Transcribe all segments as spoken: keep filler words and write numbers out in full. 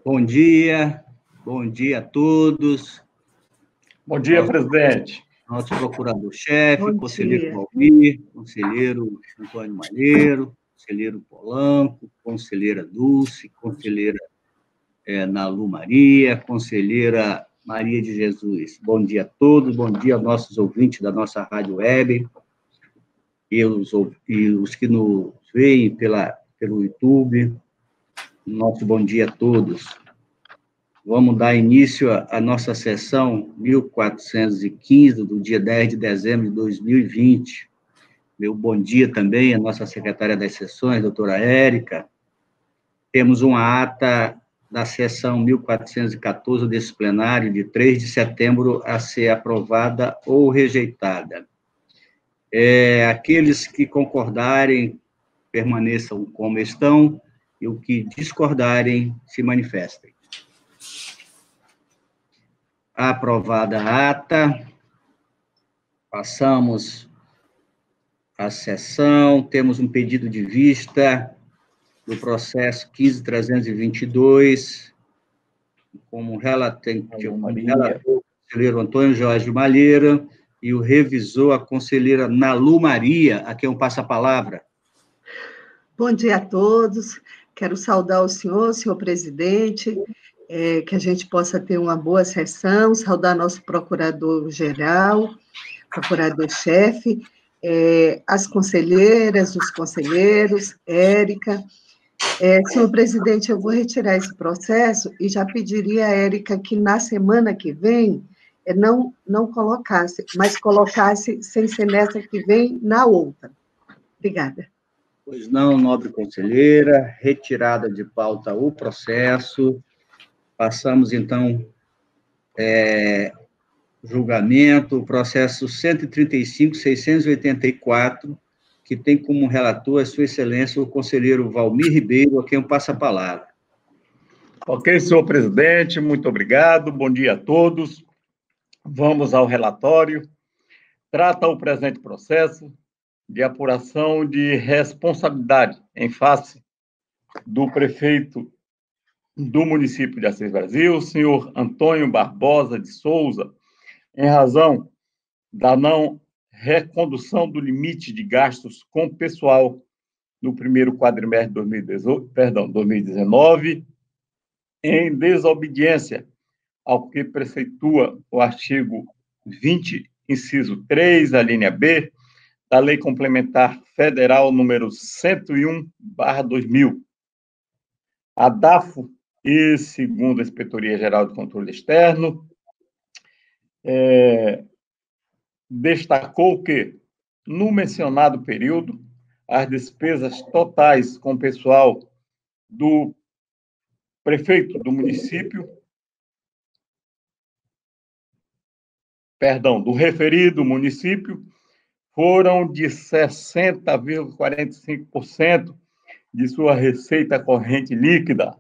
Bom dia, bom dia a todos. Bom dia, nosso, presidente. Nosso procurador-chefe, conselheiro Valmir, conselheiro Antônio Malheiro, conselheiro Polanco, conselheira Dulce, conselheira é, Nalu Maria, conselheira Maria de Jesus. Bom dia a todos, bom dia aos nossos ouvintes da nossa rádio web e os, e os que nos veem pela, pelo YouTube. Nosso bom dia a todos. Vamos dar início à nossa sessão mil quatrocentos e quinze, do dia dez de dezembro de dois mil e vinte. Meu bom dia também à nossa secretária das sessões, doutora Érica. Temos uma ata da sessão mil quatrocentos e quatorze desse plenário, de três de setembro, a ser aprovada ou rejeitada. É, aqueles que concordarem, permaneçam como estão, e o que discordarem, se manifestem. Aprovada a ata, passamos à sessão, temos um pedido de vista do processo quinze mil trezentos e vinte e dois, como relatante, o conselheiro Antônio Jorge Malheiro, e o revisor, a conselheira Nalu Maria, a quem eu passo a palavra. Bom dia a todos. Quero saudar o senhor, senhor presidente, é, que a gente possa ter uma boa sessão, saudar nosso procurador-geral, procurador-chefe, é, as conselheiras, os conselheiros, Érica. É, senhor presidente, eu vou retirar esse processo e já pediria a Érica que na semana que vem é, não, não colocasse, mas colocasse, sem ser nessa que vem, na outra. Obrigada. Pois não, nobre conselheira, retirada de pauta o processo. Passamos, então, é, julgamento, o processo cento e trinta e cinco, seiscentos e oitenta e quatro, que tem como relator a sua excelência o conselheiro Valmir Ribeiro, a quem eu passo a palavra. Ok, senhor presidente, muito obrigado, bom dia a todos. Vamos ao relatório. Trata o presente processo de apuração de responsabilidade em face do prefeito do município de Assis Brasil, senhor Antônio Barbosa de Souza, em razão da não recondução do limite de gastos com pessoal no primeiro quadrimestre de dois mil e dezoito, perdão, dois mil e dezenove, em desobediência ao que preceitua o artigo vinte, inciso três, a linha B, da Lei Complementar Federal número cento e um, barra dois mil. A DAFO, e segundo a Inspetoria Geral de Controle Externo, é, destacou que, no mencionado período, as despesas totais com o pessoal do prefeito do município, perdão, do referido município, foram de sessenta vírgula quarenta e cinco por cento de sua receita corrente líquida.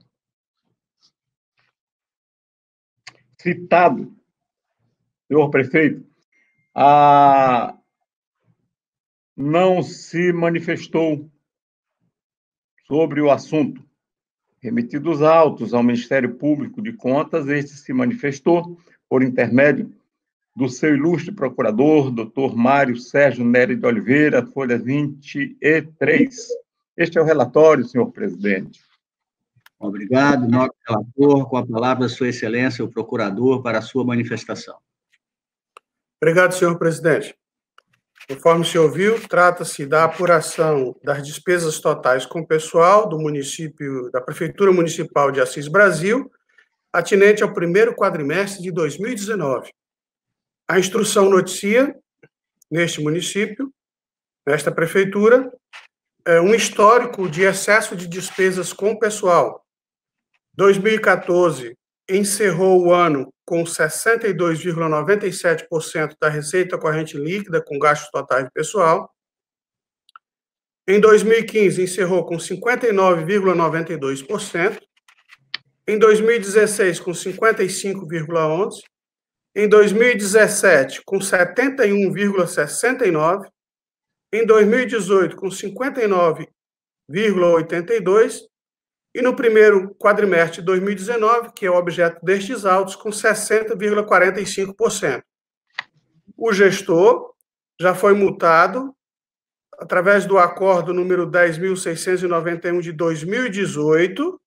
Citado, senhor prefeito, a... não se manifestou sobre o assunto. Remetidos autos ao Ministério Público de Contas, este se manifestou por intermédio do seu ilustre procurador, doutor Mário Sérgio Nery de Oliveira, folha vinte e três. Este é o relatório, senhor presidente. Obrigado, nobre relator. Com a palavra, sua excelência, o procurador, para a sua manifestação. Obrigado, senhor presidente. Conforme se ouviu, trata-se da apuração das despesas totais com pessoal do município, da Prefeitura Municipal de Assis Brasil, atinente ao primeiro quadrimestre de dois mil e dezenove. A instrução noticia, neste município, nesta prefeitura, um histórico de excesso de despesas com pessoal. dois mil e quatorze encerrou o ano com sessenta e dois vírgula noventa e sete por cento da receita corrente líquida com gastos totais de pessoal. Em dois mil e quinze, encerrou com cinquenta e nove vírgula noventa e dois por cento. Em dois mil e dezesseis, com cinquenta e cinco vírgula onze por cento. Em dois mil e dezessete, com setenta e um vírgula sessenta e nove por cento. Em dois mil e dezoito, com cinquenta e nove vírgula oitenta e dois por cento. e no primeiro quadrimestre de dois mil e dezenove, que é o objeto destes autos, com sessenta vírgula quarenta e cinco por cento. O gestor já foi multado através do acordo número dez mil seiscentos e noventa e um de dois mil e dezoito,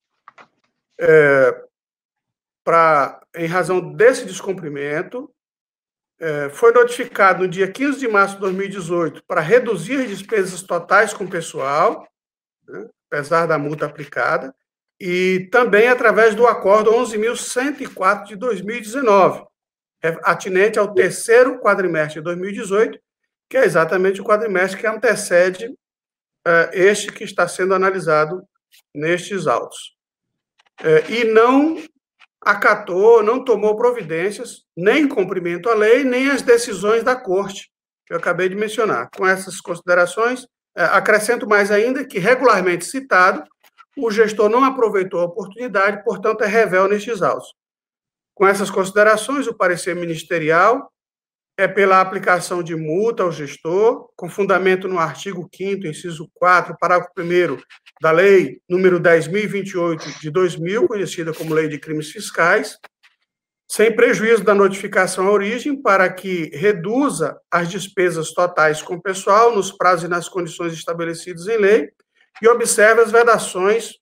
é, pra, em razão desse descumprimento, é, foi notificado no dia quinze de março de dois mil e dezoito para reduzir as despesas totais com o pessoal, né, apesar da multa aplicada, e também através do acordo onze mil cento e quatro de dois mil e dezenove, atinente ao terceiro quadrimestre de dois mil e dezoito, que é exatamente o quadrimestre que antecede uh, este que está sendo analisado nestes autos. Uh, e não acatou, não tomou providências, nem em cumprimento à lei, nem as decisões da Corte, que eu acabei de mencionar. Com essas considerações, uh, acrescento mais ainda que, regularmente citado, o gestor não aproveitou a oportunidade, portanto, é revel nestes autos. Com essas considerações, o parecer ministerial é pela aplicação de multa ao gestor, com fundamento no artigo quinto, inciso quatro, parágrafo primeiro da Lei número dez mil e vinte e oito de dois mil, conhecida como Lei de Crimes Fiscais, sem prejuízo da notificação à origem, para que reduza as despesas totais com o pessoal nos prazos e nas condições estabelecidos em lei e observe as vedações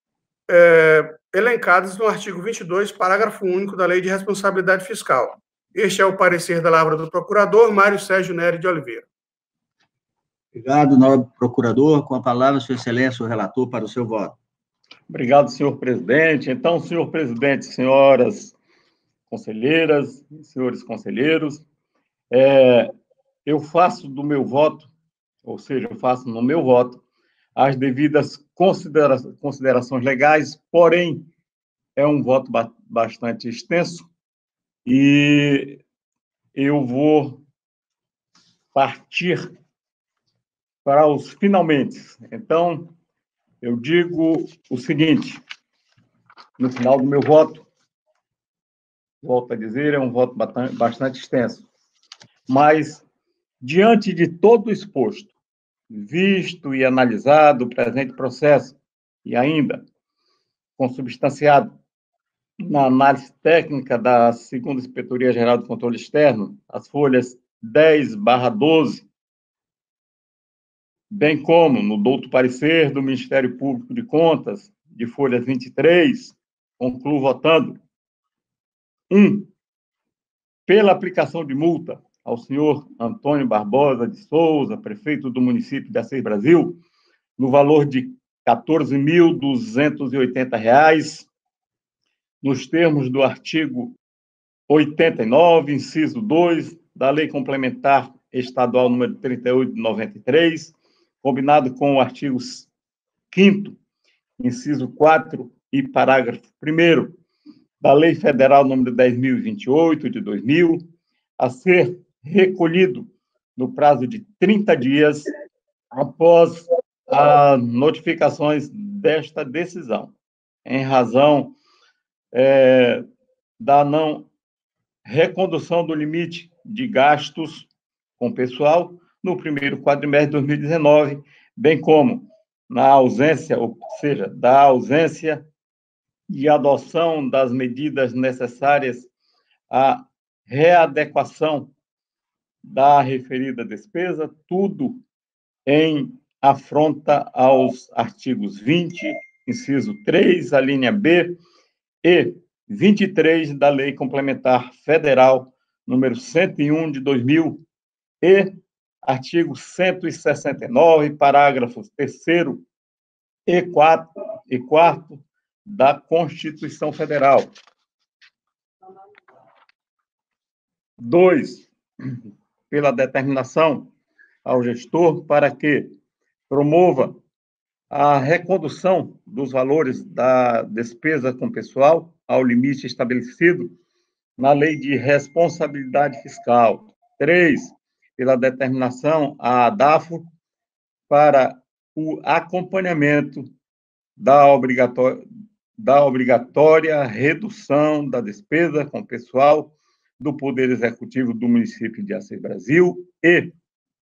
é, elencadas no artigo vinte e dois, parágrafo único da Lei de Responsabilidade Fiscal. Este é o parecer da Lavra do Procurador, Mário Sérgio Nery de Oliveira. Obrigado, nobre procurador. Com a palavra, Sua Excelência, o relator, para o seu voto. Obrigado, senhor presidente. Então, senhor presidente, senhoras conselheiras, senhores conselheiros, é, eu faço do meu voto, ou seja, eu faço no meu voto, as devidas considera considerações legais, porém, é um voto ba bastante extenso, e eu vou partir para os finalmente. Então, eu digo o seguinte, no final do meu voto, volto a dizer, é um voto bastante extenso, mas, diante de todo o exposto, visto e analisado o presente processo, e ainda consubstanciado na análise técnica da segunda Inspetoria Geral do Controle Externo, as folhas dez barra doze, bem como no douto parecer do Ministério Público de Contas, de folha vinte e três, concluo votando. um. Pela aplicação de multa ao senhor Antônio Barbosa de Souza, prefeito do município de Assis Brasil, no valor de quatorze mil duzentos e oitenta reais, nos termos do artigo oitenta e nove, inciso dois, da Lei Complementar Estadual número trinta e oito de noventa e três, combinado com o artigo quinto, inciso quatro e parágrafo primeiro da Lei Federal número dez mil e vinte e oito de dois mil, a ser recolhido no prazo de trinta dias após as notificações desta decisão, em razão é, da não recondução do limite de gastos com pessoal no primeiro quadrimestre de dois mil e dezenove, bem como na ausência, ou seja, da ausência e adoção das medidas necessárias à readequação da referida despesa, tudo em afronta aos artigos vinte, inciso três, a linha B, e vinte e três da Lei Complementar Federal número cento e um de dois mil e artigo cento e sessenta e nove, parágrafos terceiro e quarto da Constituição Federal. dois. Pela determinação ao gestor para que promova a recondução dos valores da despesa com pessoal ao limite estabelecido na Lei de Responsabilidade Fiscal. três. Pela determinação à ADAFO para o acompanhamento da obrigatória, da obrigatória redução da despesa com pessoal do Poder Executivo do município de Assis Brasil. E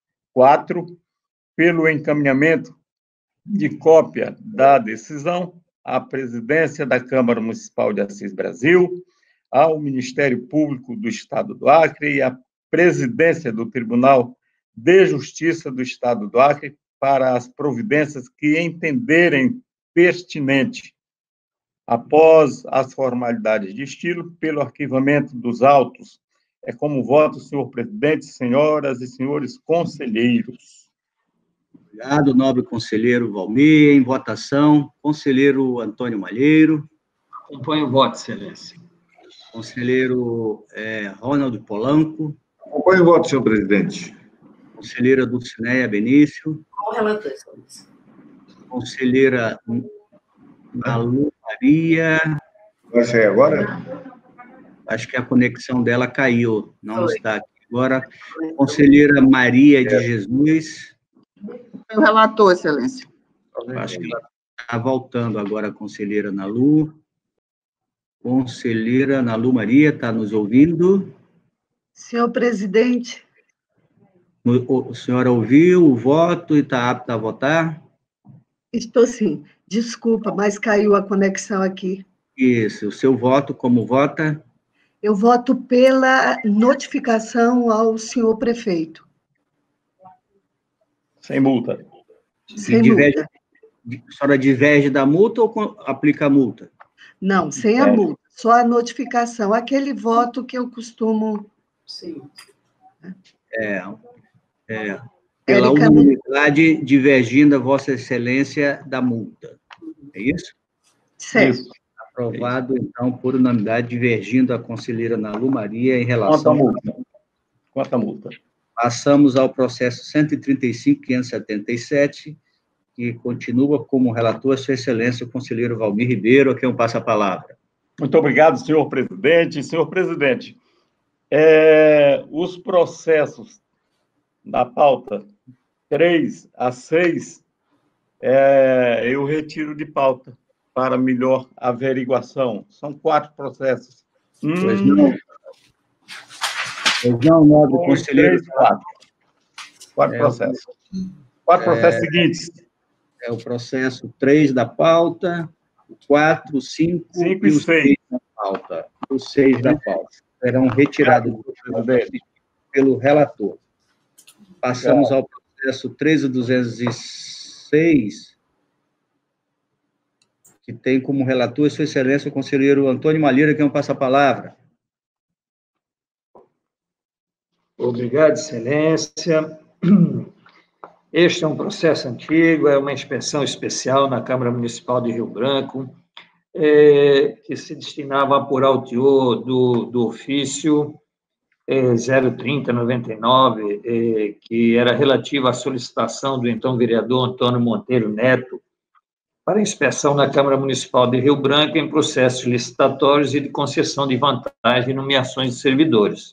quatro. Pelo encaminhamento de cópia da decisão à presidência da Câmara Municipal de Assis Brasil, ao Ministério Público do Estado do Acre e à presidência do Tribunal de Justiça do Estado do Acre para as providências que entenderem pertinente, após as formalidades de estilo, pelo arquivamento dos autos. É como voto, senhor presidente, senhoras e senhores conselheiros. Obrigado, nobre conselheiro Valmir. Em votação, conselheiro Antônio Malheiro. Acompanho o voto, excelência. Conselheiro é, Ronaldo Polanco. Acompanho o voto, senhor presidente. Conselheira Dulcineia Benício. Qual relator, excelência? Conselheira Nalu Maria. Vai sair agora? Acho que a conexão dela caiu, não Oi. Está aqui agora. Conselheira Maria de Jesus. O relator, excelência. Acho que ela está voltando agora, a conselheira Nalu. Conselheira Nalu Maria, está nos ouvindo? Senhor presidente. A senhora ouviu o voto e está apta a votar? Estou sim. Desculpa, mas caiu a conexão aqui. Isso. O seu voto, como vota? Eu voto pela notificação ao senhor prefeito. Sem multa. Sem diverge, multa. A senhora diverge da multa ou aplica a multa? Não, sem a multa. Só a notificação. Aquele voto que eu costumo... Sim. É, é. Pela unanimidade, divergindo a Vossa Excelência da multa. É isso? Certo. Isso. Aprovado, então, por unanimidade, divergindo a conselheira Nalu Maria em relação... Quanto à multa? Quanto à multa? Passamos ao processo cento e trinta e cinco, quinhentos e setenta e sete, que continua como relator a Sua Excelência, o conselheiro Valmir Ribeiro, a quem eu passo a palavra. Muito obrigado, senhor presidente. Senhor presidente, é, os processos da pauta três a seis, é, eu retiro de pauta para melhor averiguação. São quatro processos. Pois não. Pois não, nobre Um, conselheiro. Três, quatro. Quatro É, processos. Quatro é, processos seguintes. É o processo três da pauta, o quatro, o cinco, cinco e e o seis da pauta. O seis da pauta. Serão retirados pelo relator. Passamos ao processo treze mil duzentos e seis, que tem como relator Sua Excelência o conselheiro Antônio Malheiro, a quem eu passo a palavra. Obrigado, excelência. Este é um processo antigo, é uma inspeção especial na Câmara Municipal de Rio Branco, é, que se destinava a apurar o teor do, do ofício é, zero trinta noventa e nove, é, que era relativo à solicitação do então vereador Antônio Monteiro Neto para inspeção na Câmara Municipal de Rio Branco em processos licitatórios e de concessão de vantagem e nomeações de servidores.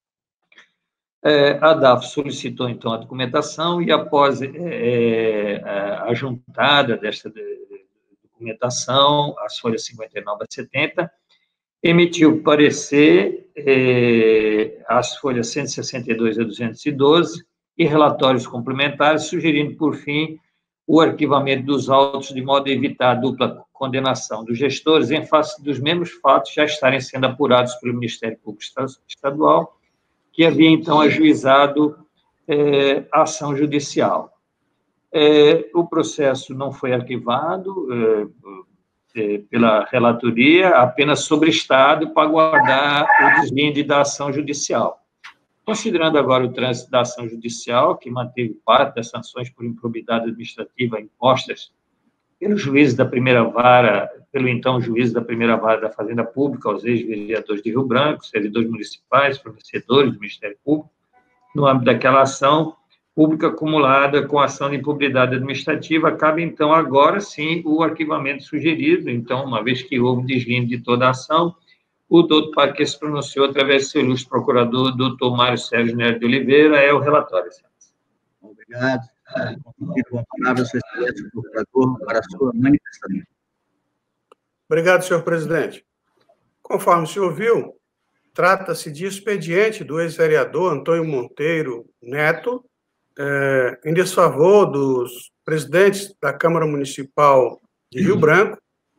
É, a D A F solicitou, então, a documentação e, após é, a juntada desta documentação, as folhas cinquenta e nove a setenta, emitiu parecer, é, as folhas cento e sessenta e dois a duzentos e doze e relatórios complementares, sugerindo, por fim, o arquivamento dos autos de modo a evitar a dupla condenação dos gestores em face dos mesmos fatos já estarem sendo apurados pelo Ministério Público Estadual, que havia, então, ajuizado é, a ação judicial. É, o processo não foi arquivado é, é, pela relatoria, apenas sobreestado para guardar o deslinde da ação judicial. Considerando agora o trânsito da ação judicial, que manteve parte das sanções por improbidade administrativa impostas pelo juiz da primeira vara, pelo então juiz da primeira vara da Fazenda Pública, aos ex-vereadores de Rio Branco, servidores municipais, fornecedores do Ministério Público, no âmbito daquela ação pública acumulada com ação de improbidade administrativa, cabe, então, agora, sim, o arquivamento sugerido. Então, uma vez que houve deslinde de toda a ação, o doutor Parque se pronunciou através do seu ilustre procurador, doutor Mário Sérgio Nery de Oliveira, é o relatório. Obrigado. Com a palavra, Sua Excelência, procurador, para a sua manifestação. Obrigado, senhor presidente. Conforme o senhor viu, trata-se de expediente do ex-vereador Antônio Monteiro Neto, é, em desfavor dos presidentes da Câmara Municipal de Rio Branco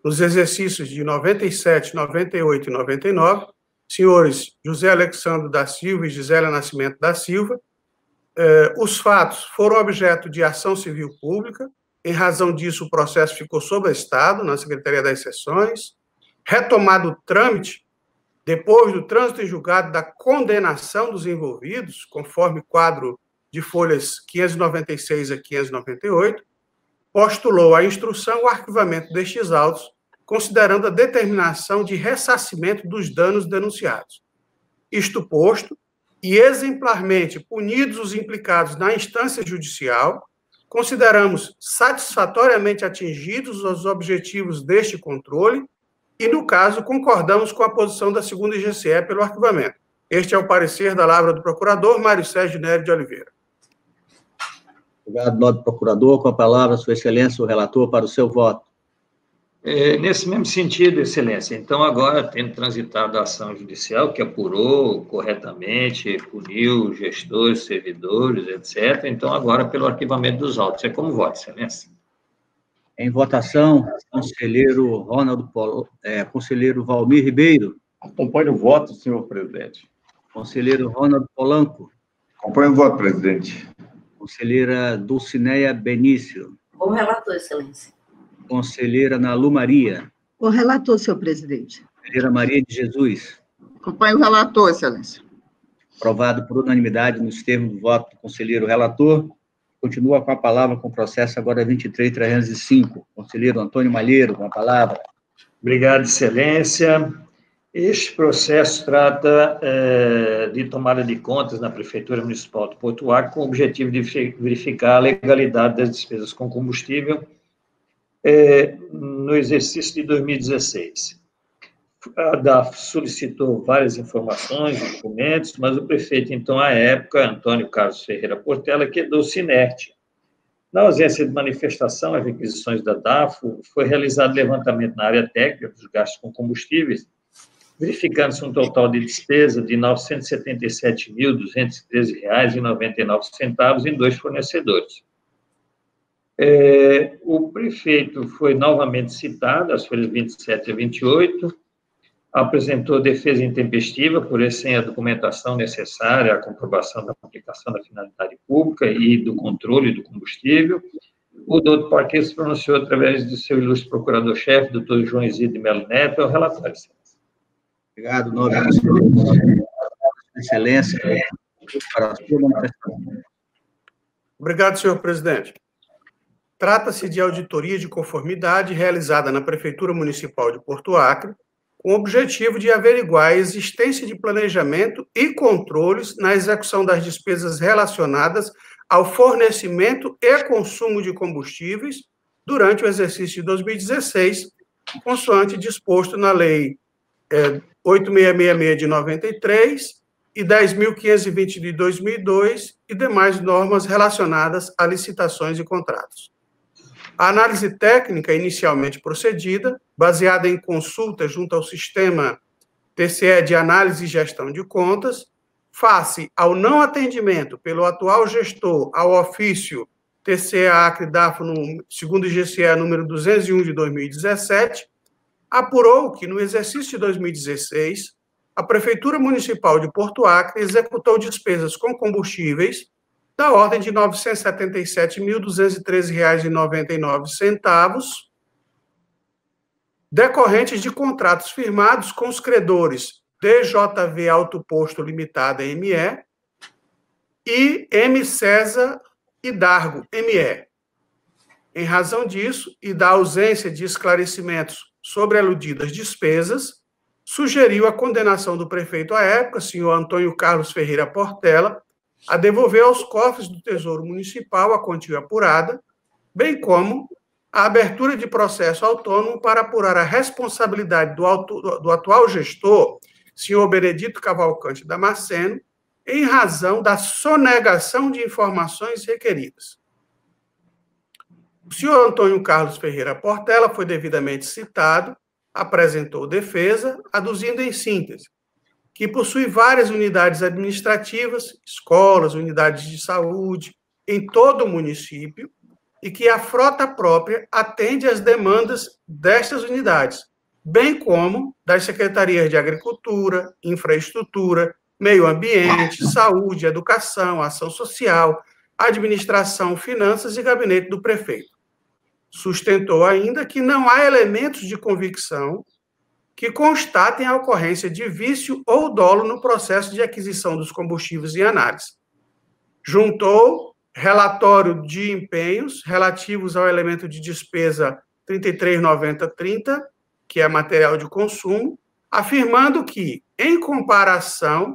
nos exercícios de noventa e sete, noventa e oito e noventa e nove, senhores José Alexandre da Silva e Gisélia Nascimento da Silva. Eh, os fatos foram objeto de ação civil pública, em razão disso o processo ficou sob o Estado, na Secretaria das Seções, retomado o trâmite, depois do trânsito em julgado da condenação dos envolvidos, conforme quadro de folhas quinhentos e noventa e seis a quinhentos e noventa e oito, postulou a instrução o arquivamento destes autos, considerando a determinação de ressarcimento dos danos denunciados. Isto posto, e exemplarmente punidos os implicados na instância judicial, consideramos satisfatoriamente atingidos os objetivos deste controle e, no caso, concordamos com a posição da segunda I G C E pelo arquivamento. Este é o parecer da Lavra do Procurador Mário Sérgio Nery de Oliveira. Obrigado, nobre procurador. Com a palavra, Sua Excelência, o relator, para o seu voto. É, nesse mesmo sentido, Excelência, então agora, tendo transitado a ação judicial, que apurou corretamente, puniu gestores, servidores, etcétera, então agora pelo arquivamento dos autos. É como voto, Excelência. Em votação, conselheiro Ronaldo Polo, é, conselheiro Valmir Ribeiro. Acompanho o voto, senhor presidente. Conselheiro Ronaldo Polanco. Acompanho o voto, presidente. Conselheira Dulcineia Benício. Com o relator, Excelência. Conselheira Nalu Maria. Com o relator, senhor presidente. Conselheira Maria de Jesus. Acompanho o relator, Excelência. Aprovado por unanimidade nos termos do voto do conselheiro relator. Continua com a palavra com o processo agora vinte e três, trezentos e cinco. Conselheiro Antônio Malheiro, com a palavra. Obrigado, Excelência. Este processo trata é, de tomada de contas na Prefeitura Municipal de Porto Acre, com o objetivo de verificar a legalidade das despesas com combustível é, no exercício de dois mil e dezesseis. A D A F solicitou várias informações, documentos, mas o prefeito, então, à época, Antônio Carlos Ferreira Portela, quedou-se inerte. Na ausência de manifestação às requisições da D A F, foi realizado levantamento na área técnica dos gastos com combustíveis, verificando-se um total de despesa de novecentos e setenta e sete mil, duzentos e treze reais e noventa e nove centavos em dois fornecedores. É, o prefeito foi novamente citado, às folhas vinte e sete a vinte e oito, apresentou defesa intempestiva, por isso sem a documentação necessária à comprovação da aplicação da finalidade pública e do controle do combustível. O doutor Parquet se pronunciou através de seu ilustre procurador-chefe, doutor João Isidro de Melo Neto, ao relatório. Obrigado, nobre conselheiro. Excelência, para a sua manifestação. Obrigado, senhor presidente. Trata-se de auditoria de conformidade realizada na Prefeitura Municipal de Porto Acre, com o objetivo de averiguar a existência de planejamento e controles na execução das despesas relacionadas ao fornecimento e consumo de combustíveis durante o exercício de dois mil e dezesseis, consoante disposto na Lei é, oito mil seiscentos e sessenta e seis de noventa e três e dez mil quinhentos e vinte de dois mil e dois e demais normas relacionadas a licitações e contratos. A análise técnica inicialmente procedida, baseada em consulta junto ao sistema T C E de análise e gestão de contas, face ao não atendimento pelo atual gestor ao ofício T C E Acre D A F, no, segundo I G C E número duzentos e um de dois mil e dezessete, apurou que no exercício de dois mil e dezesseis, a Prefeitura Municipal de Porto Acre executou despesas com combustíveis da ordem de novecentos e setenta e sete mil, duzentos e treze reais e noventa e nove centavos, decorrentes de contratos firmados com os credores D J V Autoposto Limitada M E e M César Hidargo M E. Em razão disso, e da ausência de esclarecimentos sobre aludidas despesas, sugeriu a condenação do prefeito à época, senhor Antônio Carlos Ferreira Portela, a devolver aos cofres do Tesouro Municipal a quantia apurada, bem como a abertura de processo autônomo para apurar a responsabilidade do, auto, do atual gestor, senhor Benedito Cavalcante Damasceno, em razão da sonegação de informações requeridas. O senhor Antônio Carlos Ferreira Portela foi devidamente citado, apresentou defesa, aduzindo em síntese que possui várias unidades administrativas, escolas, unidades de saúde, em todo o município, e que a frota própria atende às demandas destas unidades, bem como das secretarias de Agricultura, Infraestrutura, Meio Ambiente, Saúde, Educação, Ação Social, Administração, Finanças e Gabinete do Prefeito. Sustentou ainda que não há elementos de convicção que constatem a ocorrência de vício ou dolo no processo de aquisição dos combustíveis em análise. Juntou relatório de empenhos relativos ao elemento de despesa trinta e três noventa trinta, que é material de consumo, afirmando que, em comparação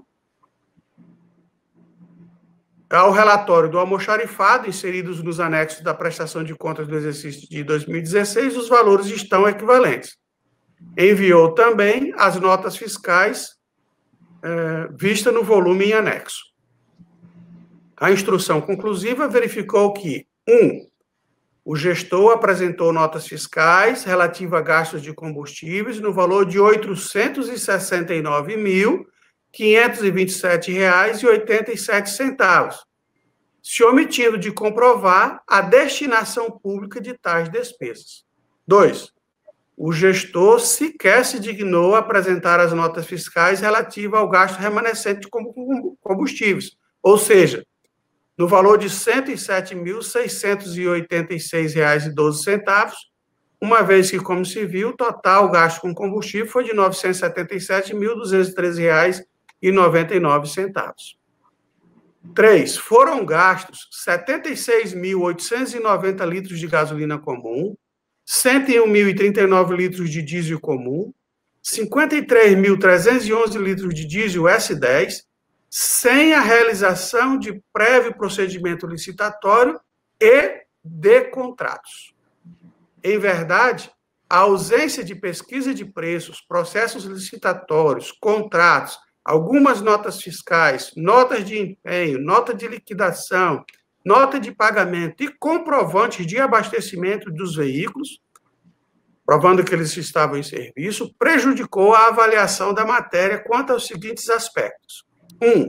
ao relatório do almoxarifado, inseridos nos anexos da prestação de contas do exercício de dois mil e dezesseis, os valores estão equivalentes. Enviou também as notas fiscais eh, vistas no volume em anexo. A instrução conclusiva verificou que, um, o gestor apresentou notas fiscais relativas a gastos de combustíveis no valor de oitocentos e sessenta e nove mil, quinhentos e vinte e sete reais e oitenta e sete centavos, se omitindo de comprovar a destinação pública de tais despesas. Dois, o gestor sequer se dignou a apresentar as notas fiscais relativas ao gasto remanescente de combustíveis, ou seja, no valor de cento e sete mil, seiscentos e oitenta e seis reais e doze centavos, uma vez que, como se viu, o total gasto com combustível foi de novecentos e setenta e sete mil, duzentos e treze reais e noventa e nove centavos. Três, foram gastos setenta e seis mil, oitocentos e noventa litros de gasolina comum, cento e um mil e trinta e nove litros de diesel comum, cinquenta e três mil, trezentos e onze litros de diesel S dez, sem a realização de prévio procedimento licitatório e de contratos. Em verdade, a ausência de pesquisa de preços, processos licitatórios, contratos, algumas notas fiscais, notas de empenho, nota de liquidação, nota de pagamento e comprovantes de abastecimento dos veículos, provando que eles estavam em serviço, prejudicou a avaliação da matéria quanto aos seguintes aspectos. Um,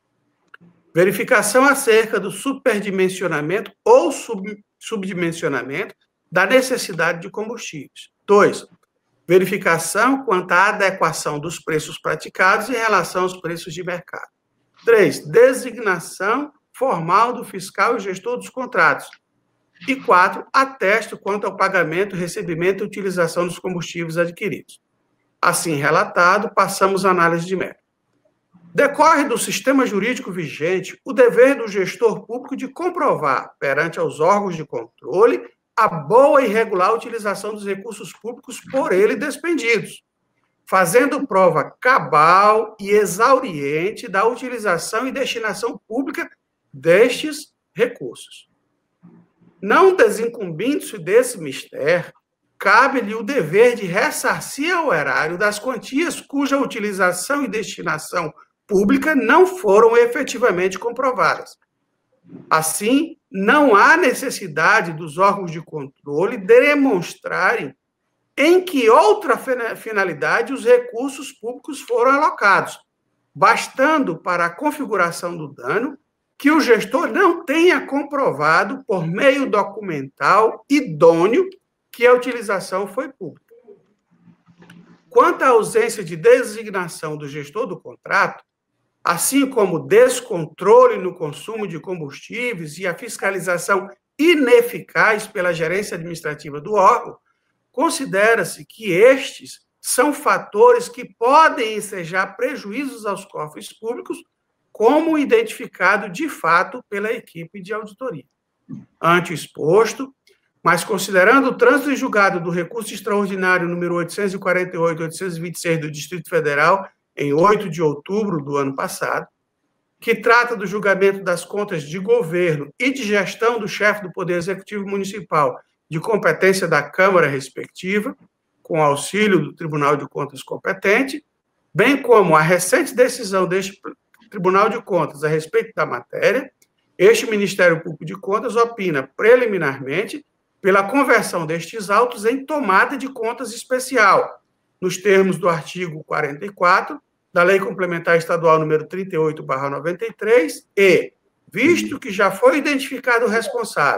verificação acerca do superdimensionamento ou sub, subdimensionamento da necessidade de combustíveis. Dois, verificação quanto à adequação dos preços praticados em relação aos preços de mercado. Três, designação formal do fiscal e gestor dos contratos. E quatro, atesto quanto ao pagamento, recebimento e utilização dos combustíveis adquiridos. Assim relatado, passamos à análise de mérito. Decorre do sistema jurídico vigente o dever do gestor público de comprovar, perante aos órgãos de controle, a boa e regular utilização dos recursos públicos por ele despendidos, fazendo prova cabal e exauriente da utilização e destinação pública destes recursos. Não desincumbindo-se desse mistério, cabe-lhe o dever de ressarcir ao erário das quantias cuja utilização e destinação pública não foram efetivamente comprovadas. Assim, não há necessidade dos órgãos de controle demonstrarem em que outra finalidade os recursos públicos foram alocados, bastando para a configuração do dano que o gestor não tenha comprovado por meio documental idôneo que a utilização foi pública. Quanto à ausência de designação do gestor do contrato, assim como descontrole no consumo de combustíveis e a fiscalização ineficaz pela gerência administrativa do órgão, considera-se que estes são fatores que podem ensejar prejuízos aos cofres públicos, como identificado de fato pela equipe de auditoria. Ante o exposto, mas considerando o trânsito em julgado do recurso extraordinário número oitocentos e quarenta e oito, oitocentos e vinte e seis do Distrito Federal, em oito de outubro do ano passado, que trata do julgamento das contas de governo e de gestão do chefe do Poder Executivo Municipal de competência da Câmara respectiva, com auxílio do Tribunal de Contas competente, bem como a recente decisão deste Tribunal de Contas a respeito da matéria, este Ministério Público de Contas opina preliminarmente pela conversão destes autos em tomada de contas especial, nos termos do artigo quarenta e quatro da Lei Complementar Estadual número trinta e oito barra noventa e três, e, visto que já foi identificado o responsável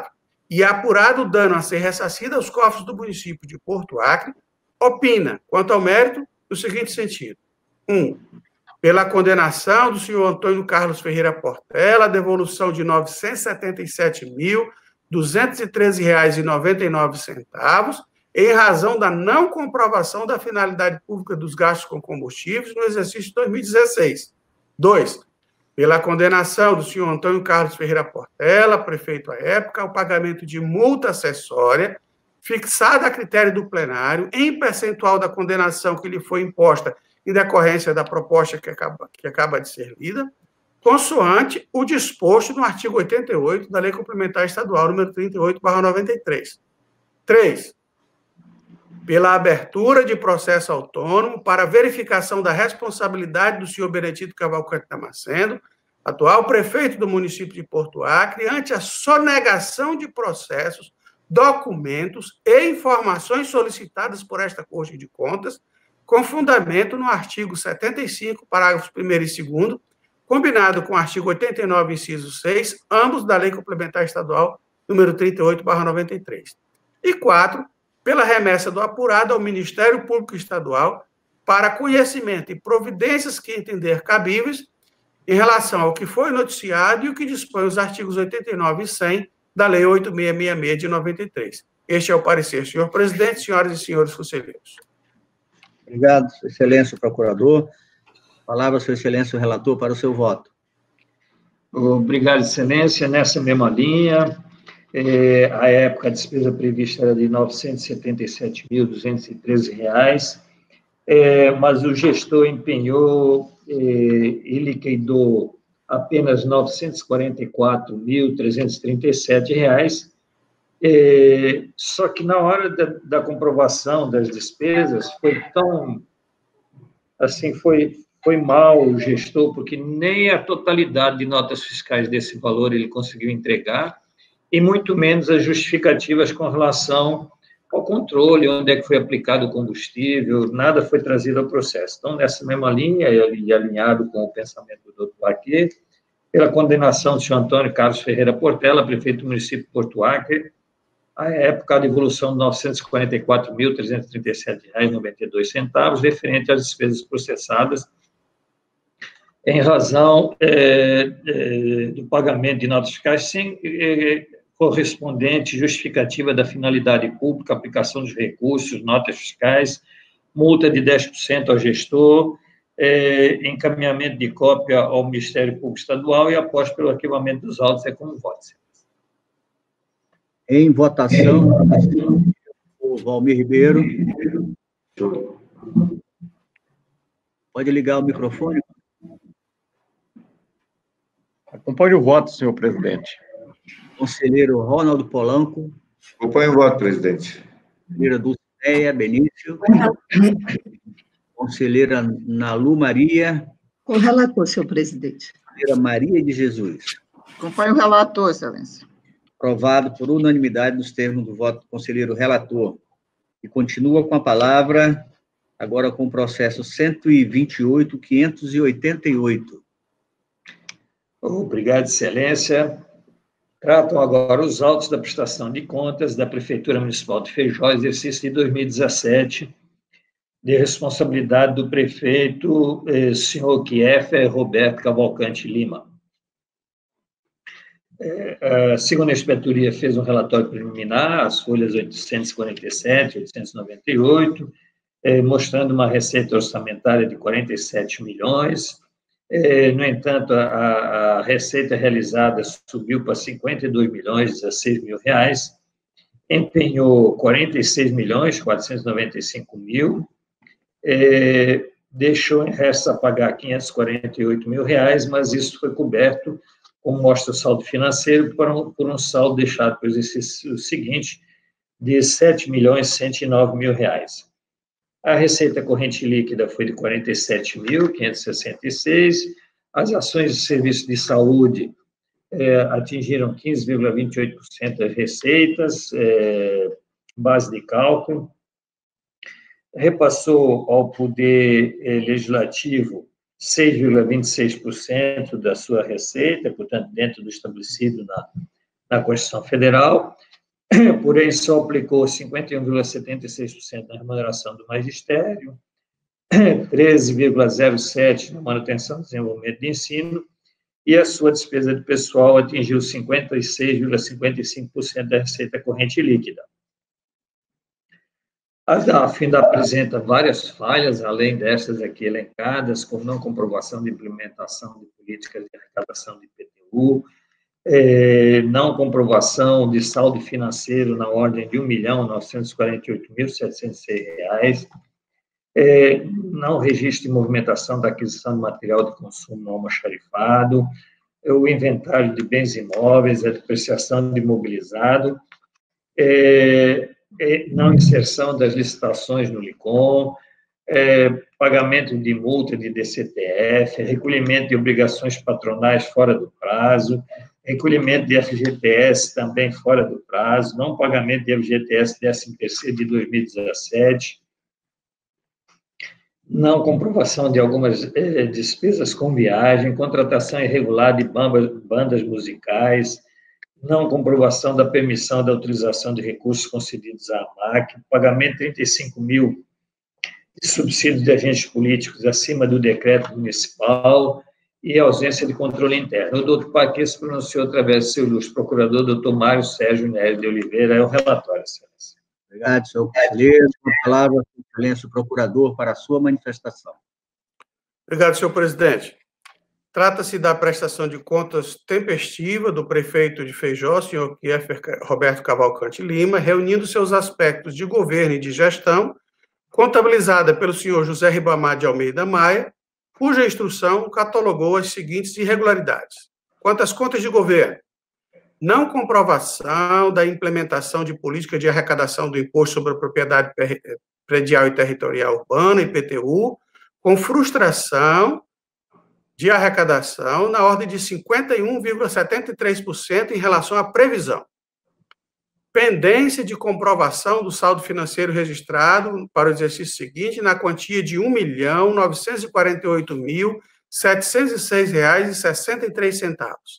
e apurado o dano a ser ressarcido aos cofres do município de Porto Acre, opina, quanto ao mérito, no seguinte sentido. Um, pela condenação do senhor Antônio Carlos Ferreira Portela, a devolução de novecentos e setenta e sete mil, duzentos e treze reais e noventa e nove centavos, em razão da não comprovação da finalidade pública dos gastos com combustíveis no exercício de dois mil e dezesseis. Dois, pela condenação do senhor Antônio Carlos Ferreira Portela, prefeito à época, ao pagamento de multa acessória, fixada a critério do plenário, em percentual da condenação que lhe foi imposta em decorrência da proposta que acaba, que acaba de ser lida, consoante o disposto no artigo oitenta e oito da Lei Complementar Estadual número trinta e oito barra noventa e três. Três, pela abertura de processo autônomo para verificação da responsabilidade do senhor Benedito Cavalcante Damasceno, atual prefeito do município de Porto Acre, ante a sonegação de processos, documentos e informações solicitadas por esta Corte de Contas, com fundamento no artigo setenta e cinco, parágrafos primeiro e segundo, combinado com o artigo oitenta e nove, inciso seis, ambos da Lei Complementar Estadual número trinta e oito barra noventa e três. E quatro, pela remessa do apurado ao Ministério Público Estadual para conhecimento e providências que entender cabíveis em relação ao que foi noticiado e o que dispõe os artigos oitenta e nove e cem da Lei oito mil seiscentos e sessenta e seis de noventa e três. Este é o parecer, senhor presidente, senhoras e senhores conselheiros. Obrigado, Sua Excelência, o procurador. Palavra, Sua Excelência, o relator, para o seu voto. Obrigado, Excelência. Nessa mesma linha, é, a época a despesa prevista era de novecentos e setenta e sete mil, duzentos e treze reais, é, mas o gestor empenhou é, e liquidou apenas novecentos e quarenta e quatro mil, trezentos e trinta e sete reais, é, só que na hora da, da comprovação das despesas foi tão, assim, foi, foi mal o gestor, porque nem a totalidade de notas fiscais desse valor ele conseguiu entregar, e muito menos as justificativas com relação ao controle, onde é que foi aplicado o combustível, nada foi trazido ao processo. Então, nessa mesma linha, e alinhado com o pensamento do doutor Baquet, pela condenação do senhor Antônio Carlos Ferreira Portela, prefeito do município de Porto Acre, à época, a devolução de novecentos e quarenta e quatro mil, trezentos e trinta e sete reais e noventa e dois centavos, referente às despesas processadas, em razão é, é, do pagamento de notas fiscais sem é, correspondente justificativa da finalidade pública, aplicação dos recursos, notas fiscais, multa de dez por cento ao gestor, é, encaminhamento de cópia ao Ministério Público Estadual e após pelo arquivamento dos autos é como voto. Em votação, o Valmir Ribeiro. Pode ligar o microfone? Acompanhe o voto, senhor presidente. Conselheiro Ronaldo Polanco. Acompanhe o voto, presidente. Conselheira Dulcineia Benício. Conselheira Nalu Maria. Com o relator, senhor presidente. Conselheira Maria de Jesus. Acompanhe o relator, Excelência. Aprovado por unanimidade nos termos do voto do conselheiro relator. E continua com a palavra, agora com o processo cento e vinte e oito, quinhentos e oitenta e oito. Obrigado, Excelência. Tratam agora os autos da prestação de contas da Prefeitura Municipal de Feijó, exercício de dois mil e dezessete, de responsabilidade do prefeito, eh, senhor Kiefer Roberto Cavalcante Lima. É, a segunda inspetoria fez um relatório preliminar, as folhas oitocentos e quarenta e sete, oitocentos e noventa e oito, é, mostrando uma receita orçamentária de quarenta e sete milhões. É, no entanto, a, a receita realizada subiu para cinquenta e dois milhões, dezesseis mil reais, empenhou quarenta e seis milhões, quatrocentos e noventa e cinco mil, é, deixou em resto a pagar quinhentos e quarenta e oito mil reais, mas isso foi coberto, como mostra o saldo financeiro, por um, por um saldo deixado para o exercício seguinte de sete milhões, cento e nove mil reais. A receita corrente líquida foi de quarenta e sete mil, quinhentos e sessenta e seis, as ações de serviço de saúde é, atingiram quinze vírgula vinte e oito por cento das receitas, é, base de cálculo, repassou ao Poder é, Legislativo seis vírgula vinte e seis por cento da sua receita, portanto, dentro do estabelecido na, na Constituição Federal, porém só aplicou cinquenta e um vírgula setenta e seis por cento na remuneração do magistério, treze vírgula zero sete por cento na manutenção e desenvolvimento de ensino, e a sua despesa de pessoal atingiu cinquenta e seis vírgula cinquenta e cinco por cento da receita corrente líquida. A DAF ainda apresenta várias falhas, além dessas aqui elencadas, como não comprovação de implementação de políticas de arrecadação de I P T U, é, não comprovação de saldo financeiro na ordem de um milhão novecentos e quarenta e oito mil setecentos e seis reais, é, não registro de movimentação da aquisição de material de consumo não almoxarifado, o inventário de bens imóveis, a depreciação de imobilizado, é, é, não inserção das licitações no LICOM, é, pagamento de multa de D C T F, recolhimento de obrigações patronais fora do prazo, recolhimento de F G T S também fora do prazo, não pagamento de F G T S décimo terceiro de dois mil e dezessete, não comprovação de algumas eh, despesas com viagem, contratação irregular de bamba, bandas musicais, não comprovação da permissão da utilização de recursos concedidos à AMAC, pagamento de trinta e cinco mil de subsídios de agentes políticos acima do decreto municipal e ausência de controle interno. O doutor Paquet se pronunciou através do seu ilustre procurador, doutor Mário Sérgio Nery de Oliveira. É o relatório, excelência. Obrigado, senhor conselheiro. Com a palavra, excelência, o procurador, para a sua manifestação. Obrigado, senhor presidente. Trata-se da prestação de contas tempestiva do prefeito de Feijó, senhor Kiefer Roberto Cavalcante Lima, reunindo seus aspectos de governo e de gestão, contabilizada pelo senhor José Ribamar de Almeida Maia, cuja instrução catalogou as seguintes irregularidades. Quanto às contas de governo, não comprovação da implementação de política de arrecadação do Imposto sobre a Propriedade Predial e Territorial Urbana, I P T U, com frustração de arrecadação na ordem de cinquenta e um vírgula setenta e três por cento em relação à previsão. Pendência de comprovação do saldo financeiro registrado para o exercício seguinte na quantia de um milhão novecentos e quarenta e oito mil setecentos e seis reais e sessenta e três centavos.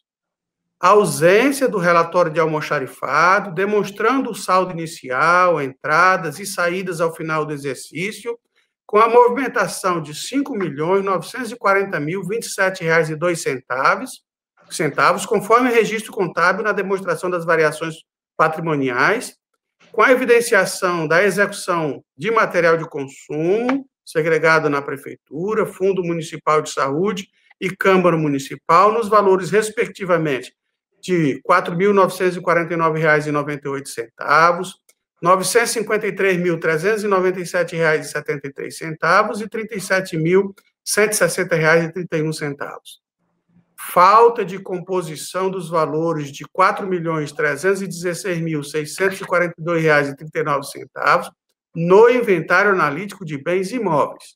Ausência do relatório de almoxarifado, demonstrando o saldo inicial, entradas e saídas ao final do exercício, com a movimentação de cinco milhões novecentos e quarenta mil vinte e sete reais e dois centavos, centavos, conforme o registro contábil na demonstração das variações patrimoniais, com a evidenciação da execução de material de consumo, segregado na Prefeitura, Fundo Municipal de Saúde e Câmara Municipal, nos valores, respectivamente, de quatro mil novecentos e quarenta e nove reais e noventa e oito centavos, novecentos e cinquenta e três mil trezentos e noventa e sete reais e setenta e três centavos e trinta e sete mil cento e sessenta reais e trinta e um centavos. Falta de composição dos valores de quatro milhões trezentos e dezesseis mil seiscentos e quarenta e dois reais e trinta e nove centavos no inventário analítico de bens imóveis.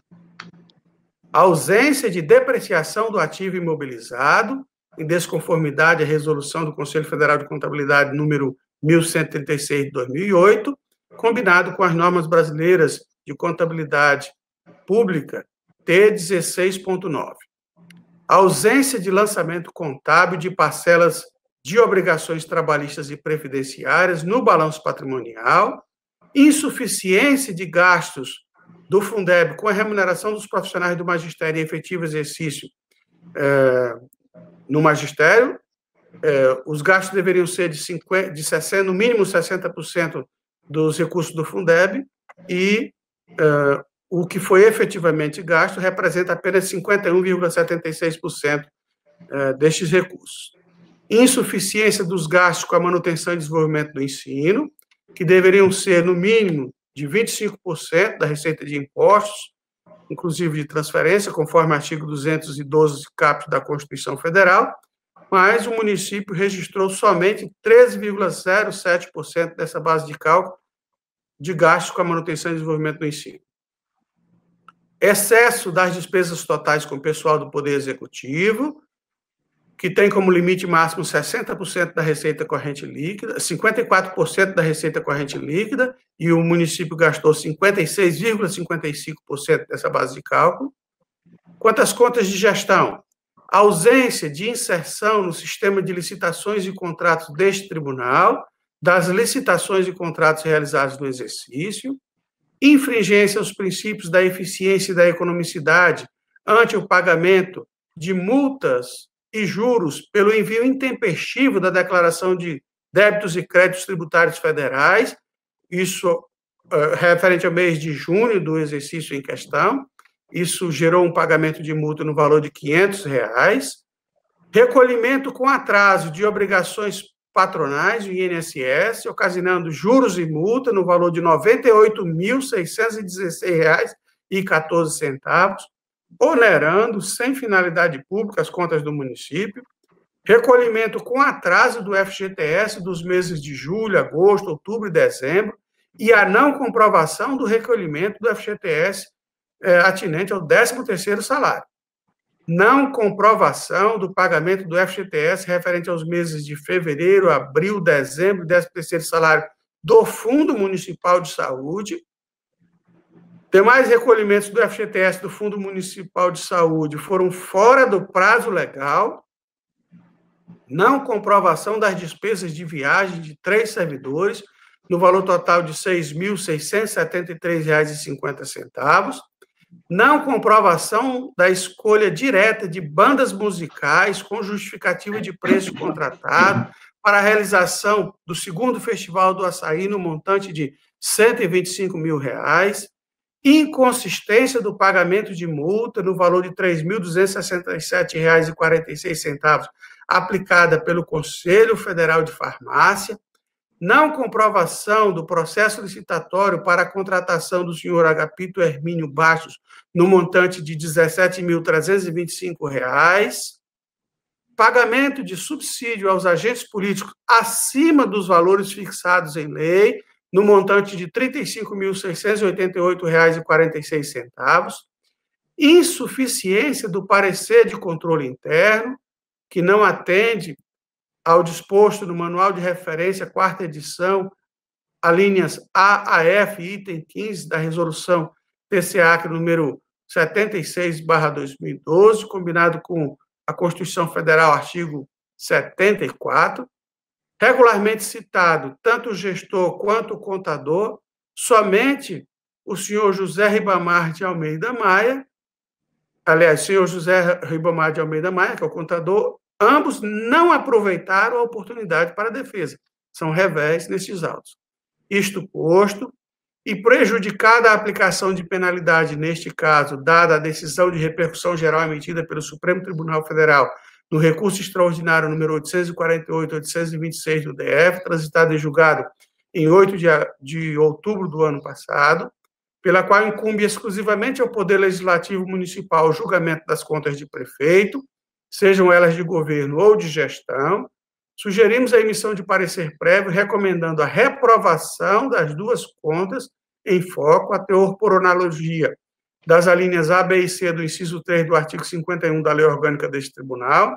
Ausência de depreciação do ativo imobilizado, em desconformidade à resolução do Conselho Federal de Contabilidade número mil cento e trinta e seis de dois mil e oito, combinado com as normas brasileiras de contabilidade pública T dezesseis ponto nove. Ausência de lançamento contábil de parcelas de obrigações trabalhistas e previdenciárias no balanço patrimonial, insuficiência de gastos do Fundeb com a remuneração dos profissionais do magistério em efetivo exercício é, no magistério. É, os gastos deveriam ser de, cinquenta, de sessenta, no mínimo sessenta por cento dos recursos do Fundeb e é, o que foi efetivamente gasto representa apenas cinquenta e um vírgula setenta e seis por cento é, destes recursos. Insuficiência dos gastos com a manutenção e desenvolvimento do ensino, que deveriam ser, no mínimo, de vinte e cinco por cento da receita de impostos, inclusive de transferência, conforme o artigo duzentos e doze caput da Constituição Federal, mas o município registrou somente treze vírgula zero sete por cento dessa base de cálculo de gastos com a manutenção e desenvolvimento do ensino. Excesso das despesas totais com o pessoal do Poder Executivo, que tem como limite máximo sessenta por cento da receita corrente líquida, cinquenta e quatro por cento da receita corrente líquida, e o município gastou cinquenta e seis vírgula cinquenta e cinco por cento dessa base de cálculo. Quanto às contas de gestão, ausência de inserção no sistema de licitações e contratos deste tribunal, das licitações e contratos realizados no exercício, infringência aos princípios da eficiência e da economicidade ante o pagamento de multas e juros pelo envio intempestivo da declaração de débitos e créditos tributários federais, isso uh, referente ao mês de junho do exercício em questão, isso gerou um pagamento de multa no valor de quinhentos reais, recolhimento com atraso de obrigações patronais, o I N S S, ocasionando juros e multa no valor de noventa e oito mil, seiscentos e dezesseis reais e quatorze centavos, onerando, sem finalidade pública, as contas do município, recolhimento com atraso do F G T S dos meses de julho, agosto, outubro e dezembro, e a não comprovação do recolhimento do F G T S é, atinente ao décimo terceiro salário. Não comprovação do pagamento do F G T S referente aos meses de fevereiro, abril, dezembro, décimo terceiro salário do Fundo Municipal de Saúde. Demais recolhimentos do F G T S do Fundo Municipal de Saúde foram fora do prazo legal. Não comprovação das despesas de viagem de três servidores, no valor total de seis mil, seiscentos e setenta e três reais e cinquenta centavos. Não comprovação da escolha direta de bandas musicais com justificativa de preço contratado para a realização do segundo Festival do Açaí no montante de cento e vinte e cinco mil reais. Inconsistência do pagamento de multa no valor de três mil duzentos e sessenta e sete reais e quarenta e seis centavos, aplicada pelo Conselho Federal de Farmácia. Não comprovação do processo licitatório para a contratação do senhor Agapito Hermínio Bastos no montante de dezessete mil trezentos e vinte e cinco reais. Pagamento de subsídio aos agentes políticos acima dos valores fixados em lei, no montante de trinta e cinco mil, seiscentos e oitenta e oito reais e quarenta e seis centavos. Insuficiência do parecer de controle interno, que não atende ao disposto no Manual de Referência, quarta edição, alíneas A a F, item quinze da Resolução T C A C número setenta e seis barra dois mil e doze, combinado com a Constituição Federal, artigo setenta e quatro. Regularmente citado, tanto o gestor quanto o contador, somente o senhor José Ribamar de Almeida Maia, aliás, o senhor José Ribamar de Almeida Maia, que é o contador, ambos não aproveitaram a oportunidade para a defesa. São revés nesses autos. Isto posto, e prejudicada a aplicação de penalidade, neste caso, dada a decisão de repercussão geral emitida pelo Supremo Tribunal Federal no recurso extraordinário número oitocentos e quarenta e oito, oitocentos e vinte e seis do D F, transitado em julgado em oito de outubro do ano passado, pela qual incumbe exclusivamente ao Poder Legislativo Municipal o julgamento das contas de prefeito, sejam elas de governo ou de gestão, sugerimos a emissão de parecer prévio recomendando a reprovação das duas contas em foco a teor por analogia das alíneas A, B e C do inciso três do artigo cinquenta e um da Lei Orgânica deste Tribunal,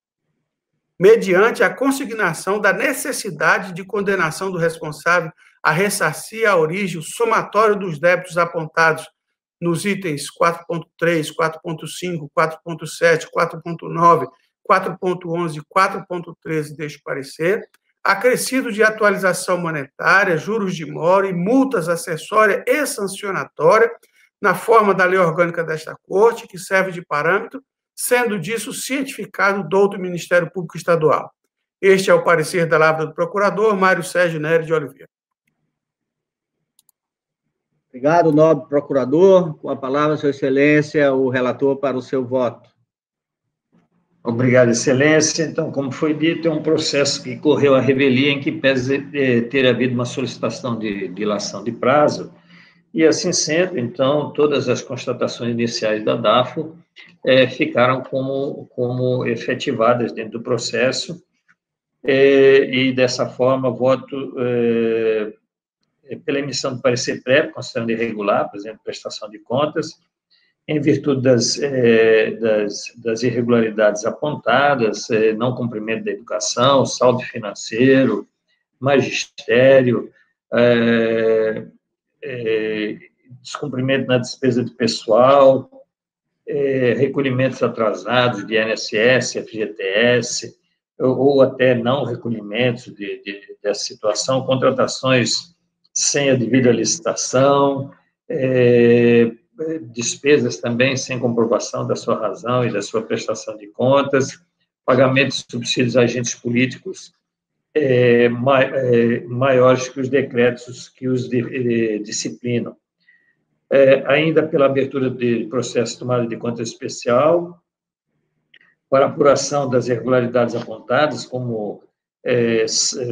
mediante a consignação da necessidade de condenação do responsável a ressarcir a origem, o somatório dos débitos apontados nos itens quatro ponto três, quatro ponto cinco, quatro ponto sete, quatro ponto nove, quatro ponto onze e quatro ponto treze deste parecer, acrescido de atualização monetária, juros de mora e multas acessórias e sancionatórias, na forma da lei orgânica desta Corte, que serve de parâmetro, sendo disso cientificado do outro Ministério Público Estadual. Este é o parecer da Lavra do Procurador, Mário Sérgio Nery de Oliveira. Obrigado, nobre procurador. Com a palavra, Sua Excelência, o relator para o seu voto. Obrigado, Excelência. Então, como foi dito, é um processo que correu à revelia em que pese ter havido uma solicitação de dilação de prazo, e assim sendo, então, todas as constatações iniciais da DAFO é, ficaram como, como efetivadas dentro do processo, é, e dessa forma, voto é, pela emissão de parecer prévio, considerando irregular, por exemplo, prestação de contas, em virtude das, é, das, das irregularidades apontadas, é, não cumprimento da educação, saldo financeiro, magistério, é, É, descumprimento na despesa de pessoal, é, recolhimentos atrasados de I N S S, F G T S, ou até não recolhimentos de, de, dessa situação, contratações sem a devida licitação, é, despesas também sem comprovação da sua razão e da sua prestação de contas, pagamento de subsídios a agentes políticos é, mai, é, maiores que os decretos que os de, de, disciplinam. É, ainda pela abertura de processo de tomada de conta especial, para apuração das irregularidades apontadas, como é,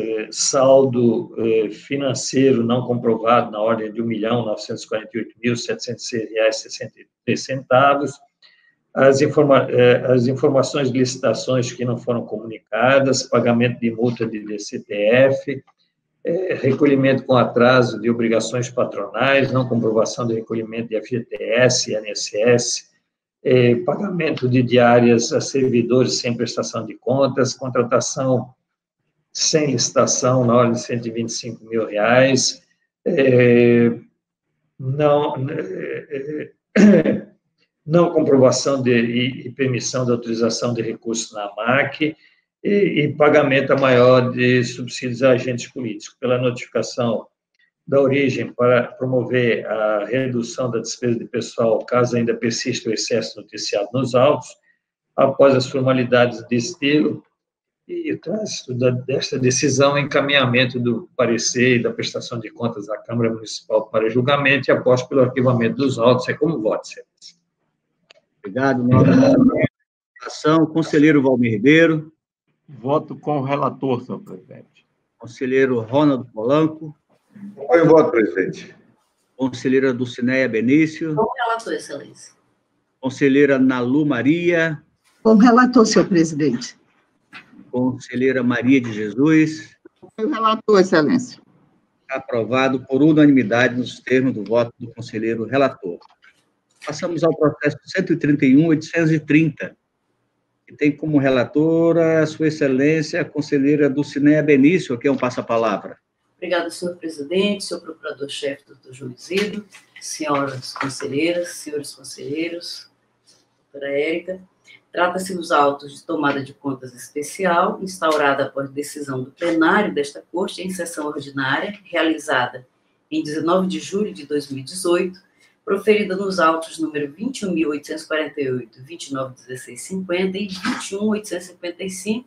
saldo é, financeiro não comprovado na ordem de um milhão novecentos e quarenta e oito mil setecentos e seis reais e sessenta e três centavos, as, informa é, as informações de licitações que não foram comunicadas, pagamento de multa de D C T F, é, recolhimento com atraso de obrigações patronais, não comprovação de recolhimento de F G T S, I N S S, é, pagamento de diárias a servidores sem prestação de contas, contratação sem licitação na ordem de cento e vinte e cinco mil reais, é, não, é, não comprovação de, e, e permissão de autorização de recursos na M A C e, e pagamento a maior de subsídios a agentes políticos, pela notificação da origem para promover a redução da despesa de pessoal, caso ainda persista o excesso noticiado nos autos, após as formalidades de estilo e o trânsito da, desta decisão, encaminhamento do parecer e da prestação de contas da Câmara Municipal para julgamento e após pelo arquivamento dos autos. É como voto, senhores. Obrigado, nova ação. Conselheiro Valmir Ribeiro. Voto com o relator, senhor presidente. Conselheiro Ronaldo Polanco. Apoio o voto, presidente. Conselheira Dulcineia Benício. Com o relator, excelência. Conselheira Nalu Maria. Com o relator, senhor presidente. Conselheira Maria de Jesus. Com o relator, excelência. Aprovado por unanimidade nos termos do voto do conselheiro relator. Passamos ao processo cento e trinta e um, oitocentos e trinta, que tem como relatora a sua excelência, a conselheira Dulcineia Benício, que é um passa-palavra. Obrigada, senhor presidente, senhor procurador-chefe, doutor João Isidro, senhoras conselheiras, senhores conselheiros, doutora Érica. Trata-se dos autos de tomada de contas especial, instaurada após decisão do plenário desta Corte em sessão ordinária, realizada em dezenove de julho de dois mil e dezoito, proferida nos autos número vinte e um mil oitocentos e quarenta e oito, vinte e nove mil dezesseis e cinquenta e vinte e um mil oitocentos e cinquenta e cinco,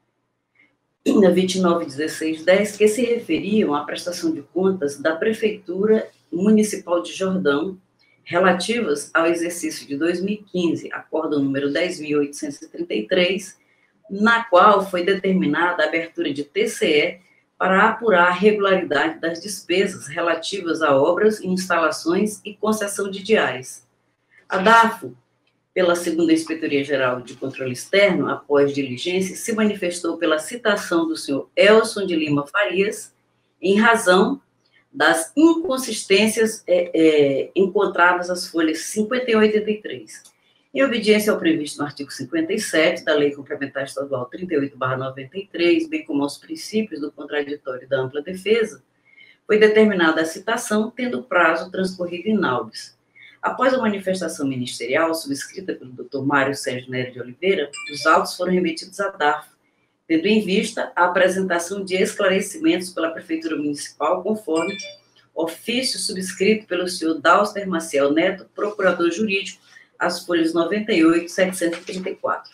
e na vinte e nove mil dezesseis e dez, que se referiam à prestação de contas da Prefeitura Municipal de Jordão, relativas ao exercício de dois mil e quinze, acórdão número dez mil oitocentos e trinta e três, na qual foi determinada a abertura de T C E para apurar a regularidade das despesas relativas a obras, instalações e concessão de diárias. A DAFO, pela segunda Inspetoria-Geral de Controle Externo, após diligência, se manifestou pela citação do senhor Elson de Lima Farias, em razão das inconsistências é, é, encontradas nas folhas cinquenta e oito e oitenta e três. Em obediência ao previsto no artigo cinquenta e sete da Lei Complementar Estadual trinta e oito barra noventa e três, bem como aos princípios do contraditório e da ampla defesa, foi determinada a citação, tendo prazo transcorrido inaudice. Após a manifestação ministerial, subscrita pelo doutor Mário Sérgio Nery de Oliveira, os autos foram remetidos à DAFO, tendo em vista a apresentação de esclarecimentos pela Prefeitura Municipal, conforme ofício subscrito pelo senhor Dauster Maciel Neto, procurador jurídico, as folhas noventa e oito, setecentos e trinta e quatro.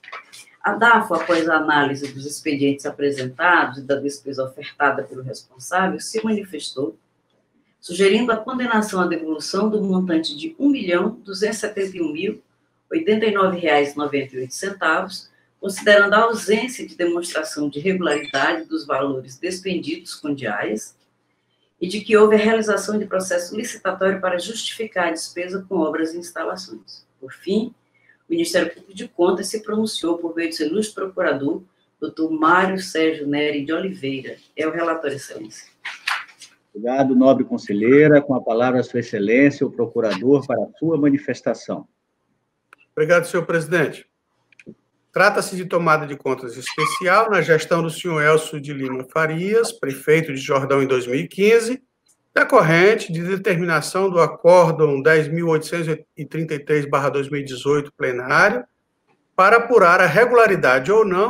A DAFO, após a análise dos expedientes apresentados e da despesa ofertada pelo responsável, se manifestou, sugerindo a condenação à devolução do montante de um milhão duzentos e setenta e um mil oitenta e nove reais e noventa e oito centavos, considerando a ausência de demonstração de regularidade dos valores despendidos com diárias e de que houve a realização de processo licitatório para justificar a despesa com obras e instalações. Por fim, o Ministério Público de Contas se pronunciou por meio do seu ilustre procurador, doutor Mário Sérgio Nery de Oliveira. É o relator, excelência. Obrigado, nobre conselheira. Com a palavra, a sua excelência, o procurador, para a sua manifestação. Obrigado, senhor presidente. Trata-se de tomada de contas especial na gestão do senhor Elcio de Lima Farias, prefeito de Jordão em dois mil e quinze, decorrente de determinação do acórdão dez mil oitocentos e trinta e três barra dois mil e dezoito plenário, para apurar a regularidade ou não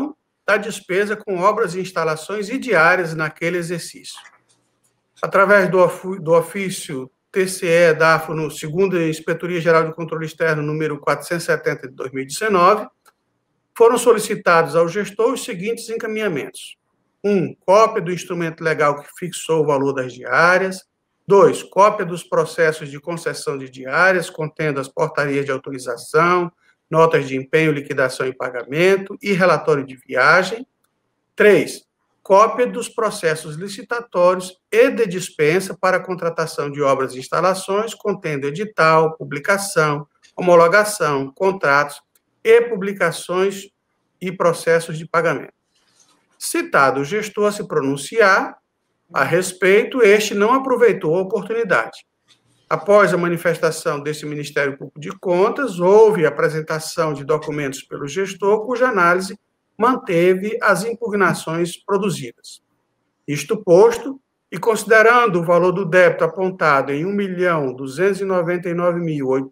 da despesa com obras e instalações e diárias naquele exercício. Através do, do ofício T C E-D A F O, segundo a Inspetoria Geral de Controle Externo, número quatrocentos e setenta de dois mil e dezenove, foram solicitados ao gestor os seguintes encaminhamentos. Um, cópia do instrumento legal que fixou o valor das diárias. Dois, cópia dos processos de concessão de diárias, contendo as portarias de autorização, notas de empenho, liquidação e pagamento e relatório de viagem. Três, cópia dos processos licitatórios e de dispensa para a contratação de obras e instalações, contendo edital, publicação, homologação, contratos e publicações e processos de pagamento. Citado o gestor a se pronunciar a respeito, este não aproveitou a oportunidade. Após a manifestação desse Ministério Público de Contas, houve a apresentação de documentos pelo gestor, cuja análise manteve as impugnações produzidas. Isto posto, e considerando o valor do débito apontado em um milhão duzentos e noventa e nove mil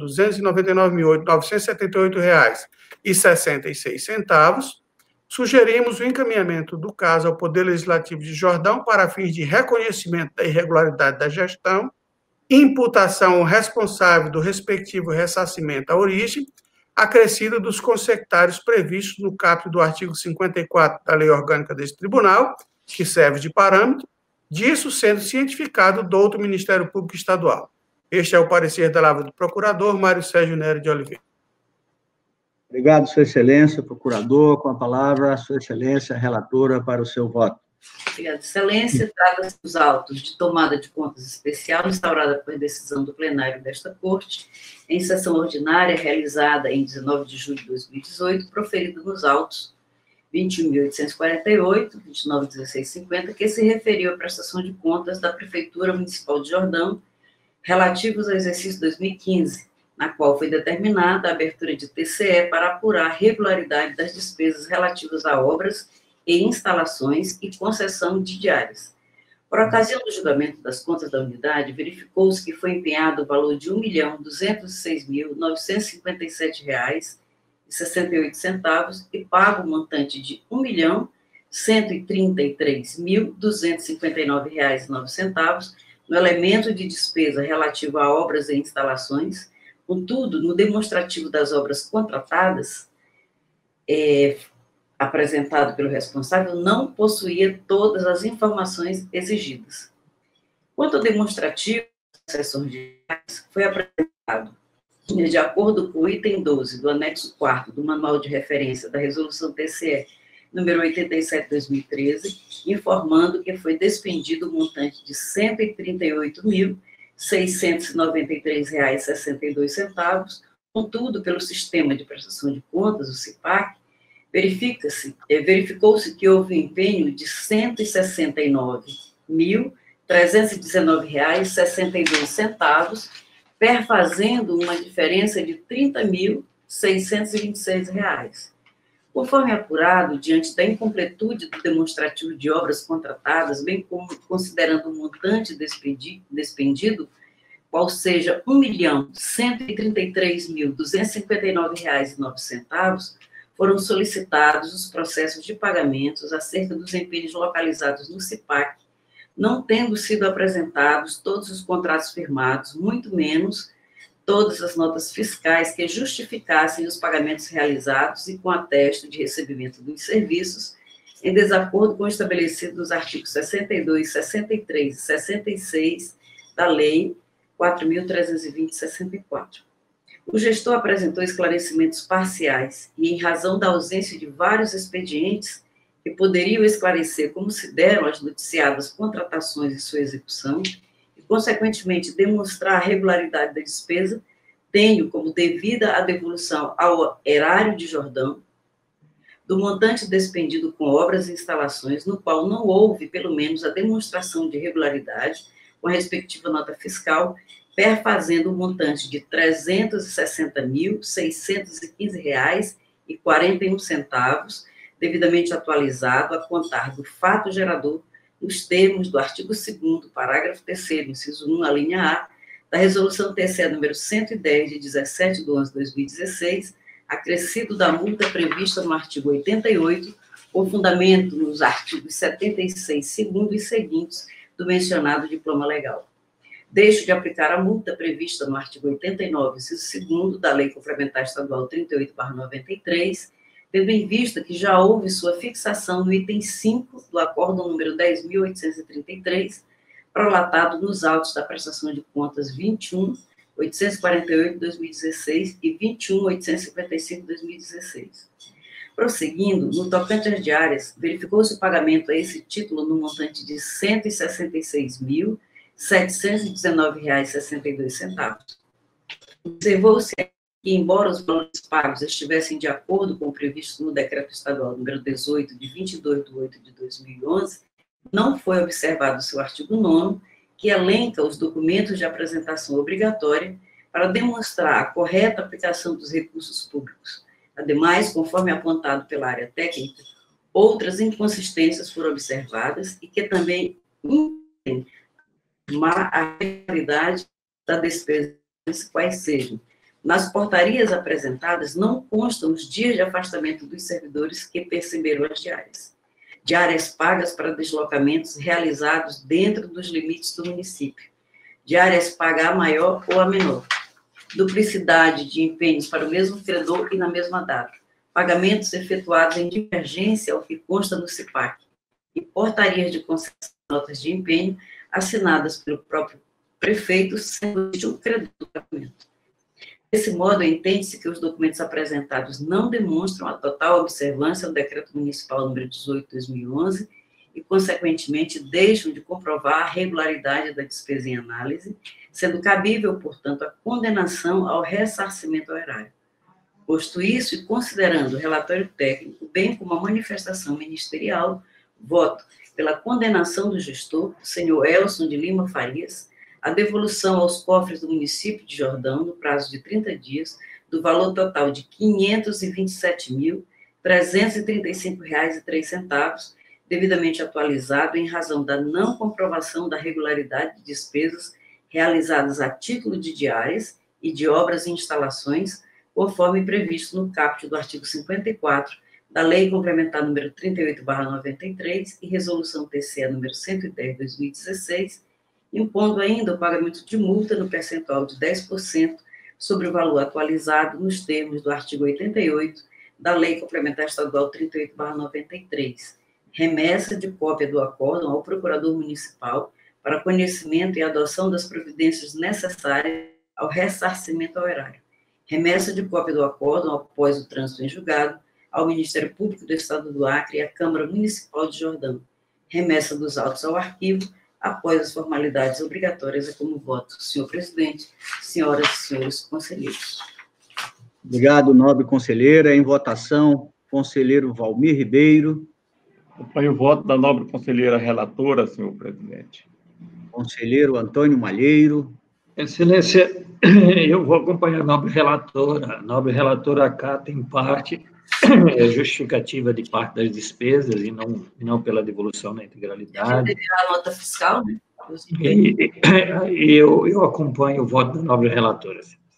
novecentos e setenta e oito reais e sessenta e seis centavos, sugerimos o encaminhamento do caso ao Poder Legislativo de Jordão para fins de reconhecimento da irregularidade da gestão, imputação ao responsável do respectivo ressarcimento à origem, acrescido dos consectários previstos no caput do artigo cinquenta e quatro da Lei Orgânica deste Tribunal, que serve de parâmetro, disso sendo cientificado do outro Ministério Público Estadual. Este é o parecer da Lavra do Procurador Mário Sérgio Nery de Oliveira. Obrigado, Sua Excelência, procurador. Com a palavra, Sua Excelência, relatora, para o seu voto. Obrigada, Excelência. Trata-se dos autos de tomada de contas especial instaurada por decisão do plenário desta Corte, em sessão ordinária realizada em dezenove de julho de dois mil e dezoito, proferida nos autos vinte e um mil oitocentos e quarenta e oito, vinte e nove mil dezesseis e cinquenta, que se referiu à prestação de contas da Prefeitura Municipal de Jordão, relativos ao exercício dois mil e quinze, na qual foi determinada a abertura de T C E para apurar a regularidade das despesas relativas a obras e instalações e concessão de diárias. Por ocasião do julgamento das contas da unidade, verificou-se que foi empenhado o valor de um milhão duzentos e seis mil novecentos e cinquenta e sete reais e sessenta e oito centavos e pago o montante de um milhão cento e trinta e três mil duzentos e cinquenta e nove reais e nove centavos no elemento de despesa relativo a obras e instalações. Contudo, no demonstrativo das obras contratadas, é, apresentado pelo responsável, não possuía todas as informações exigidas. Quanto ao demonstrativo das concessões de diárias, foi apresentado, de acordo com o item doze do anexo quarto do Manual de Referência da Resolução T C E número oitenta e sete de dois mil e treze, informando que foi despendido o montante de cento e trinta e oito mil seiscentos e noventa e três reais e sessenta e dois centavos. Contudo, pelo Sistema de Prestação de Contas, o CIPAC, verifica-se, verificou-se que houve empenho de cento e sessenta e nove mil trezentos e dezenove reais e sessenta e dois centavos, perfazendo uma diferença de trinta mil seiscentos e vinte e seis reais. Conforme apurado, diante da incompletude do demonstrativo de obras contratadas, bem como considerando o montante despendido, qual seja um milhão cento e trinta e três mil duzentos e cinquenta e nove reais e nove centavos, foram solicitados os processos de pagamentos acerca dos empenhos localizados no CIPAC, não tendo sido apresentados todos os contratos firmados, muito menos todas as notas fiscais que justificassem os pagamentos realizados e com atesto de recebimento dos serviços, em desacordo com o estabelecido nos artigos sessenta e dois, sessenta e três e sessenta e seis da Lei quatro mil trezentos e vinte e sessenta e quatro. O gestor apresentou esclarecimentos parciais e, em razão da ausência de vários expedientes que poderiam esclarecer como se deram as noticiadas contratações e sua execução, e, consequentemente, demonstrar a regularidade da despesa, tenho como devida a devolução ao erário de Jordão do montante despendido com obras e instalações, no qual não houve, pelo menos, a demonstração de regularidade com a respectiva nota fiscal, perfazendo o montante de trezentos e sessenta mil seiscentos e quinze reais e quarenta e um centavos, devidamente atualizado a contar do fato gerador, nos termos do artigo segundo, parágrafo terceiro, inciso um, a linha A, da Resolução T C E número cento e dez, de dezessete de onze de dois mil e dezesseis, acrescido da multa prevista no artigo oitenta e oito, com fundamento nos artigos setenta e seis, segundo e seguintes do mencionado diploma legal. Deixo de aplicar a multa prevista no artigo oitenta e nove, inciso segundo da Lei Complementar Estadual trinta e oito barra noventa e três, tendo em vista que já houve sua fixação no item cinco do acórdão número dez mil oitocentos e trinta e três, prolatado nos autos da prestação de contas vinte e um mil oitocentos e quarenta e oito de dois mil e dezesseis e vinte e um mil oitocentos e cinquenta e cinco de dois mil e dezesseis. Prosseguindo, no tocante às diárias, verificou-se o pagamento a esse título no montante de cento e sessenta e seis mil setecentos e dezenove reais e sessenta e dois centavos. Observou-se que, embora os valores pagos estivessem de acordo com o previsto no Decreto Estadual número dezoito, de vinte e dois de oito de dois mil e onze, não foi observado o seu artigo nono, que elenca os documentos de apresentação obrigatória para demonstrar a correta aplicação dos recursos públicos. Ademais, conforme apontado pela área técnica, outras inconsistências foram observadas e que também impedem a realidade da despesa, quais sejam. Nas portarias apresentadas, não constam os dias de afastamento dos servidores que perceberam as diárias. Diárias pagas para deslocamentos realizados dentro dos limites do município. Diárias pagas a maior ou a menor. Duplicidade de empenhos para o mesmo credor e na mesma data. Pagamentos efetuados em divergência ao que consta no CIPAC. E portarias de concessão de notas de empenho assinadas pelo próprio prefeito, sendo de um credor do pagamento. Desse modo, entende-se que os documentos apresentados não demonstram a total observância do Decreto Municipal número dezoito de dois mil e onze e, consequentemente, deixam de comprovar a regularidade da despesa em análise, sendo cabível, portanto, a condenação ao ressarcimento horário. Posto isso e considerando o relatório técnico, bem como a manifestação ministerial, voto pela condenação do gestor, senhor Elson de Lima Farias, a devolução aos cofres do município de Jordão, no prazo de trinta dias, do valor total de quinhentos e vinte e sete mil, trezentos e trinta e cinco reais e três centavos, devidamente atualizado em razão da não comprovação da regularidade de despesas realizadas a título de diárias e de obras e instalações, conforme previsto no caput do artigo cinquenta e quatro da Lei Complementar número trinta e oito barra noventa e três e Resolução T C E número cento e dez de dois mil e dezesseis, impondo ainda o pagamento de multa no percentual de dez por cento sobre o valor atualizado nos termos do artigo oitenta e oito da Lei Complementar Estadual trinta e oito barra noventa e três. Remessa de cópia do acórdão ao Procurador Municipal para conhecimento e adoção das providências necessárias ao ressarcimento horário. Remessa de cópia do acórdão após o trânsito em julgado ao Ministério Público do Estado do Acre e à Câmara Municipal de Jordão. Remessa dos autos ao arquivo após as formalidades obrigatórias. É como voto, senhor presidente, senhoras e senhores conselheiros. Obrigado, nobre conselheira. Em votação, conselheiro Valmir Ribeiro. Acompanho o voto da nobre conselheira relatora, senhor presidente. Conselheiro Antônio Malheiro. Excelência, eu vou acompanhar a nobre relatora. A nobre relatora acata, em parte, a justificativa de parte das despesas e não, e não pela devolução na integralidade. A nota fiscal, né? E, e eu, eu acompanho o voto da nobre relatora.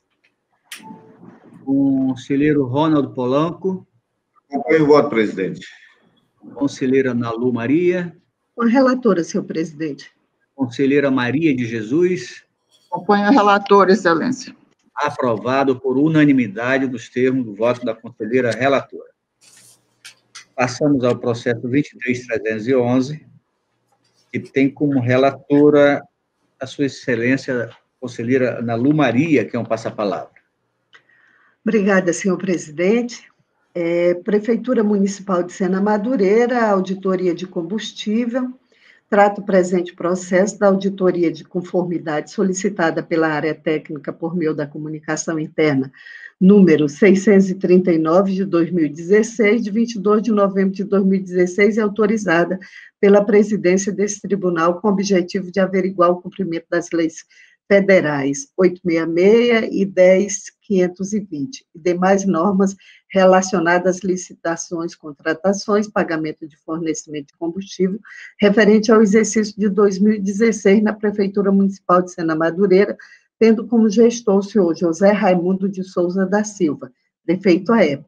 Conselheiro Ronaldo Polanco. Acompanho o voto, presidente. Conselheira Nalu Maria. Com a relatora, senhor presidente. Conselheira Maria de Jesus. Acompanho a relatora, excelência. Aprovado por unanimidade dos termos do voto da conselheira relatora. Passamos ao processo vinte e três mil trezentos e onze, que tem como relatora a sua excelência, conselheira Nalu Maria, que é um passa-palavra. Obrigada, senhor presidente. É, Prefeitura Municipal de Sena Madureira, auditoria de combustível, trata o presente processo da auditoria de conformidade solicitada pela área técnica por meio da comunicação interna, número seiscentos e trinta e nove de dois mil e dezesseis, de vinte e dois de novembro de dois mil e dezesseis, e autorizada pela presidência desse tribunal com o objetivo de averiguar o cumprimento das leis federais oitocentos e sessenta e seis e dez mil quinhentos e vinte, e demais normas relacionadas às licitações, contratações, pagamento de fornecimento de combustível, referente ao exercício de dois mil e dezesseis na Prefeitura Municipal de Sena Madureira, tendo como gestor o senhor José Raimundo de Souza da Silva, prefeito à época.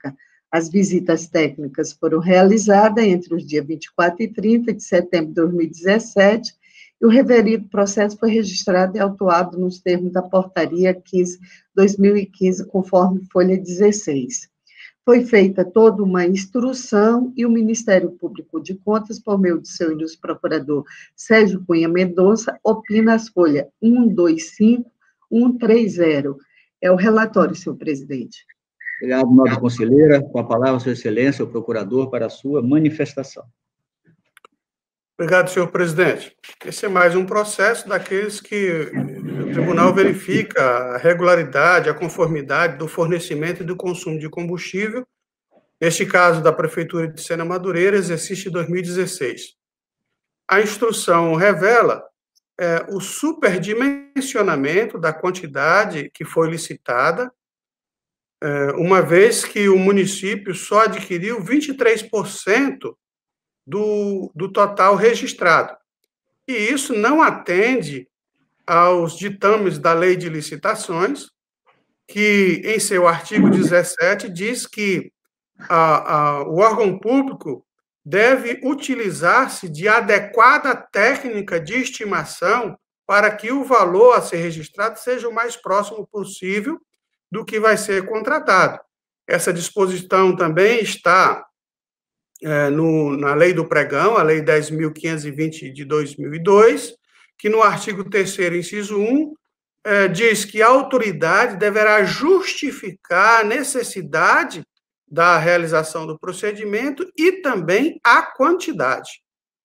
As visitas técnicas foram realizadas entre os dias vinte e quatro e trinta de setembro de dois mil e dezessete, e o referido processo foi registrado e autuado nos termos da Portaria quinze barra dois mil e quinze, conforme folha dezesseis. Foi feita toda uma instrução e o Ministério Público de Contas, por meio do seu ilustre procurador Sérgio Cunha Mendonça, opina as folhas um dois cinco, um três zero. É o relatório, senhor presidente. Obrigado, nobre conselheira. Com a palavra, sua excelência, o procurador, para a sua manifestação. Obrigado, senhor presidente. Esse é mais um processo daqueles que o tribunal verifica a regularidade, a conformidade do fornecimento e do consumo de combustível, neste caso da Prefeitura de Sena Madureira, exercício dois mil e dezesseis. A instrução revela é, o superdimensionamento da quantidade que foi licitada, é, uma vez que o município só adquiriu vinte e três por cento Do, do total registrado. E isso não atende aos ditames da Lei de Licitações, que, em seu artigo dezessete, diz que a, a, o órgão público deve utilizar-se de adequada técnica de estimação para que o valor a ser registrado seja o mais próximo possível do que vai ser contratado. Essa disposição também está É, no, na Lei do Pregão, a Lei dez mil quinhentos e vinte de dois mil e dois, que no artigo terceiro, inciso um, é, diz que a autoridade deverá justificar a necessidade da realização do procedimento e também a quantidade.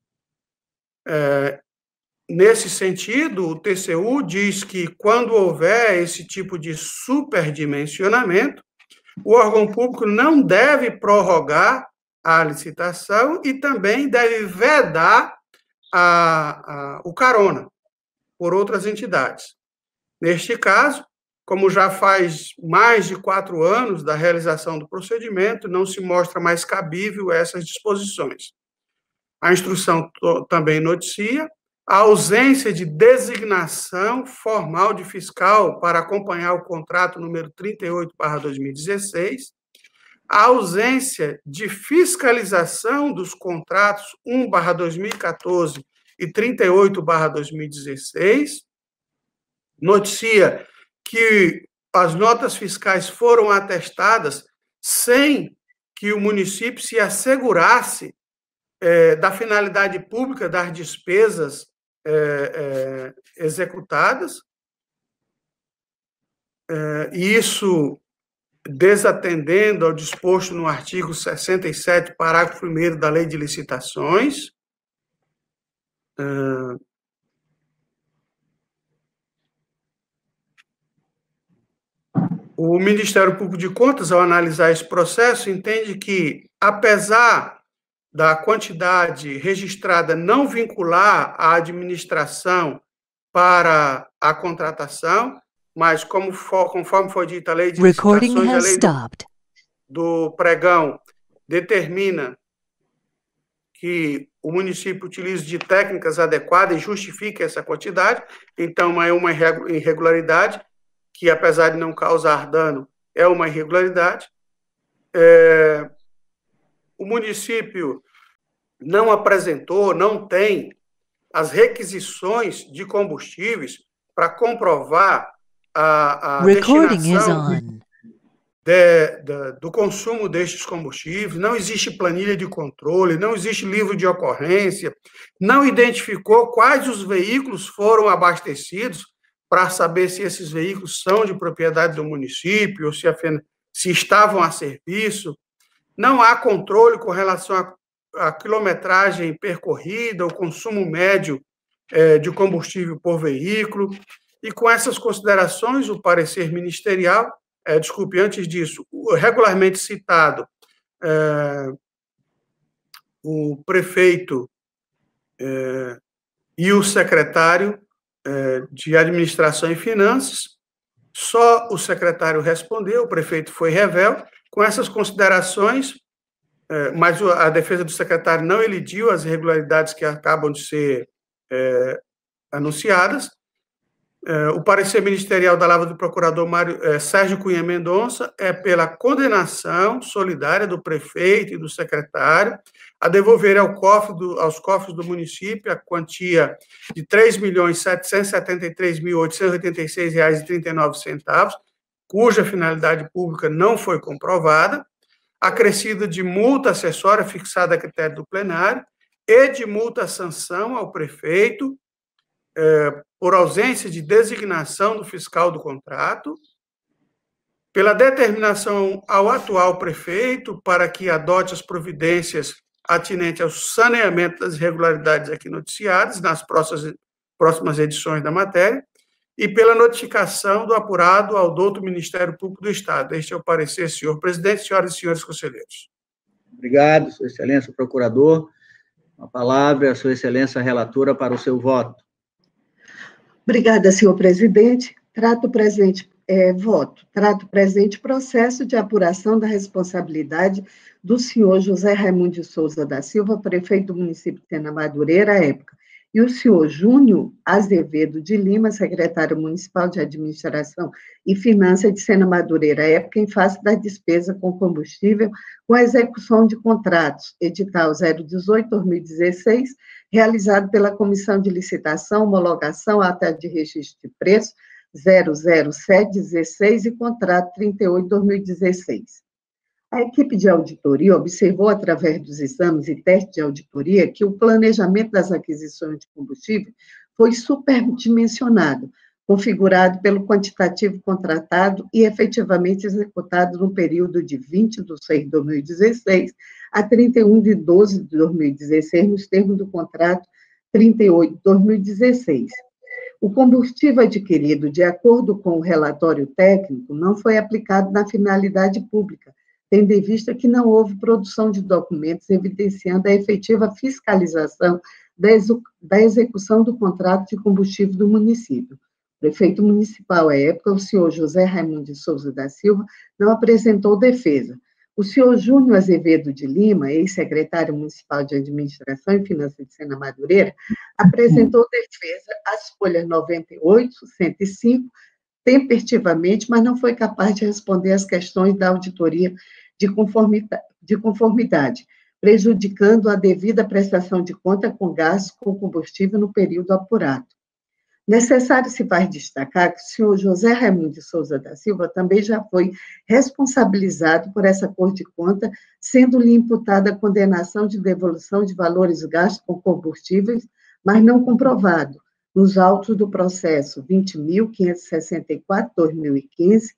É, nesse sentido, o T C U diz que quando houver esse tipo de superdimensionamento, o órgão público não deve prorrogar a licitação e também deve vedar a, a, o carona por outras entidades. Neste caso, como já faz mais de quatro anos da realização do procedimento, não se mostra mais cabível essas disposições. A instrução também noticia a ausência de designação formal de fiscal para acompanhar o contrato número trinta e oito barra dois mil e dezesseis, a ausência de fiscalização dos contratos um barra dois mil e quatorze e trinta e oito barra dois mil e dezesseis, noticia que as notas fiscais foram atestadas sem que o município se assegurasse é, da finalidade pública das despesas é, é, executadas. É, isso desatendendo ao disposto no artigo sessenta e sete, parágrafo primeiro da Lei de Licitações. Uh, o Ministério Público de Contas, ao analisar esse processo, entende que, apesar da quantidade registrada não vincular a administração para a contratação, mas como for, conforme foi dito, a Lei de Licitações, a Lei do, do Pregão determina que o município utilize de técnicas adequadas e justifique essa quantidade, então é uma irregularidade, que apesar de não causar dano, é uma irregularidade. É, o município não apresentou, não tem as requisições de combustíveis para comprovar a, a destinação de, de, do consumo destes combustíveis, não existe planilha de controle, não existe livro de ocorrência, não identificou quais os veículos foram abastecidos para saber se esses veículos são de propriedade do município ou se, a, se estavam a serviço, não há controle com relação à quilometragem percorrida, o consumo médio é, de combustível por veículo. E com essas considerações, o parecer ministerial, é, desculpe, antes disso, o regularmente citado, é, o prefeito é, e o secretário é, de Administração e Finanças, só o secretário respondeu, o prefeito foi revel. Com essas considerações, é, mas a defesa do secretário não elidiu as irregularidades que acabam de ser é, anunciadas. É, o parecer ministerial da Lavra do procurador Mário, é, Sérgio Cunha Mendonça é pela condenação solidária do prefeito e do secretário a devolver ao cofre do, aos cofres do município a quantia de três milhões setecentos e setenta e três mil oitocentos e oitenta e seis reais e trinta e nove centavos, cuja finalidade pública não foi comprovada, acrescida de multa acessória fixada a critério do plenário e de multa-sanção ao prefeito é, por ausência de designação do fiscal do contrato, pela determinação ao atual prefeito para que adote as providências atinentes ao saneamento das irregularidades aqui noticiadas nas próximas, próximas edições da matéria, e pela notificação do apurado ao douto Ministério Público do Estado. Este é o parecer, senhor presidente, senhoras e senhores conselheiros. Obrigado, Sua Excelência, o procurador. A palavra é a Sua Excelência a relatora para o seu voto. Obrigada, senhor presidente. Trato presente, é, voto. Trato presente processo de apuração da responsabilidade do senhor José Raimundo de Souza da Silva, prefeito do município de Sena Madureira, à época, e o senhor Júnior Azevedo de Lima, secretário municipal de Administração e Finanças de Sena Madureira, à época, em face da despesa com combustível com a execução de contratos, edital zero dezoito barra dois mil e dezesseis, realizado pela Comissão de Licitação, Homologação, Ata de Registro de Preço, zero zero sete dezesseis e contrato trinta e oito barra dois mil e dezesseis. A equipe de auditoria observou, através dos exames e testes de auditoria, que o planejamento das aquisições de combustível foi superdimensionado, configurado pelo quantitativo contratado e efetivamente executado no período de vinte de seis de dois mil e dezesseis a trinta e um de doze de dois mil e dezesseis, nos termos do contrato trinta e oito de dois mil e dezesseis. O combustível adquirido, de acordo com o relatório técnico, não foi aplicado na finalidade pública, tendo em vista que não houve produção de documentos evidenciando a efetiva fiscalização da execução do contrato de combustível do município. O prefeito municipal, à época, o senhor José Raimundo de Souza da Silva, não apresentou defesa. O senhor Júnior Azevedo de Lima, ex-secretário municipal de Administração e Finanças de Sena Madureira, apresentou defesa às folhas noventa e oito, cento e cinco, tempestivamente, mas não foi capaz de responder às questões da auditoria de conformidade, de conformidade, prejudicando a devida prestação de conta com gastos com combustível no período apurado. Necessário se faz destacar que o senhor José Raimundo de Souza da Silva também já foi responsabilizado por essa cor de conta, sendo-lhe imputada a condenação de devolução de valores gastos com combustíveis, mas não comprovado, nos autos do processo vinte mil quinhentos e sessenta e quatro barra dois mil e quinze,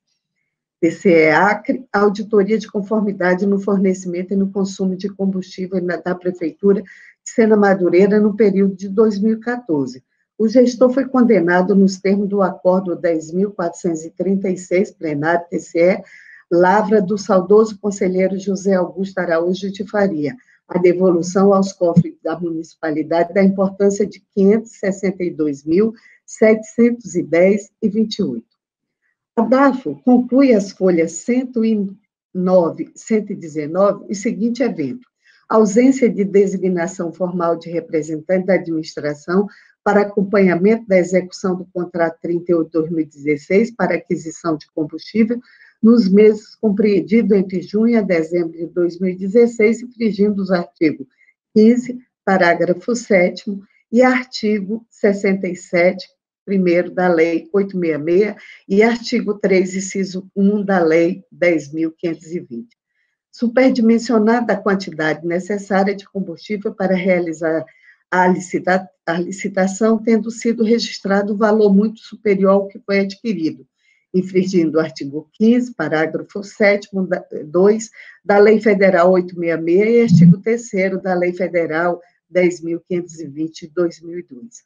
T C E Acre, auditoria de conformidade no fornecimento e no consumo de combustível da Prefeitura de Sena Madureira no período de dois mil e quatorze. O gestor foi condenado nos termos do acordo dez mil quatrocentos e trinta e seis, plenário T C E, lavra do saudoso conselheiro José Augusto Araújo de Faria, a devolução aos cofres da municipalidade da importância de quinhentos e sessenta e dois mil setecentos e dez reais e vinte e oito centavos. A DAFO conclui as folhas cento e nove, cento e dezenove o seguinte evento: ausência de designação formal de representante da administração para acompanhamento da execução do contrato trinta e oito barra dois mil e dezesseis para aquisição de combustível nos meses compreendidos entre junho a dezembro de dois mil e dezesseis, infringindo os artigos quinze, parágrafo sétimo, e artigo sessenta e sete, primeiro da Lei oitocentos e sessenta e seis, e artigo três, inciso um da Lei dez mil quinhentos e vinte. Superdimensionada a quantidade necessária de combustível para realizar a, licita a licitação, tendo sido registrado um valor muito superior ao que foi adquirido, infringindo o artigo quinze, parágrafo sétimo, dois, da Lei Federal oitocentos e sessenta e seis e artigo terceiro da Lei Federal dez mil quinhentos e vinte, de dois mil e dois.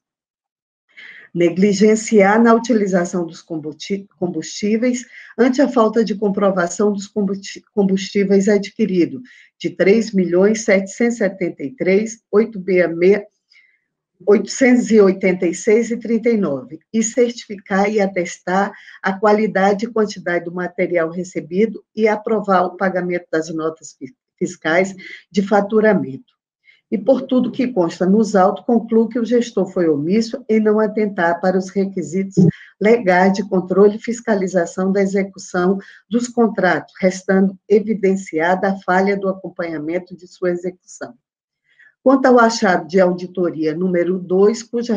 Negligenciar na utilização dos combustíveis ante a falta de comprovação dos combustíveis adquiridos, de três milhões setecentos e setenta e três mil oitocentos e oitenta e seis reais e trinta e nove centavos, e certificar e atestar a qualidade e quantidade do material recebido e aprovar o pagamento das notas fiscais de faturamento. e, por tudo que consta nos autos, concluo que o gestor foi omisso em não atentar para os requisitos legais de controle e fiscalização da execução dos contratos, restando evidenciada a falha do acompanhamento de sua execução. Quanto ao achado de auditoria número dois, cuja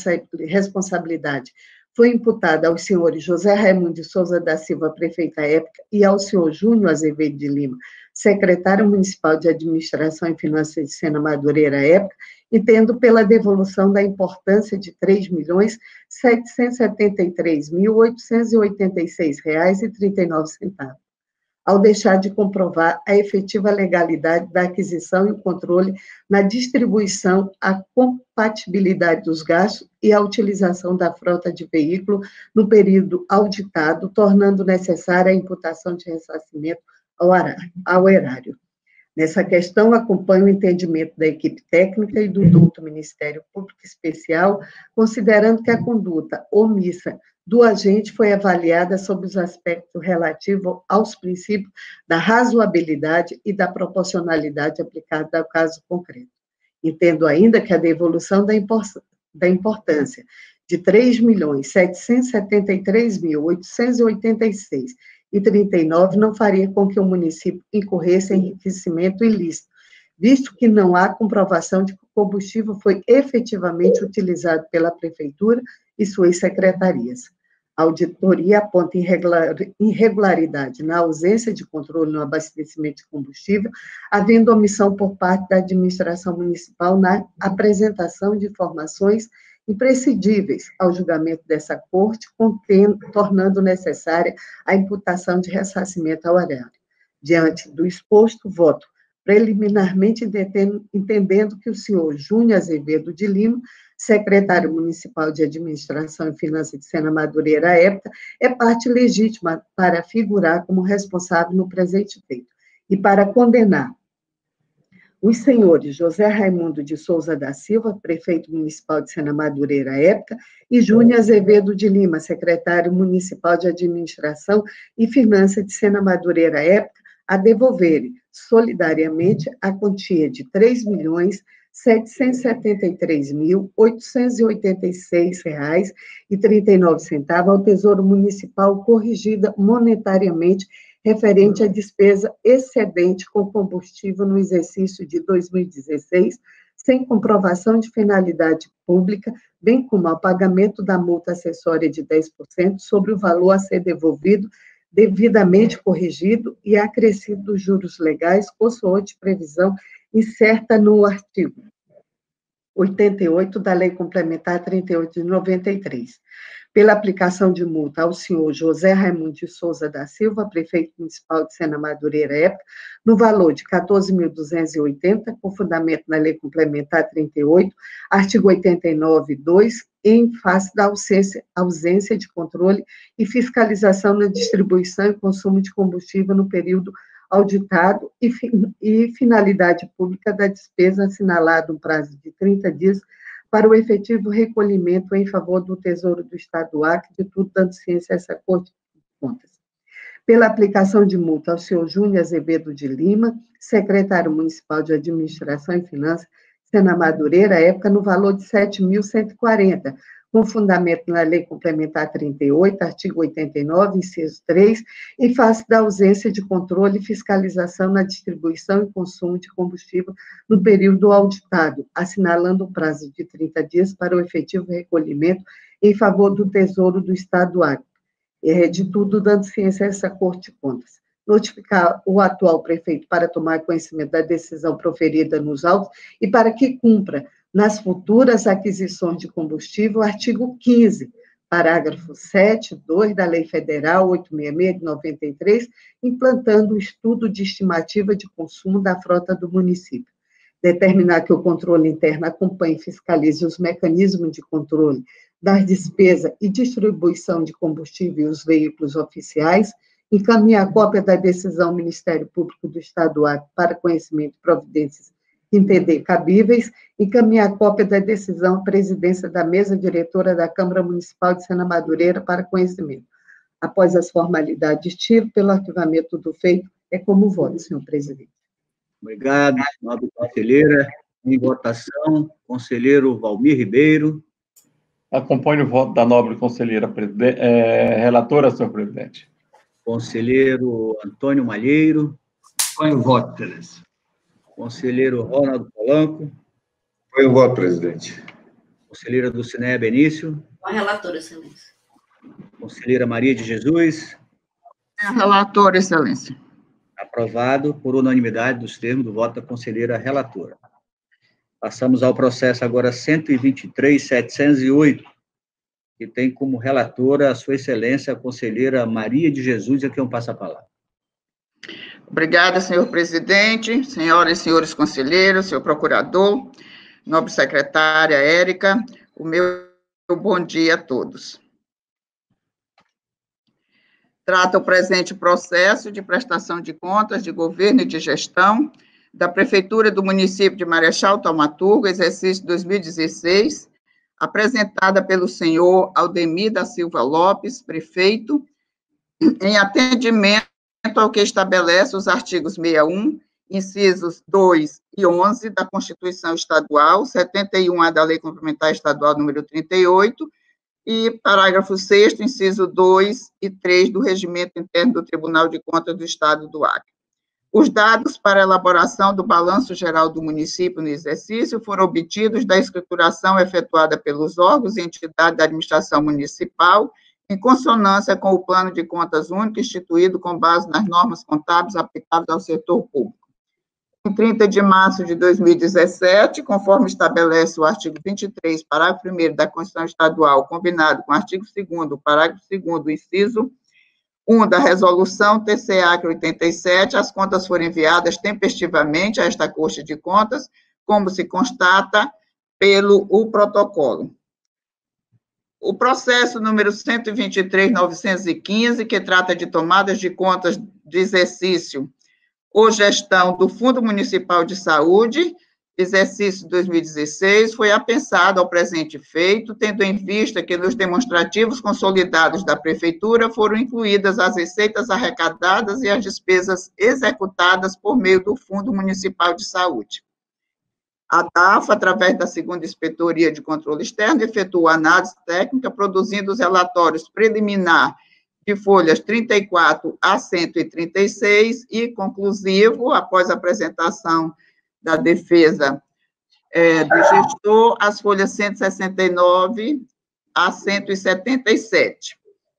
responsabilidade foi imputada aos senhores José Raimundo de Souza da Silva, prefeito à época, e ao senhor Júnior Azevedo de Lima, secretário municipal de Administração e Finanças de Sena Madureira à época, entendo pela devolução da importância de três milhões setecentos e setenta e três mil oitocentos e oitenta e seis reais e trinta e nove centavos, ao deixar de comprovar a efetiva legalidade da aquisição e o controle na distribuição, a compatibilidade dos gastos e a utilização da frota de veículo no período auditado, tornando necessária a imputação de ressarcimento ao horário, ao erário. Nessa questão, acompanho o entendimento da equipe técnica e do douto Ministério Público Especial, considerando que a conduta omissa do agente foi avaliada sob os aspectos relativos aos princípios da razoabilidade e da proporcionalidade aplicada ao caso concreto. Entendo ainda que a devolução da importância de três milhões setecentos e setenta e três mil oitocentos e oitenta e seis reais e trinta e nove centavos não faria com que o município incorresse em enriquecimento ilícito, visto que não há comprovação de que o combustível foi efetivamente utilizado pela Prefeitura e suas secretarias. A auditoria aponta irregularidade na ausência de controle no abastecimento de combustível, havendo omissão por parte da administração municipal na apresentação de informações imprescindíveis ao julgamento dessa corte, contendo, tornando necessária a imputação de ressarcimento ao erário. Diante do exposto, voto preliminarmente entendendo que o senhor Júnior Azevedo de Lima, secretário municipal de Administração e Finanças de Sena Madureira à época, é parte legítima para figurar como responsável no presente feito e para condenar os senhores José Raimundo de Souza da Silva, prefeito municipal de Sena Madureira à época, e Júnior Azevedo de Lima, secretário municipal de Administração e Finanças de Sena Madureira à época, a devolverem solidariamente a quantia de três milhões setecentos e setenta e três mil oitocentos e oitenta e seis reais e trinta e nove centavos ao Tesouro Municipal, corrigida monetariamente referente à despesa excedente com combustível no exercício de dois mil e dezesseis, sem comprovação de finalidade pública, bem como ao pagamento da multa acessória de dez por cento sobre o valor a ser devolvido, devidamente corrigido e acrescido dos juros legais, consoante previsão incerta no artigo oitenta e oito da Lei Complementar trinta e oito de noventa e três. Pela aplicação de multa ao senhor José Raimundo de Souza da Silva, prefeito municipal de Sena Madureira, época, no valor de quatorze mil duzentos e oitenta, com fundamento na Lei Complementar trinta e oito, artigo oitenta e nove, dois, em face da ausência, ausência de controle e fiscalização na distribuição e consumo de combustível no período auditado e, e finalidade pública da despesa assinalada no prazo de trinta dias para o efetivo recolhimento em favor do Tesouro do Estado do Acre, de tudo dando ciência a essa Corte de Contas. Pela aplicação de multa ao senhor Júnior Azevedo de Lima, secretário municipal de Administração e Finanças, Sena Madureira, à época, no valor de sete mil cento e quarenta, com fundamento na Lei Complementar trinta e oito, artigo oitenta e nove, inciso três, em face da ausência de controle e fiscalização na distribuição e consumo de combustível no período auditado, assinalando o prazo de trinta dias para o efetivo recolhimento em favor do Tesouro do Estado do Acre. É, de tudo, dando ciência a essa Corte de Contas. Notificar o atual prefeito para tomar conhecimento da decisão proferida nos autos e para que cumpra nas futuras aquisições de combustível, artigo quinze, parágrafo sete, dois da Lei Federal oitocentos e sessenta e seis de noventa e três, implantando o estudo de estimativa de consumo da frota do município. Determinar que o controle interno acompanhe e fiscalize os mecanismos de controle das despesas e distribuição de combustível e os veículos oficiais, encaminhar cópia da decisão do Ministério Público do Estado do Acre para conhecimento e providências entender cabíveis, encaminhar cópia da decisão à presidência da mesa diretora da Câmara Municipal de Sena Madureira para conhecimento. Após as formalidades, tiro pelo arquivamento do feito, é como voto, senhor presidente. Obrigado, nobre conselheira. Em votação, conselheiro Valmir Ribeiro. Acompanho o voto da nobre conselheira é, relatora, senhor presidente. Conselheiro Antônio Malheiro. Acompanho o voto, Tereza. Conselheiro Ronaldo Polanco. Acompanho o voto, presidente. Conselheira Dulcinéia Benício. Com a relatora, excelência. Conselheira Maria de Jesus. Relatora, excelência. Aprovado por unanimidade dos termos do voto da conselheira relatora. Passamos ao processo agora cento e vinte e três, setecentos e oito, que tem como relatora a sua excelência, a conselheira Maria de Jesus, a quem eu passo a palavra. Obrigada, senhor presidente, senhoras e senhores conselheiros, senhor procurador, nobre secretária Érica, o meu bom dia a todos. Trata o presente processo de prestação de contas de governo e de gestão da Prefeitura do município de Marechal Thaumaturgo, exercício dois mil e dezesseis, apresentada pelo senhor Aldemir da Silva Lopes, prefeito, em atendimento ao que estabelece os artigos sessenta e um, incisos dois e onze da Constituição Estadual, setenta e um A da Lei Complementar Estadual número trinta e oito, e parágrafo sexto, inciso dois e três do Regimento Interno do Tribunal de Contas do Estado do Acre. Os dados para elaboração do balanço geral do município no exercício foram obtidos da escrituração efetuada pelos órgãos e entidades da administração municipal, em consonância com o plano de contas único instituído com base nas normas contábeis aplicáveis ao setor público. Em trinta de março de dois mil e dezessete, conforme estabelece o artigo vinte e três, parágrafo primeiro da Constituição Estadual, combinado com o artigo segundo, parágrafo segundo, inciso um da Resolução T C A C oitenta e sete, as contas foram enviadas tempestivamente a esta Corte de Contas, como se constata pelo o protocolo. O processo número cento e vinte e três, novecentos e quinze, que trata de tomadas de contas de exercício ou gestão do Fundo Municipal de Saúde, exercício dois mil e dezesseis, foi apensado ao presente feito, tendo em vista que nos demonstrativos consolidados da Prefeitura foram incluídas as receitas arrecadadas e as despesas executadas por meio do Fundo Municipal de Saúde. A D A F, através da segunda Inspetoria de Controle Externo, efetuou análise técnica, produzindo os relatórios preliminar de folhas trinta e quatro a cento e trinta e seis e conclusivo, após a apresentação da defesa é, do gestor, as folhas cento e sessenta e nove a cento e setenta e sete.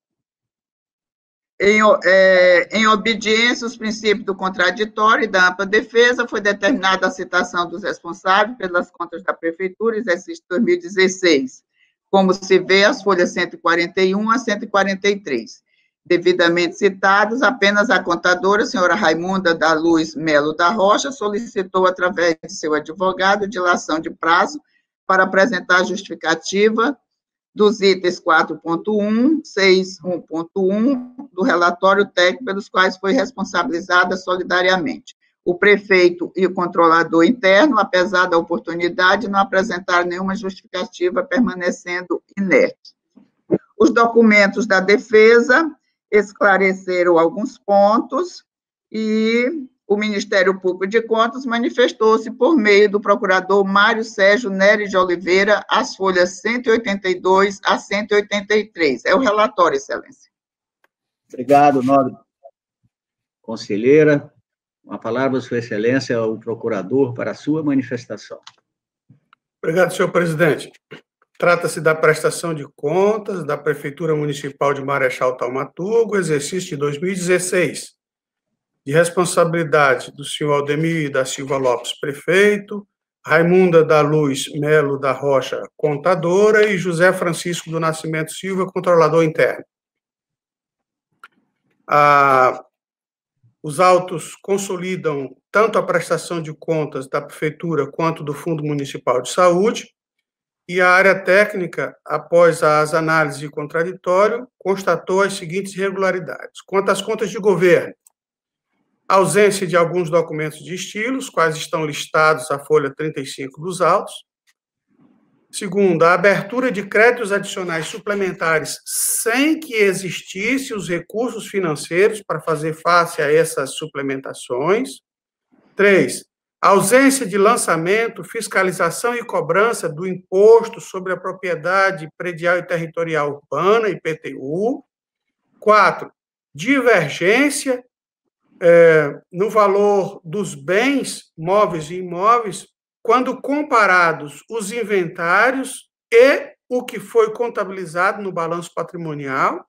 Em, é, em obediência aos princípios do contraditório e da ampla defesa, foi determinada a citação dos responsáveis pelas contas da Prefeitura, exercício dois mil e dezesseis, como se vê as folhas cento e quarenta e um a cento e quarenta e três. Devidamente citados, apenas a contadora, a senhora Raimunda da Luz Melo da Rocha, solicitou, através de seu advogado, dilação de prazo para apresentar a justificativa dos itens quatro ponto um, seis ponto um do relatório técnico, pelos quais foi responsabilizada solidariamente. O prefeito e o controlador interno, apesar da oportunidade, não apresentaram nenhuma justificativa, permanecendo inertes. Os documentos da defesa esclareceram alguns pontos e o Ministério Público de Contas manifestou-se por meio do procurador Mário Sérgio Nery de Oliveira, as folhas cento e oitenta e dois a cento e oitenta e três. É o relatório, excelência. Obrigado, nobre conselheira. Uma palavra, sua excelência, ao procurador para a sua manifestação. Obrigado, senhor presidente. Trata-se da prestação de contas da Prefeitura Municipal de Marechal Thaumaturgo, exercício de dois mil e dezesseis, de responsabilidade do senhor Aldemir da Silva Lopes, prefeito, Raimunda da Luz Melo da Rocha, contadora, e José Francisco do Nascimento Silva, controlador interno. Ah, os autos consolidam tanto a prestação de contas da Prefeitura quanto do Fundo Municipal de Saúde, e a área técnica, após as análises de contraditório, constatou as seguintes irregularidades. Quanto às contas de governo, ausência de alguns documentos de estilo, os quais estão listados à folha trinta e cinco dos autos. Segundo, a abertura de créditos adicionais suplementares sem que existissem os recursos financeiros para fazer face a essas suplementações. Três, ausência de lançamento, fiscalização e cobrança do Imposto sobre a Propriedade Predial e Territorial Urbana, I P T U. Quatro, divergência é, no valor dos bens móveis e imóveis, quando comparados os inventários e o que foi contabilizado no balanço patrimonial.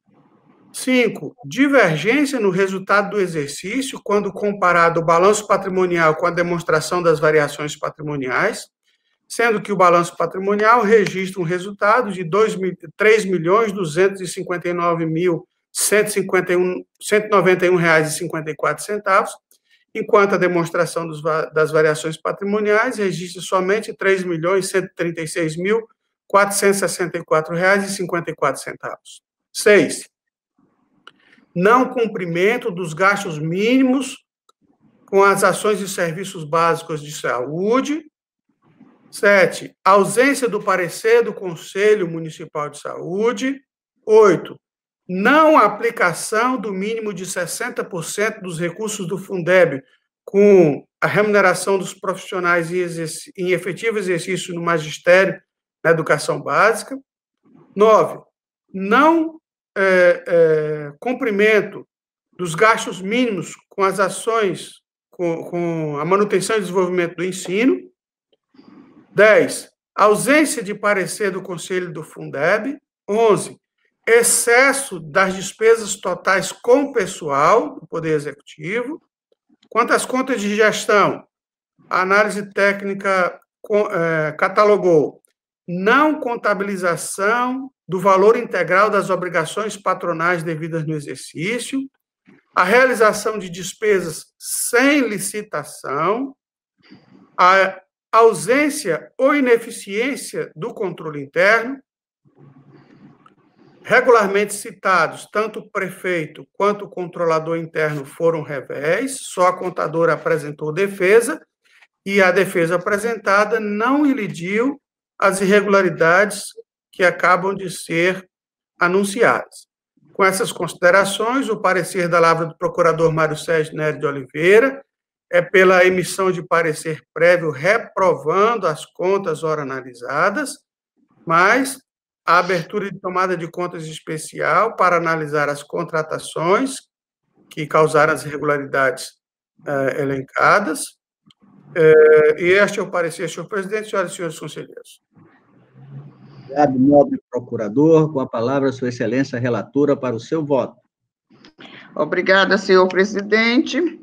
Cinco, divergência no resultado do exercício, quando comparado o balanço patrimonial com a demonstração das variações patrimoniais, sendo que o balanço patrimonial registra um resultado de três milhões duzentos e cinquenta e nove mil cento e noventa e um reais e cinquenta e quatro centavos, enquanto a demonstração dos, das variações patrimoniais registra somente três milhões cento e trinta e seis mil quatrocentos e sessenta e quatro reais e cinquenta e quatro centavos. Seis, não cumprimento dos gastos mínimos com as ações e serviços básicos de saúde. Sete, ausência do parecer do Conselho Municipal de Saúde. Oito, não aplicação do mínimo de sessenta por cento dos recursos do Fundeb com a remuneração dos profissionais em efetivo exercício no magistério na educação básica. Nove, não é, é, cumprimento dos gastos mínimos com as ações, com, com a manutenção e desenvolvimento do ensino. Dez, ausência de parecer do Conselho do Fundeb. Onze, excesso das despesas totais com pessoal do Poder Executivo. Quanto às contas de gestão, a análise técnica é, catalogou não contabilização do valor integral das obrigações patronais devidas no exercício, a realização de despesas sem licitação, a ausência ou ineficiência do controle interno. Regularmente citados, tanto o prefeito quanto o controlador interno foram revés, só a contadora apresentou defesa, e a defesa apresentada não ilidiu as irregularidades que acabam de ser anunciadas. Com essas considerações, o parecer da lavra do procurador Mário Sérgio Nery de Oliveira é pela emissão de parecer prévio reprovando as contas ora analisadas, mas a abertura de tomada de contas especial para analisar as contratações que causaram as irregularidades eh, elencadas. Eh, e este é o parecer, senhor presidente, senhoras e senhores conselheiros. Obrigado, nobre procurador. Com a palavra, sua excelência relatora, para o seu voto. Obrigada, senhor presidente.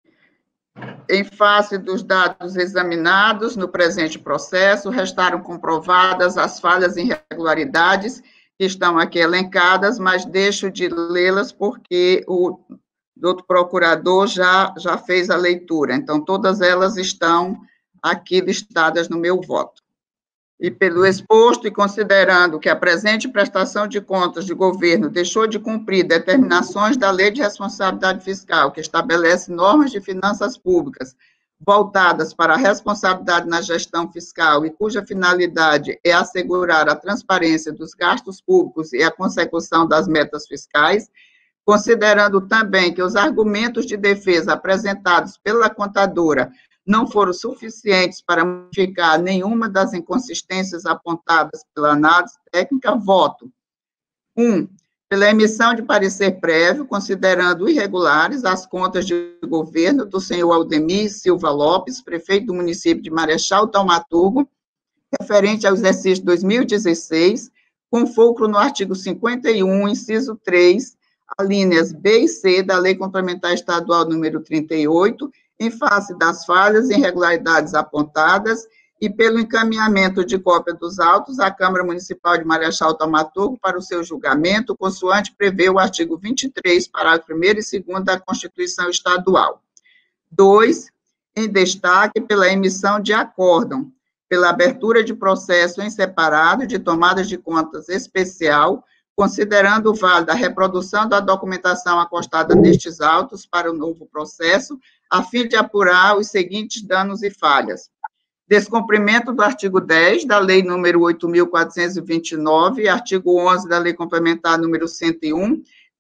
Em face dos dados examinados no presente processo, restaram comprovadas as falhas e irregularidades que estão aqui elencadas, mas deixo de lê-las porque o doutor procurador já, já fez a leitura. Então, todas elas estão aqui listadas no meu voto. E pelo exposto, e considerando que a presente prestação de contas de governo deixou de cumprir determinações da Lei de Responsabilidade Fiscal, que estabelece normas de finanças públicas voltadas para a responsabilidade na gestão fiscal e cuja finalidade é assegurar a transparência dos gastos públicos e a consecução das metas fiscais, considerando também que os argumentos de defesa apresentados pela contadora não foram suficientes para modificar nenhuma das inconsistências apontadas pela análise técnica, voto. Um, pela emissão de parecer prévio, considerando irregulares as contas de governo do senhor Aldemir Silva Lopes, prefeito do município de Marechal Thaumaturgo, referente ao exercício dois mil e dezesseis, com fulcro no artigo cinquenta e um, inciso três, alíneas B e C da Lei Complementar Estadual número trinta e oito, em face das falhas e irregularidades apontadas e pelo encaminhamento de cópia dos autos à Câmara Municipal de Marechal Thaumaturgo para o seu julgamento, consoante prevê o artigo vinte e três, parágrafo primeiro e segundo da Constituição Estadual. Dois, em destaque pela emissão de acórdão, pela abertura de processo em separado de tomada de contas especial, considerando válida a reprodução da documentação acostada nestes autos para o novo processo, a fim de apurar os seguintes danos e falhas. Descumprimento do artigo dez da Lei número oito mil quatrocentos e vinte e nove, artigo onze da Lei Complementar número cento e um,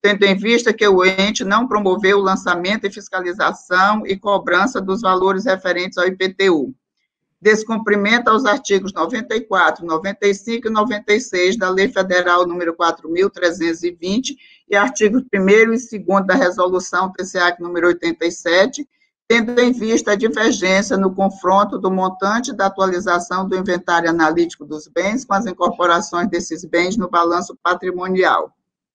tendo em vista que o ente não promoveu o lançamento e fiscalização e cobrança dos valores referentes ao I P T U. Descumprimento aos artigos noventa e quatro, noventa e cinco e noventa e seis da Lei Federal número quatro mil trezentos e vinte e artigos primeiro e segundo da Resolução T C A C número oitenta e sete, tendo em vista a divergência no confronto do montante da atualização do inventário analítico dos bens com as incorporações desses bens no balanço patrimonial.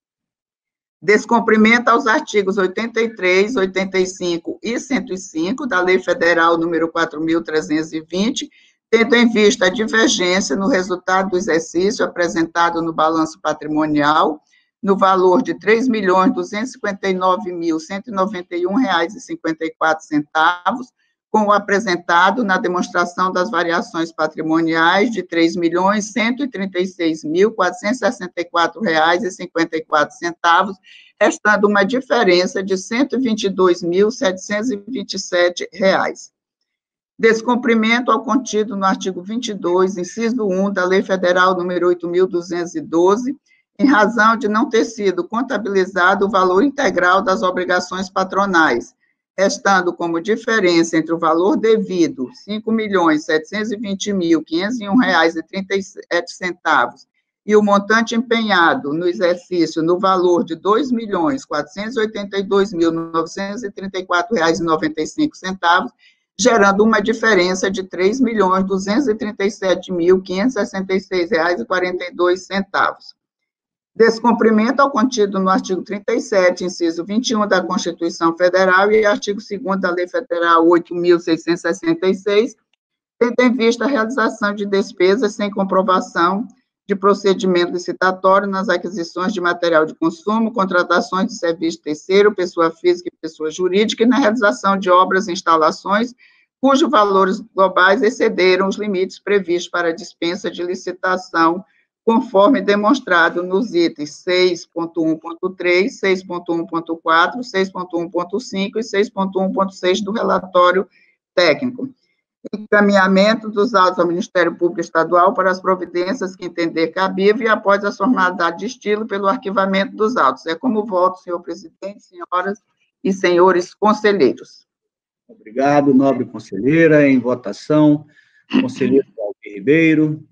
Descumprimento aos artigos oitenta e três, oitenta e cinco e cento e cinco da Lei Federal número quatro mil trezentos e vinte, tendo em vista a divergência no resultado do exercício apresentado no balanço patrimonial, no valor de três milhões duzentos e cinquenta e nove mil cento e noventa e um reais e cinquenta e quatro centavos, com o apresentado na demonstração das variações patrimoniais de três milhões cento e trinta e seis mil quatrocentos e sessenta e quatro reais e cinquenta e quatro centavos, restando uma diferença de cento e vinte e dois mil setecentos e vinte e sete reais. Descumprimento ao contido no artigo vinte e dois, inciso um da Lei Federal número oito mil duzentos e doze, em razão de não ter sido contabilizado o valor integral das obrigações patronais, restando como diferença entre o valor devido, cinco milhões setecentos e vinte mil quinhentos e um reais e trinta e sete centavos, e o montante empenhado no exercício no valor de dois milhões quatrocentos e oitenta e dois mil novecentos e trinta e quatro reais e noventa e cinco centavos, gerando uma diferença de três milhões duzentos e trinta e sete mil quinhentos e sessenta e seis reais e quarenta e dois centavos. Descumprimento ao contido no artigo trinta e sete, inciso vinte e um da Constituição Federal e artigo segundo da Lei Federal oito mil seiscentos e sessenta e seis, tendo em vista a realização de despesas sem comprovação de procedimento licitatório nas aquisições de material de consumo, contratações de serviço terceiro, pessoa física e pessoa jurídica, e na realização de obras e instalações cujos valores globais excederam os limites previstos para a dispensa de licitação, conforme demonstrado nos itens seis ponto um ponto três, seis ponto um ponto quatro, seis ponto um ponto cinco e seis ponto um ponto seis do relatório técnico. Encaminhamento dos autos ao Ministério Público Estadual para as providências que entender cabível e após a formalidade de estilo pelo arquivamento dos autos. É como voto, senhor presidente, senhoras e senhores conselheiros. Obrigado, nobre conselheira. Em votação, conselheiro Valdir Ribeiro.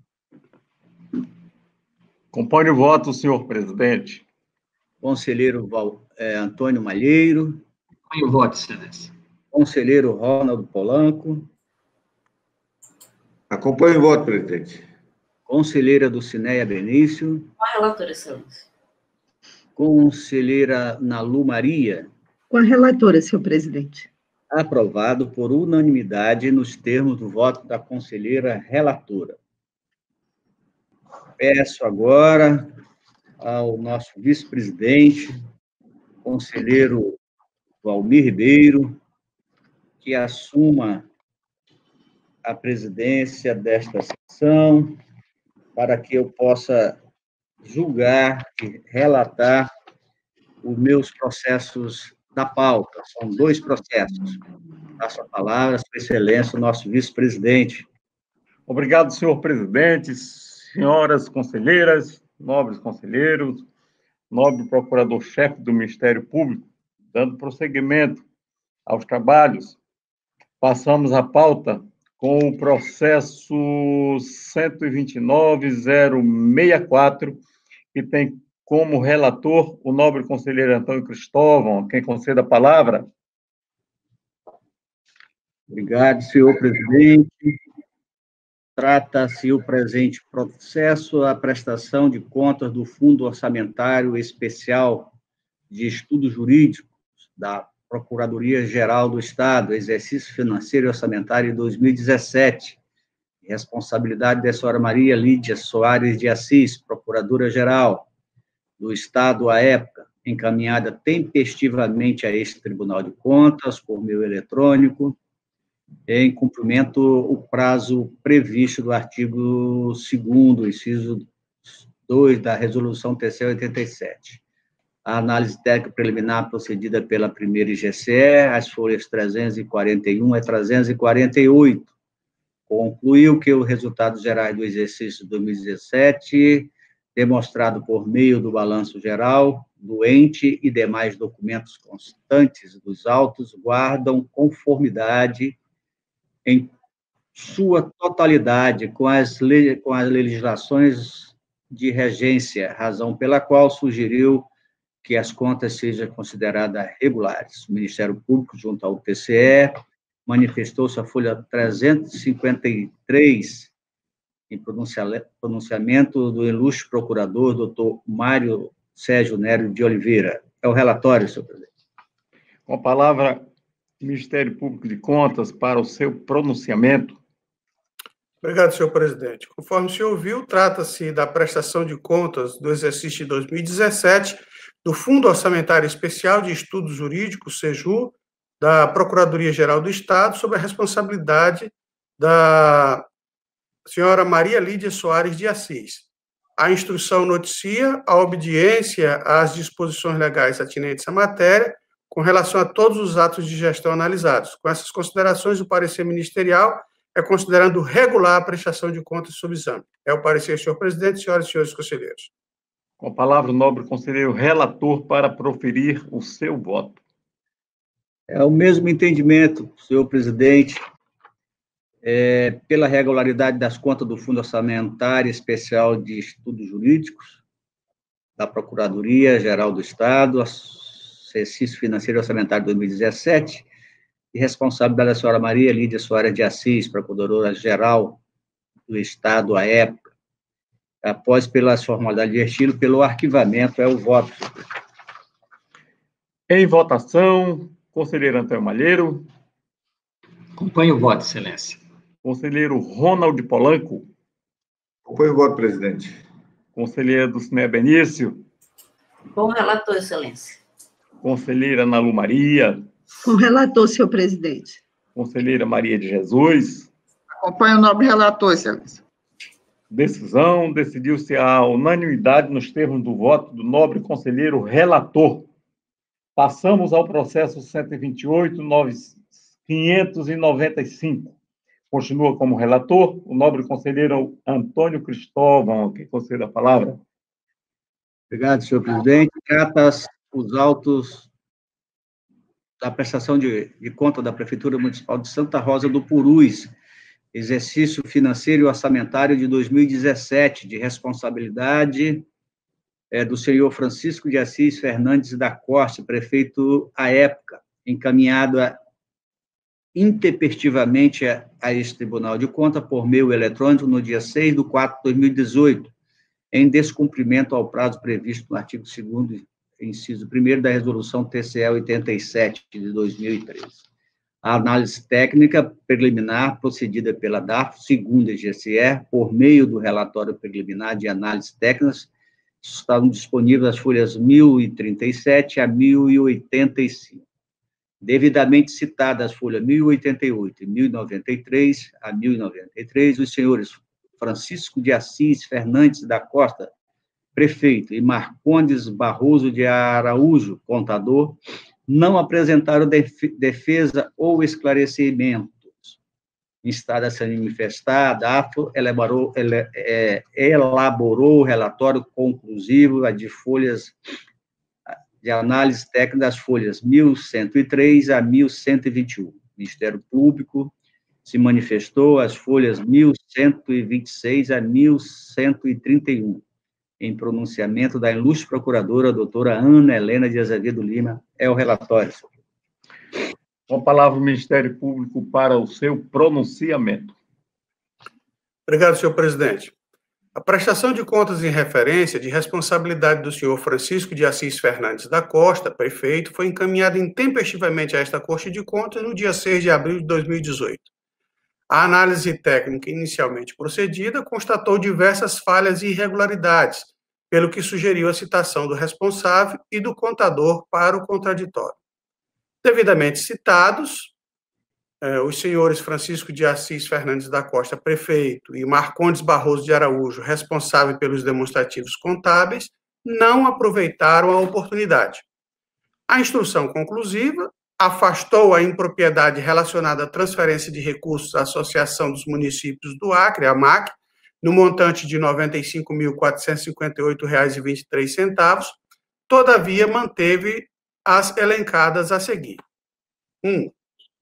Acompanhe o voto, senhor presidente. Conselheiro Val, é, Antônio Malheiro. Acompanhe o voto, excelência. Conselheiro Ronaldo Polanco. Acompanhe o voto, presidente. Conselheira Dulcineia Benício. Com a relatora, excelência. Conselheira Nalu Maria. Com a relatora, senhor presidente. Aprovado por unanimidade nos termos do voto da conselheira relatora. Peço agora ao nosso vice-presidente, conselheiro Valmir Ribeiro, que assuma a presidência desta sessão, para que eu possa julgar e relatar os meus processos da pauta. São dois processos. Passo a palavra, Sua Excelência, o nosso vice-presidente. Obrigado, senhor presidente, senhoras conselheiras, nobres conselheiros, nobre procurador-chefe do Ministério Público, dando prosseguimento aos trabalhos, passamos a pauta com o processo cento e vinte e nove zero sessenta e quatro, que tem como relator o nobre conselheiro Antônio Cristóvão, quem concede a palavra. Obrigado, senhor presidente. Trata-se o presente processo a prestação de contas do Fundo Orçamentário Especial de Estudos Jurídicos da Procuradoria-Geral do Estado, Exercício Financeiro e Orçamentário de dois mil e dezessete, responsabilidade da senhora Maria Lídia Soares de Assis, Procuradora-Geral do Estado à época, encaminhada tempestivamente a este Tribunal de Contas por meio eletrônico, em cumprimento o prazo previsto do artigo segundo, inciso dois da Resolução T C A oitenta e sete. A análise técnica preliminar procedida pela primeira I G C E, as folhas trezentos e quarenta e um a trezentos e quarenta e oito, concluiu que os resultados gerais do exercício dois mil e dezessete, demonstrado por meio do balanço geral do ente e demais documentos constantes dos autos guardam conformidade em sua totalidade com as, le com as legislações de regência, razão pela qual sugeriu que as contas sejam consideradas regulares. O Ministério Público, junto ao T C E, manifestou-se a folha trezentos e cinquenta e três, em pronunciamento do ilustre procurador, doutor Mário Sérgio Nério de Oliveira. É o relatório, senhor presidente. Com a palavra, Ministério Público de Contas, para o seu pronunciamento. Obrigado, senhor presidente. Conforme o senhor viu, trata-se da prestação de contas do exercício de dois mil e dezessete do Fundo Orçamentário Especial de Estudos Jurídicos, SEJU, da Procuradoria-Geral do Estado, sob a responsabilidade da senhora Maria Lídia Soares de Assis. A instrução noticia a obediência às disposições legais atinentes à matéria, com relação a todos os atos de gestão analisados. Com essas considerações, o parecer ministerial é considerando regular a prestação de contas sob exame. É o parecer, senhor presidente, senhoras e senhores conselheiros. Com a palavra, o nobre conselheiro relator, para proferir o seu voto. É o mesmo entendimento, senhor presidente, é, pela regularidade das contas do Fundo Orçamentário Especial de Estudos Jurídicos, da Procuradoria-Geral do Estado, exercício financeiro orçamentário de dois mil e dezessete, e responsabilidade da senhora Maria Lídia Soares de Assis, Procuradora-Geral do Estado à época, após pelas formalidades de estilo, pelo arquivamento, é o voto. Em votação, conselheiro Antônio Malheiro. Acompanho o voto, excelência. Conselheiro Ronald Polanco. Acompanho o voto, presidente. Conselheiro Dulcinea Benício. Com o relator, excelência. Conselheira Ana Lu Maria. Com o relator, senhor presidente. Conselheira Maria de Jesus. Acompanho o nobre relator, excelência. Decisão, decidiu-se a unanimidade nos termos do voto do nobre conselheiro relator. Passamos ao processo cento e vinte e oito, quinhentos e noventa e cinco. Continua como relator o nobre conselheiro Antônio Cristóvão, que concede a palavra. Obrigado, senhor presidente. Trata os autos da prestação de, de conta da Prefeitura Municipal de Santa Rosa do Purus, exercício financeiro e orçamentário de dois mil e dezessete, de responsabilidade é, do senhor Francisco de Assis Fernandes da Costa, prefeito à época, encaminhada intempestivamente a, a este Tribunal de Contas por meio eletrônico no dia seis de quatro de dois mil e dezoito, em descumprimento ao prazo previsto no artigo segundo, inciso primeiro da Resolução T C E oitenta e sete, de dois mil e treze. A análise técnica preliminar procedida pela D A F, segundo a G C E, por meio do relatório preliminar de análise técnicas, estavam disponíveis as folhas mil e trinta e sete a mil e oitenta e cinco. Devidamente citadas as folhas mil e oitenta e oito e mil e noventa e três a mil e noventa e três, os senhores Francisco de Assis Fernandes da Costa, prefeito, e Marcondes Barroso de Araújo, contador, não apresentaram defesa ou esclarecimentos. Instada a se manifestar, a D A F elaborou, elaborou o relatório conclusivo de folhas de análise técnica das folhas mil cento e três a mil cento e vinte e um. O Ministério Público se manifestou as folhas mil cento e vinte e seis a mil cento e trinta e um, em pronunciamento da ilustre procuradora, doutora Ana Helena de Azevedo Lima. É o relatório, senhor. Com a palavra o Ministério Público para o seu pronunciamento. Obrigado, senhor presidente. A prestação de contas em referência de responsabilidade do senhor Francisco de Assis Fernandes da Costa, prefeito, foi encaminhada intempestivamente a esta Corte de Contas no dia seis de abril de dois mil e dezoito. A análise técnica inicialmente procedida constatou diversas falhas e irregularidades, pelo que sugeriu a citação do responsável e do contador para o contraditório. Devidamente citados, eh, os senhores Francisco de Assis Fernandes da Costa, prefeito, e Marcondes Barroso de Araújo, responsável pelos demonstrativos contábeis, não aproveitaram a oportunidade. A instrução conclusiva afastou a impropriedade relacionada à transferência de recursos à Associação dos Municípios do Acre, a AMAC, no montante de noventa e cinco mil quatrocentos e cinquenta e oito reais e vinte e três centavos, todavia manteve as elencadas a seguir. um.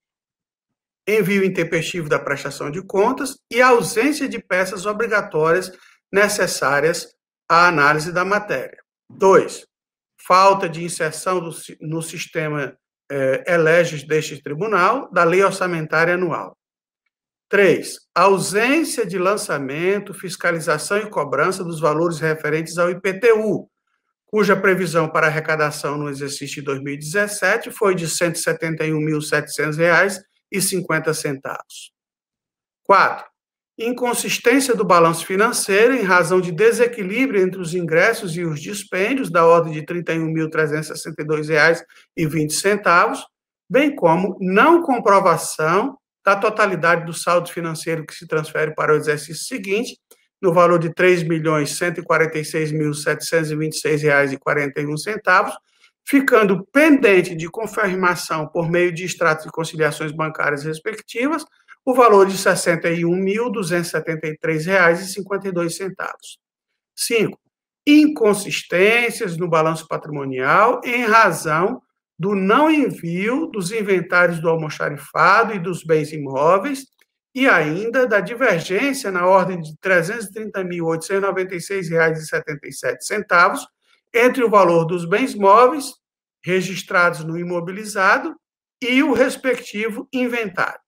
Envio intempestivo da prestação de contas e ausência de peças obrigatórias necessárias à análise da matéria. dois. Falta de inserção do, no sistema eh, eleges deste tribunal da lei orçamentária anual. três. Ausência de lançamento, fiscalização e cobrança dos valores referentes ao I P T U, cuja previsão para arrecadação no exercício de dois mil e dezessete foi de cento e setenta e um mil e setecentos reais e cinquenta centavos. quatro. Inconsistência do balanço financeiro em razão de desequilíbrio entre os ingressos e os dispêndios da ordem de trinta e um mil trezentos e sessenta e dois reais e vinte centavos, bem como não comprovação da totalidade do saldo financeiro que se transfere para o exercício seguinte, no valor de três milhões cento e quarenta e seis mil setecentos e vinte e seis reais e quarenta e um centavos, ficando pendente de confirmação por meio de extratos e conciliações bancárias respectivas, o valor de sessenta e um mil duzentos e setenta e três reais e cinquenta e dois centavos. cinco. Inconsistências no balanço patrimonial em razão do não envio dos inventários do almoxarifado e dos bens imóveis e ainda da divergência na ordem de trezentos e trinta mil oitocentos e noventa e seis reais e setenta e sete centavos entre o valor dos bens móveis registrados no imobilizado e o respectivo inventário.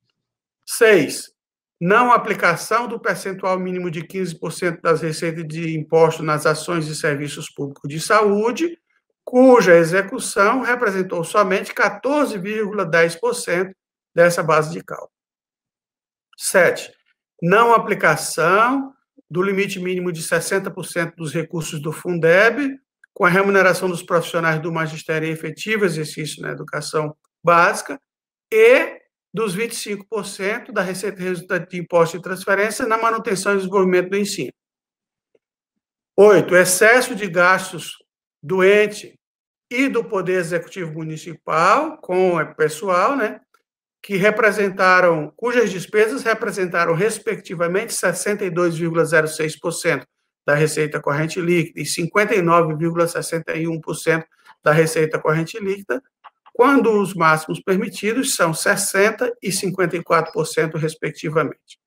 seis. Não aplicação do percentual mínimo de quinze por cento das receitas de imposto nas ações e serviços públicos de saúde, cuja execução representou somente quatorze vírgula dez por cento dessa base de cálculo. sete. Não aplicação do limite mínimo de sessenta por cento dos recursos do Fundeb, com a remuneração dos profissionais do magistério em efetivo exercício na educação básica, e dos vinte e cinco por cento da receita resultante de imposto de transferência na manutenção e desenvolvimento do ensino. oito. Excesso de gastos do ente e do Poder Executivo Municipal com o pessoal, né, que representaram, cujas despesas representaram, respectivamente, sessenta e dois vírgula zero seis por cento da receita corrente líquida e cinquenta e nove vírgula sessenta e um por cento da receita corrente líquida, quando os máximos permitidos são sessenta por cento e cinquenta e quatro por cento, respectivamente.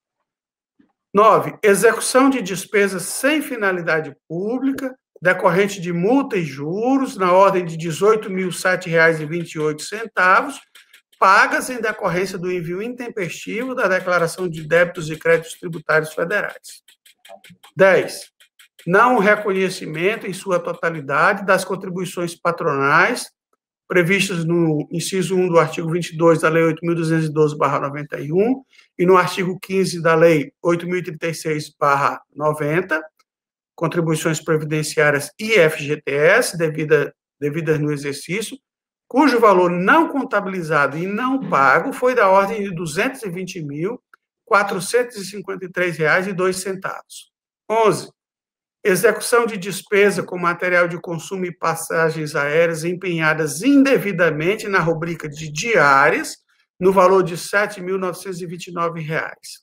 nove. Execução de despesas sem finalidade pública, decorrente de multa e juros, na ordem de dezoito mil sete reais e vinte e oito centavos, pagas em decorrência do envio intempestivo da declaração de débitos e créditos tributários federais. dez. Não reconhecimento em sua totalidade das contribuições patronais previstas no inciso um do artigo vinte e dois da Lei oito mil duzentos e doze barra noventa e um e no artigo quinze da Lei oito mil e trinta e seis barra noventa, contribuições previdenciárias e F G T S devida, devidas no exercício, cujo valor não contabilizado e não pago foi da ordem de duzentos e vinte mil quatrocentos e cinquenta e três reais e dois centavos. onze. Execução de despesa com material de consumo e passagens aéreas empenhadas indevidamente na rubrica de diárias, no valor de sete mil novecentos e vinte e nove reais.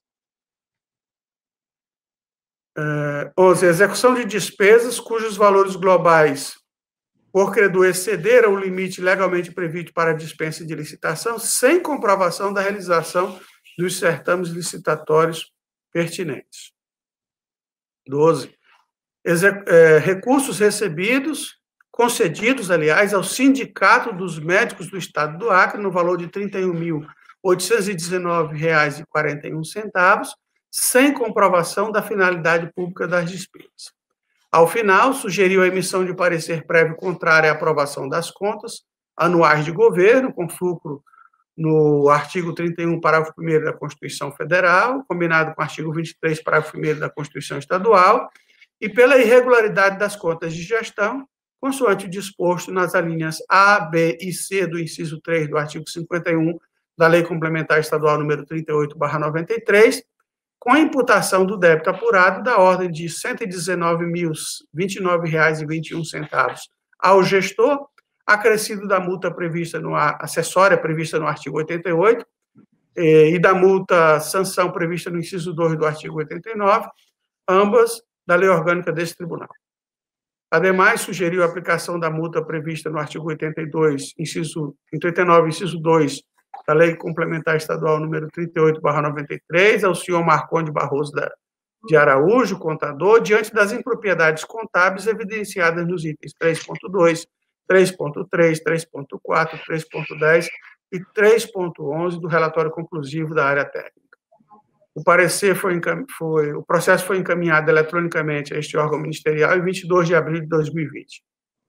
Uh, onze. Execução de despesas cujos valores globais por credor excederam o limite legalmente previsto para a dispensa de licitação, sem comprovação da realização dos certames licitatórios pertinentes. doze. Exec- é, recursos recebidos, concedidos, aliás, ao Sindicato dos Médicos do Estado do Acre, no valor de trinta e um mil oitocentos e dezenove reais e quarenta e um centavos, sem comprovação da finalidade pública das despesas. Ao final, sugeriu a emissão de parecer prévio contrário à aprovação das contas anuais de governo, com fulcro no artigo trinta e um, parágrafo primeiro da Constituição Federal, combinado com o artigo vinte e três, parágrafo primeiro da Constituição Estadual, e pela irregularidade das contas de gestão, consoante o disposto nas alíneas A, B e C do inciso três do artigo cinquenta e um da Lei Complementar Estadual número trinta e oito barra noventa e três, com a imputação do débito apurado da ordem de cento e dezenove mil vinte e nove reais e vinte e um centavos ao gestor, acrescido da multa prevista no acessória prevista no artigo oitenta e oito e da multa sanção prevista no inciso dois do artigo oitenta e nove, ambas da lei orgânica desse tribunal. Ademais, sugeriu a aplicação da multa prevista no artigo oitenta e dois, inciso, oitenta e nove, inciso dois, da Lei Complementar Estadual número trinta e oito barra noventa e três, ao senhor Marconde Barroso da, de Araújo, contador, diante das impropriedades contábeis evidenciadas nos itens três ponto dois, três ponto três, três ponto quatro, três ponto dez e três ponto onze do relatório conclusivo da área técnica. O parecer foi, foi, o processo foi encaminhado eletronicamente a este órgão ministerial em vinte e dois de abril de dois mil e vinte.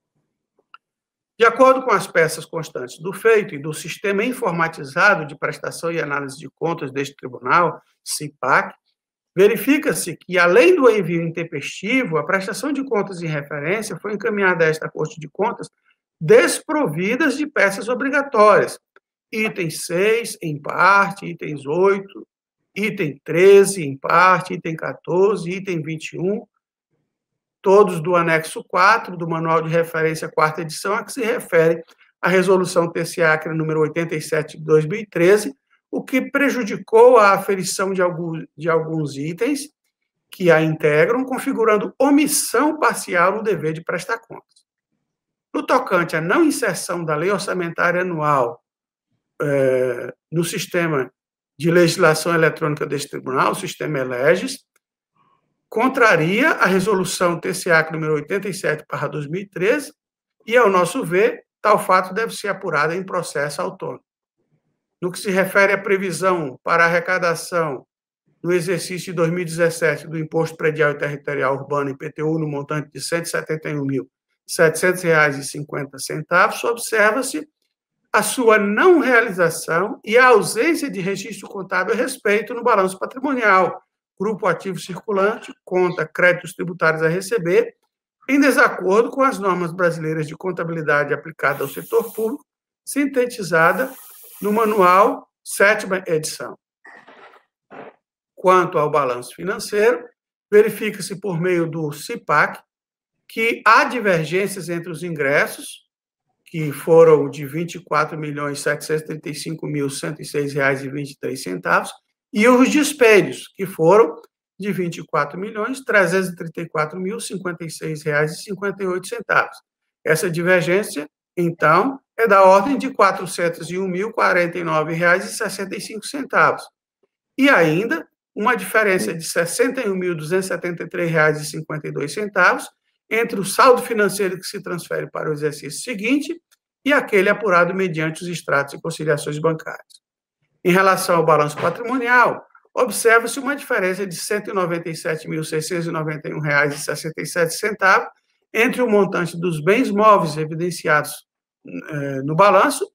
De acordo com as peças constantes do feito e do Sistema Informatizado de Prestação e Análise de Contas deste tribunal, SIPAC, verifica-se que, além do envio intempestivo, a prestação de contas em referência foi encaminhada a esta Corte de Contas desprovidas de peças obrigatórias. Item seis, em parte, itens oito, item treze, em parte, item quatorze, item vinte e um, todos do anexo quatro do Manual de Referência, quarta edição, a que se refere à Resolução T C A C R A número oitenta e sete de dois mil e treze, o que prejudicou a aferição de alguns, de alguns itens que a integram, configurando omissão parcial no dever de prestar contas. No tocante à não inserção da Lei Orçamentária Anual eh, no sistema de legislação eletrônica deste tribunal, o sistema ELEGES, contraria a resolução T C A C número oitenta e sete barra dois mil e treze, e, ao nosso ver, tal fato deve ser apurado em processo autônomo. No que se refere à previsão para a arrecadação no exercício de dois mil e dezessete do Imposto Predial e Territorial Urbano, I P T U, no montante de cento e setenta e um mil, setecentos reais e cinquenta centavos, observa-se a sua não realização e a ausência de registro contábil a respeito no balanço patrimonial, grupo ativo circulante, conta créditos tributários a receber, em desacordo com as normas brasileiras de contabilidade aplicada ao setor público, sintetizada no manual, sétima edição. Quanto ao balanço financeiro, verifica-se por meio do SIPAC que há divergências entre os ingressos, que foram de vinte e quatro milhões, setecentos e trinta e cinco mil, cento e seis reais e vinte e três centavos, e os despejos, que foram de vinte e quatro milhões, trezentos e trinta e quatro mil, cinquenta e seis reais e cinquenta e oito centavos. Essa divergência, então, é da ordem de quatrocentos e um mil, quarenta e nove reais e sessenta e cinco centavos. E ainda, uma diferença de sessenta e um mil, duzentos e setenta e três reais e cinquenta e dois centavos entre o saldo financeiro que se transfere para o exercício seguinte e aquele apurado mediante os extratos e conciliações bancárias. Em relação ao balanço patrimonial, observa-se uma diferença de cento e noventa e sete mil, seiscentos e noventa e um reais e sessenta e sete centavos entre o montante dos bens móveis evidenciados eh, no balanço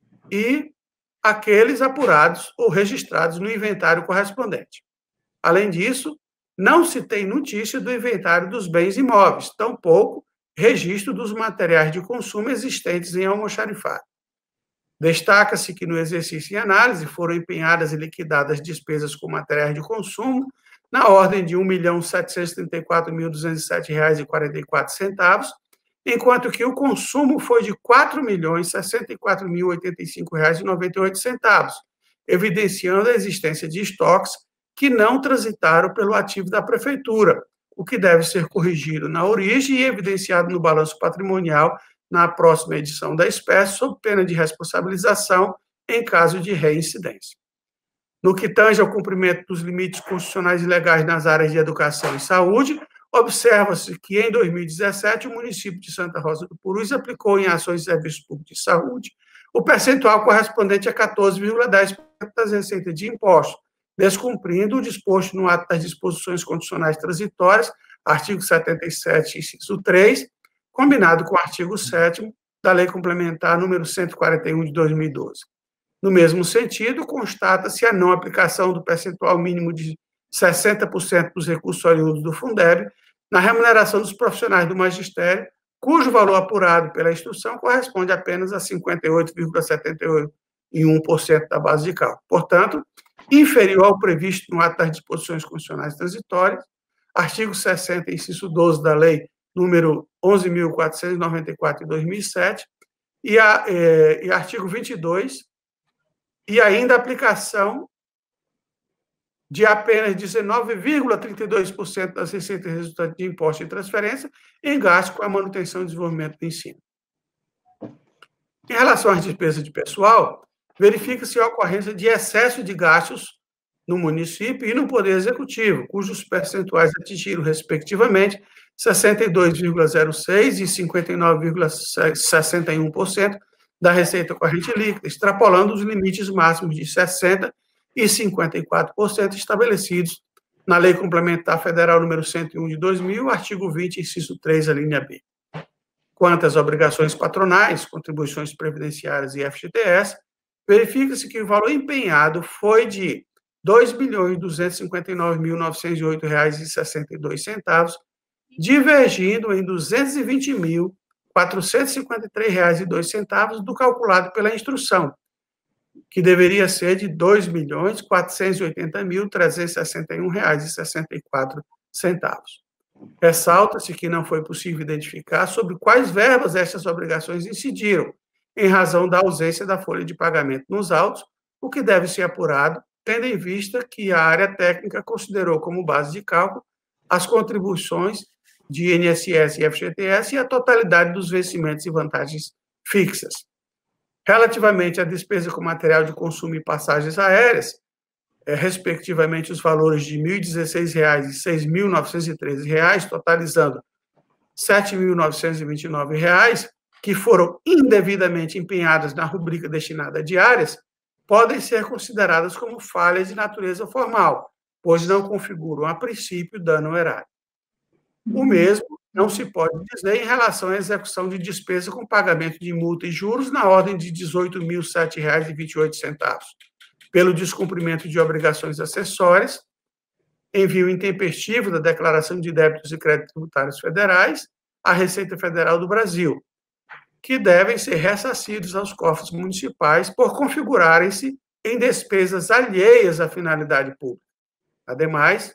e aqueles apurados ou registrados no inventário correspondente. Além disso, não se tem notícia do inventário dos bens imóveis, tampouco registro dos materiais de consumo existentes em almoxarifado. Destaca-se que no exercício em análise foram empenhadas e liquidadas despesas com materiais de consumo na ordem de um milhão, setecentos e trinta e quatro mil, duzentos e sete reais e quarenta e quatro centavos, enquanto que o consumo foi de quatro milhões, sessenta e quatro mil, oitenta e cinco reais e noventa e oito centavos, evidenciando a existência de estoques que não transitaram pelo ativo da Prefeitura, o que deve ser corrigido na origem e evidenciado no balanço patrimonial na próxima edição da espécie, sob pena de responsabilização em caso de reincidência. No que tange ao cumprimento dos limites constitucionais e legais nas áreas de educação e saúde, observa-se que, em dois mil e dezessete, o município de Santa Rosa do Purus aplicou em ações de serviços públicos de saúde o percentual correspondente a quatorze vírgula dez por cento das receitas de impostos, descumprindo o disposto no ato das disposições condicionais transitórias, artigo setenta e sete, inciso três, combinado com o artigo sétimo da Lei Complementar número cento e quarenta e um de dois mil e doze. No mesmo sentido, constata-se a não aplicação do percentual mínimo de sessenta por cento dos recursos oriundos do Fundeb na remuneração dos profissionais do magistério, cujo valor apurado pela instrução corresponde apenas a cinquenta e oito vírgula setenta e um por cento da base de cálculo. Portanto, inferior ao previsto no ato das disposições constitucionais transitórias, artigo sessenta, inciso doze da Lei número onze mil quatrocentos e noventa e quatro de dois mil e sete, e, a, eh, e artigo vinte e dois, e ainda a aplicação de apenas dezenove vírgula trinta e dois por cento das receitas resultantes de imposto e transferência em gasto com a manutenção e desenvolvimento do ensino. Em relação às despesas de pessoal, verifica-se a ocorrência de excesso de gastos no município e no Poder Executivo, cujos percentuais atingiram, respectivamente, sessenta e dois vírgula zero seis por cento e cinquenta e nove vírgula sessenta e um por cento da receita corrente líquida, extrapolando os limites máximos de sessenta por cento e cinquenta e quatro por cento estabelecidos na Lei Complementar Federal número cento e um de dois mil, artigo vinte, inciso três, a linha B. Quanto às obrigações patronais, contribuições previdenciárias e F G T S, verifica-se que o valor empenhado foi de dois bilhões duzentos e cinquenta e nove mil novecentos e oito reais e sessenta e dois centavos, divergindo em duzentos e vinte mil quatrocentos e cinquenta e três reais e dois centavos do calculado pela instrução, que deveria ser de dois milhões quatrocentos e oitenta mil trezentos e sessenta e um reais e sessenta e quatro centavos. Ressalta-se que não foi possível identificar sobre quais verbas estas obrigações incidiram, em razão da ausência da folha de pagamento nos autos, o que deve ser apurado, tendo em vista que a área técnica considerou como base de cálculo as contribuições de I N S S e F G T S e a totalidade dos vencimentos e vantagens fixas. Relativamente à despesa com material de consumo e passagens aéreas, é, respectivamente os valores de mil e dezesseis reais e seis mil novecentos e treze reais, totalizando sete mil novecentos e vinte e nove reais, que foram indevidamente empenhadas na rubrica destinada a diárias, podem ser consideradas como falhas de natureza formal, pois não configuram, a princípio, dano ao erário. O mesmo não se pode dizer em relação à execução de despesa com pagamento de multa e juros na ordem de dezoito mil sete reais e vinte e oito centavos, pelo descumprimento de obrigações acessórias, envio intempestivo da declaração de débitos e créditos tributários federais à Receita Federal do Brasil, que devem ser ressarcidos aos cofres municipais por configurarem-se em despesas alheias à finalidade pública. Ademais,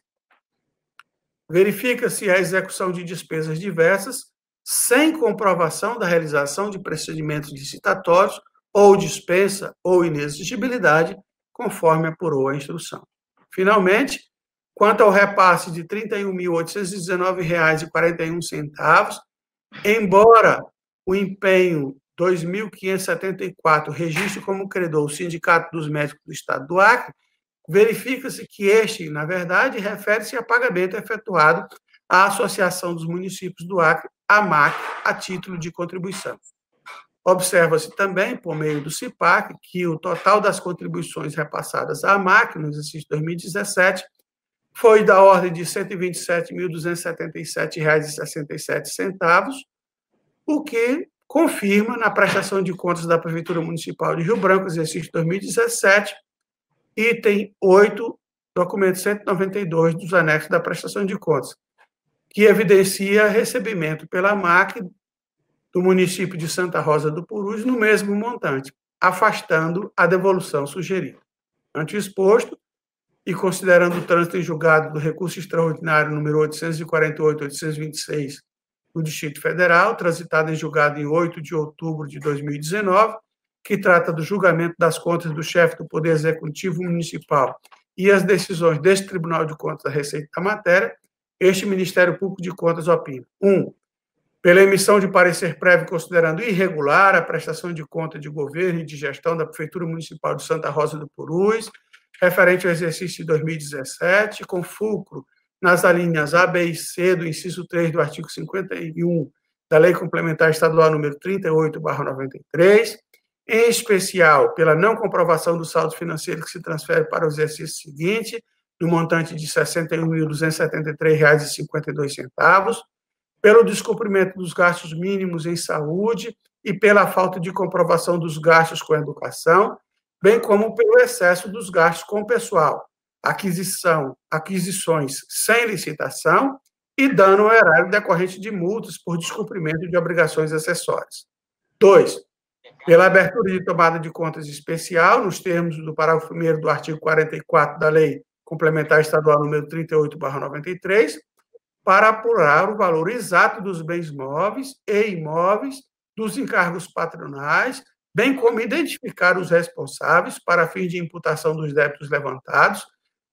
verifica-se a execução de despesas diversas sem comprovação da realização de procedimentos licitatórios ou dispensa ou inexigibilidade, conforme apurou a instrução. Finalmente, quanto ao repasse de trinta e um mil oitocentos e dezenove reais e quarenta e um centavos, embora o empenho dois mil quinhentos e setenta e quatro registre como credor o Sindicato dos Médicos do Estado do Acre, verifica-se que este, na verdade, refere-se a pagamento efetuado à Associação dos Municípios do Acre, a AMAC, a título de contribuição. Observa-se também, por meio do CIPAC, que o total das contribuições repassadas à AMAC no exercício dois mil e dezessete foi da ordem de cento e vinte e sete mil duzentos e setenta e sete reais e sessenta e sete centavos, o que confirma na prestação de contas da Prefeitura Municipal de Rio Branco, exercício dois mil e dezessete, item oito, documento cento e noventa e dois dos anexos da prestação de contas, que evidencia recebimento pela AMAC do município de Santa Rosa do Purus no mesmo montante, afastando a devolução sugerida. Ante o exposto, e considerando o trânsito em julgado do recurso extraordinário número oitocentos e quarenta e oito, oitocentos e vinte e seis do Distrito Federal, transitado em julgado em oito de outubro de dois mil e dezenove, que trata do julgamento das contas do chefe do Poder Executivo Municipal e as decisões deste Tribunal de Contas da Receita da matéria, este Ministério Público de Contas opina. um. Pela emissão de parecer prévio considerando irregular a prestação de conta de governo e de gestão da Prefeitura Municipal de Santa Rosa do Purus, referente ao exercício de dois mil e dezessete, com fulcro nas alíneas A, B e C do inciso três do artigo cinquenta e um da Lei Complementar Estadual número trinta e oito barra noventa e três, em especial pela não comprovação do saldo financeiro que se transfere para o exercício seguinte, no montante de sessenta e um mil duzentos e setenta e três reais e cinquenta e dois centavos, pelo descumprimento dos gastos mínimos em saúde e pela falta de comprovação dos gastos com educação, bem como pelo excesso dos gastos com pessoal, aquisição, aquisições sem licitação e dano ao erário decorrente de multas por descumprimento de obrigações acessórias. dois. Pela abertura de tomada de contas especial, nos termos do parágrafo primeiro do artigo quarenta e quatro da Lei Complementar Estadual número trinta e oito barra noventa e três, para apurar o valor exato dos bens móveis e imóveis, dos encargos patronais, bem como identificar os responsáveis para fins de imputação dos débitos levantados,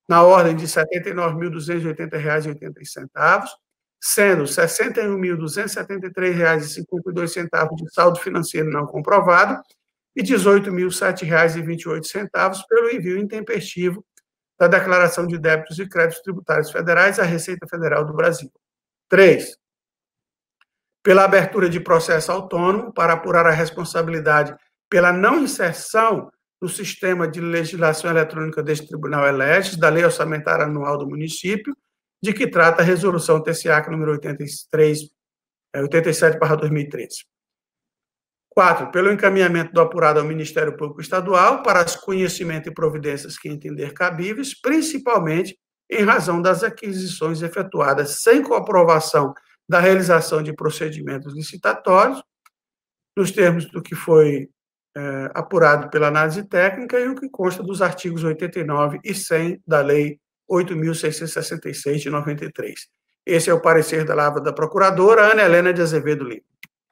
na ordem de setenta e nove mil duzentos e oitenta reais e oitenta centavos, sendo sessenta e um mil duzentos e setenta e três reais e cinquenta e dois centavos de saldo financeiro não comprovado e dezoito mil sete reais e vinte e oito centavos pelo envio intempestivo da Declaração de Débitos e Créditos Tributários Federais à Receita Federal do Brasil. Três, pela abertura de processo autônomo para apurar a responsabilidade pela não inserção no sistema de legislação eletrônica deste Tribunal Eleges, da Lei Orçamentária Anual do Município, de que trata a Resolução T C A C número oitenta e três, oitenta e sete barra dois mil e treze. Quatro, pelo encaminhamento do apurado ao Ministério Público Estadual para conhecimento e providências que entender cabíveis, principalmente em razão das aquisições efetuadas sem comprovação da realização de procedimentos licitatórios, nos termos do que foi é, apurado pela análise técnica e o que consta dos artigos oitenta e nove e cem da Lei oito mil seiscentos e sessenta e seis, de noventa e três. Esse é o parecer da Lavra da Procuradora Ana Helena de Azevedo Lima.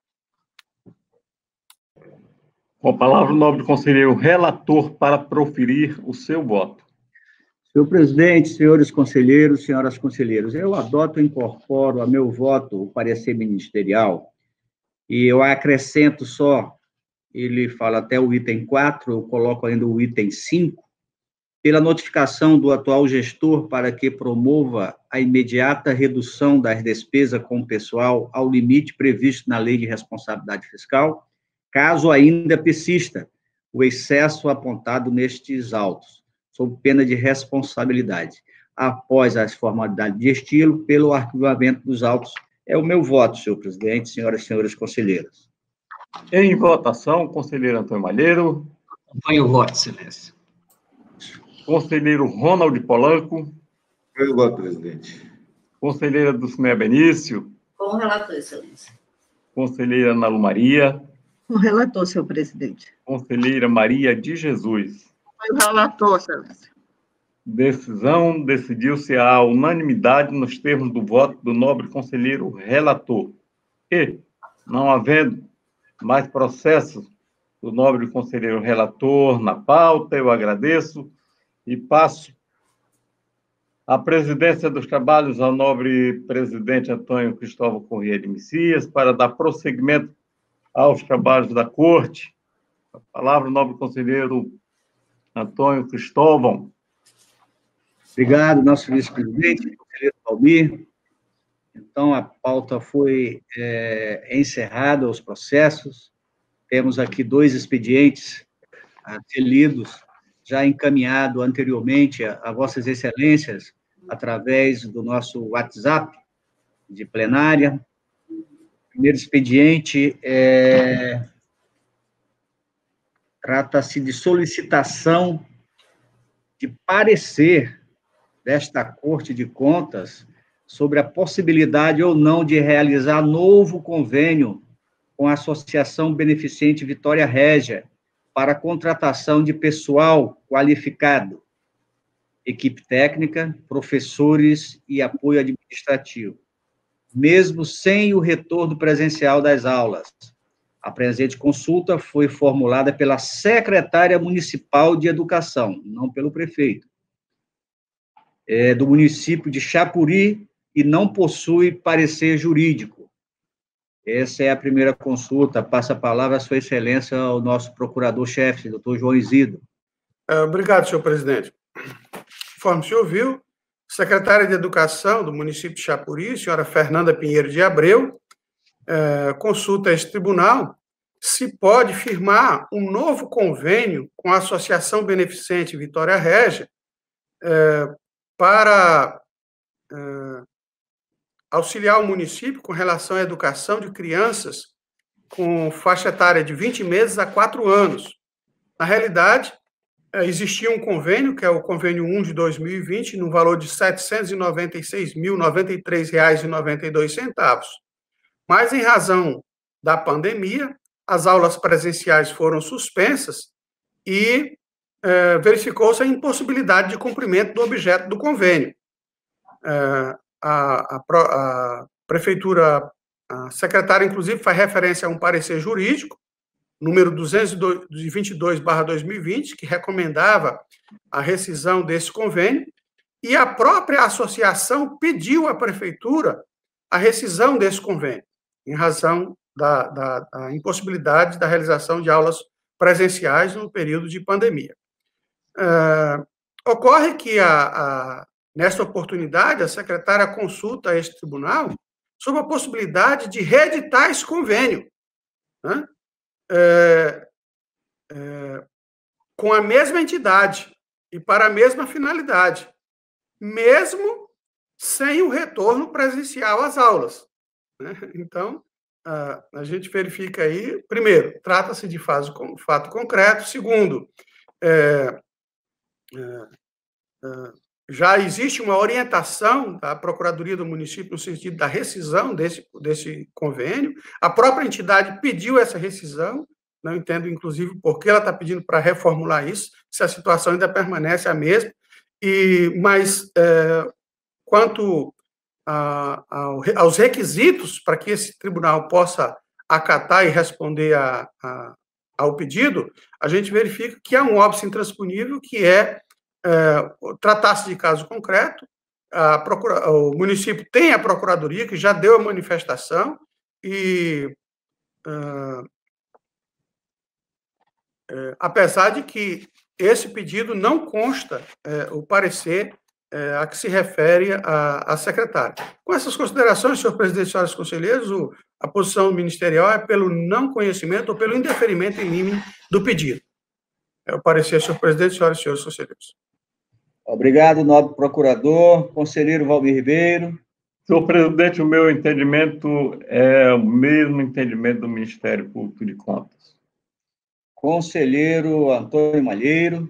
Com a palavra, o nobre conselheiro relator para proferir o seu voto. Senhor presidente, senhores conselheiros, senhoras conselheiras, eu adoto e incorporo a meu voto o parecer ministerial e eu acrescento só, ele fala até o item quatro, eu coloco ainda o item cinco, pela notificação do atual gestor para que promova a imediata redução das despesas com o pessoal ao limite previsto na Lei de Responsabilidade Fiscal, caso ainda persista o excesso apontado nestes autos, sob pena de responsabilidade, após as formalidades de estilo, pelo arquivamento dos autos. É o meu voto, senhor presidente, senhoras e senhores conselheiros. Em votação, conselheiro Antônio Malheiro. Acompanho o voto, excelência. Conselheiro Ronald Polanco. Eu voto, presidente. Conselheira Dulcinea Benício. Com o relator, excelência. Conselheira Ana Lu Maria. Com o relator, senhor presidente. Conselheira Maria de Jesus. Com o relator, excelência. Decisão, decidiu-se a unanimidade nos termos do voto do nobre conselheiro relator. E, não havendo mais processos do nobre conselheiro relator na pauta, eu agradeço e passo a presidência dos trabalhos ao nobre presidente Antônio Cristóvão Corrêa de Messias para dar prosseguimento aos trabalhos da Corte. A palavra, o nobre conselheiro Antônio Cristóvão. Obrigado, nosso vice-presidente, conselheiro Valmir. Então, a pauta foi é, encerrada, os processos. Temos aqui dois expedientes a ser lidos, já encaminhado anteriormente a, a vossas excelências, através do nosso WhatsApp de plenária. O primeiro expediente é, trata-se de solicitação de parecer desta Corte de Contas sobre a possibilidade ou não de realizar novo convênio com a Associação Beneficente Vitória Régia para a contratação de pessoal qualificado, equipe técnica, professores e apoio administrativo, mesmo sem o retorno presencial das aulas. A presente consulta foi formulada pela secretária municipal de educação, não pelo prefeito, é, do município de Chapuri, e não possui parecer jurídico. Essa é a primeira consulta. Passa a palavra a sua excelência ao nosso procurador-chefe, doutor João Isidro. Obrigado, senhor presidente. Conforme o senhor viu, secretária de Educação do município de Chapuri, senhora Fernanda Pinheiro de Abreu, é, consulta este tribunal se pode firmar um novo convênio com a Associação Beneficente Vitória Régia é, para é, auxiliar o município com relação à educação de crianças com faixa etária de vinte meses a quatro anos. Na realidade, existia um convênio, que é o convênio um de dois mil e vinte, no valor de setecentos e noventa e seis mil, noventa e três reais e noventa e dois centavos. Mas, em razão da pandemia, as aulas presenciais foram suspensas e eh, verificou-se a impossibilidade de cumprimento do objeto do convênio. Eh, a, a, a prefeitura, a secretária, inclusive, faz referência a um parecer jurídico, número duzentos e vinte e dois barra dois mil e vinte, que recomendava a rescisão desse convênio, e a própria associação pediu à prefeitura a rescisão desse convênio, em razão da, da, da impossibilidade da realização de aulas presenciais no período de pandemia. Uh, ocorre que, a, a, nesta oportunidade, a secretária consulta a este tribunal sobre a possibilidade de reeditar esse convênio, né? é, é, com a mesma entidade e para a mesma finalidade, mesmo sem o retorno presencial às aulas, né? Então, a, a gente verifica aí, primeiro, trata-se de fato, fato concreto. Segundo, é, é, é, já existe uma orientação da Procuradoria do Município no sentido da rescisão desse, desse convênio. A própria entidade pediu essa rescisão, não entendo, inclusive, por que ela está pedindo para reformular isso, se a situação ainda permanece a mesma. E, mas, é, quanto a, a, aos requisitos para que esse tribunal possa acatar e responder a, a, ao pedido, a gente verifica que há um óbice intransponível, que é, é tratar-se de caso concreto. A procura, o município tem a procuradoria, que já deu a manifestação, e é, é, apesar de que esse pedido não consta é, o parecer é, a que se refere a, a secretária. Com essas considerações, senhor presidente e senhores conselheiros, o, a posição ministerial é pelo não conhecimento ou pelo indeferimento em limine do pedido. É o parecer, senhor presidente, senhoras e senhores conselheiros. Obrigado, nobre procurador. Conselheiro Valmir Ribeiro. Senhor presidente, o meu entendimento é o mesmo entendimento do Ministério Público de Contas. Conselheiro Antônio Malheiro.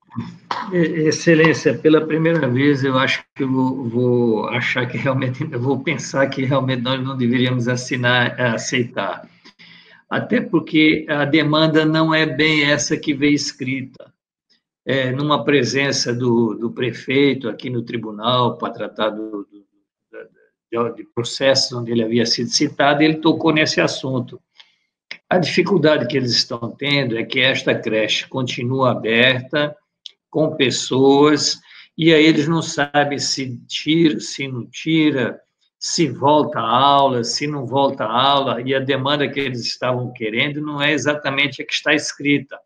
Excelência, pela primeira vez eu acho que eu vou, vou achar que realmente, eu vou pensar que realmente nós não deveríamos assinar, aceitar. Até porque a demanda não é bem essa que veio escrita. É, numa presença do, do prefeito aqui no tribunal para tratar do, do, do, de processos onde ele havia sido citado, ele tocou nesse assunto. A dificuldade que eles estão tendo é que esta creche continua aberta, com pessoas, e aí eles não sabem se tira, se não tira, se volta a aula, se não volta a aula, e a demanda que eles estavam querendo não é exatamente a que está escrita.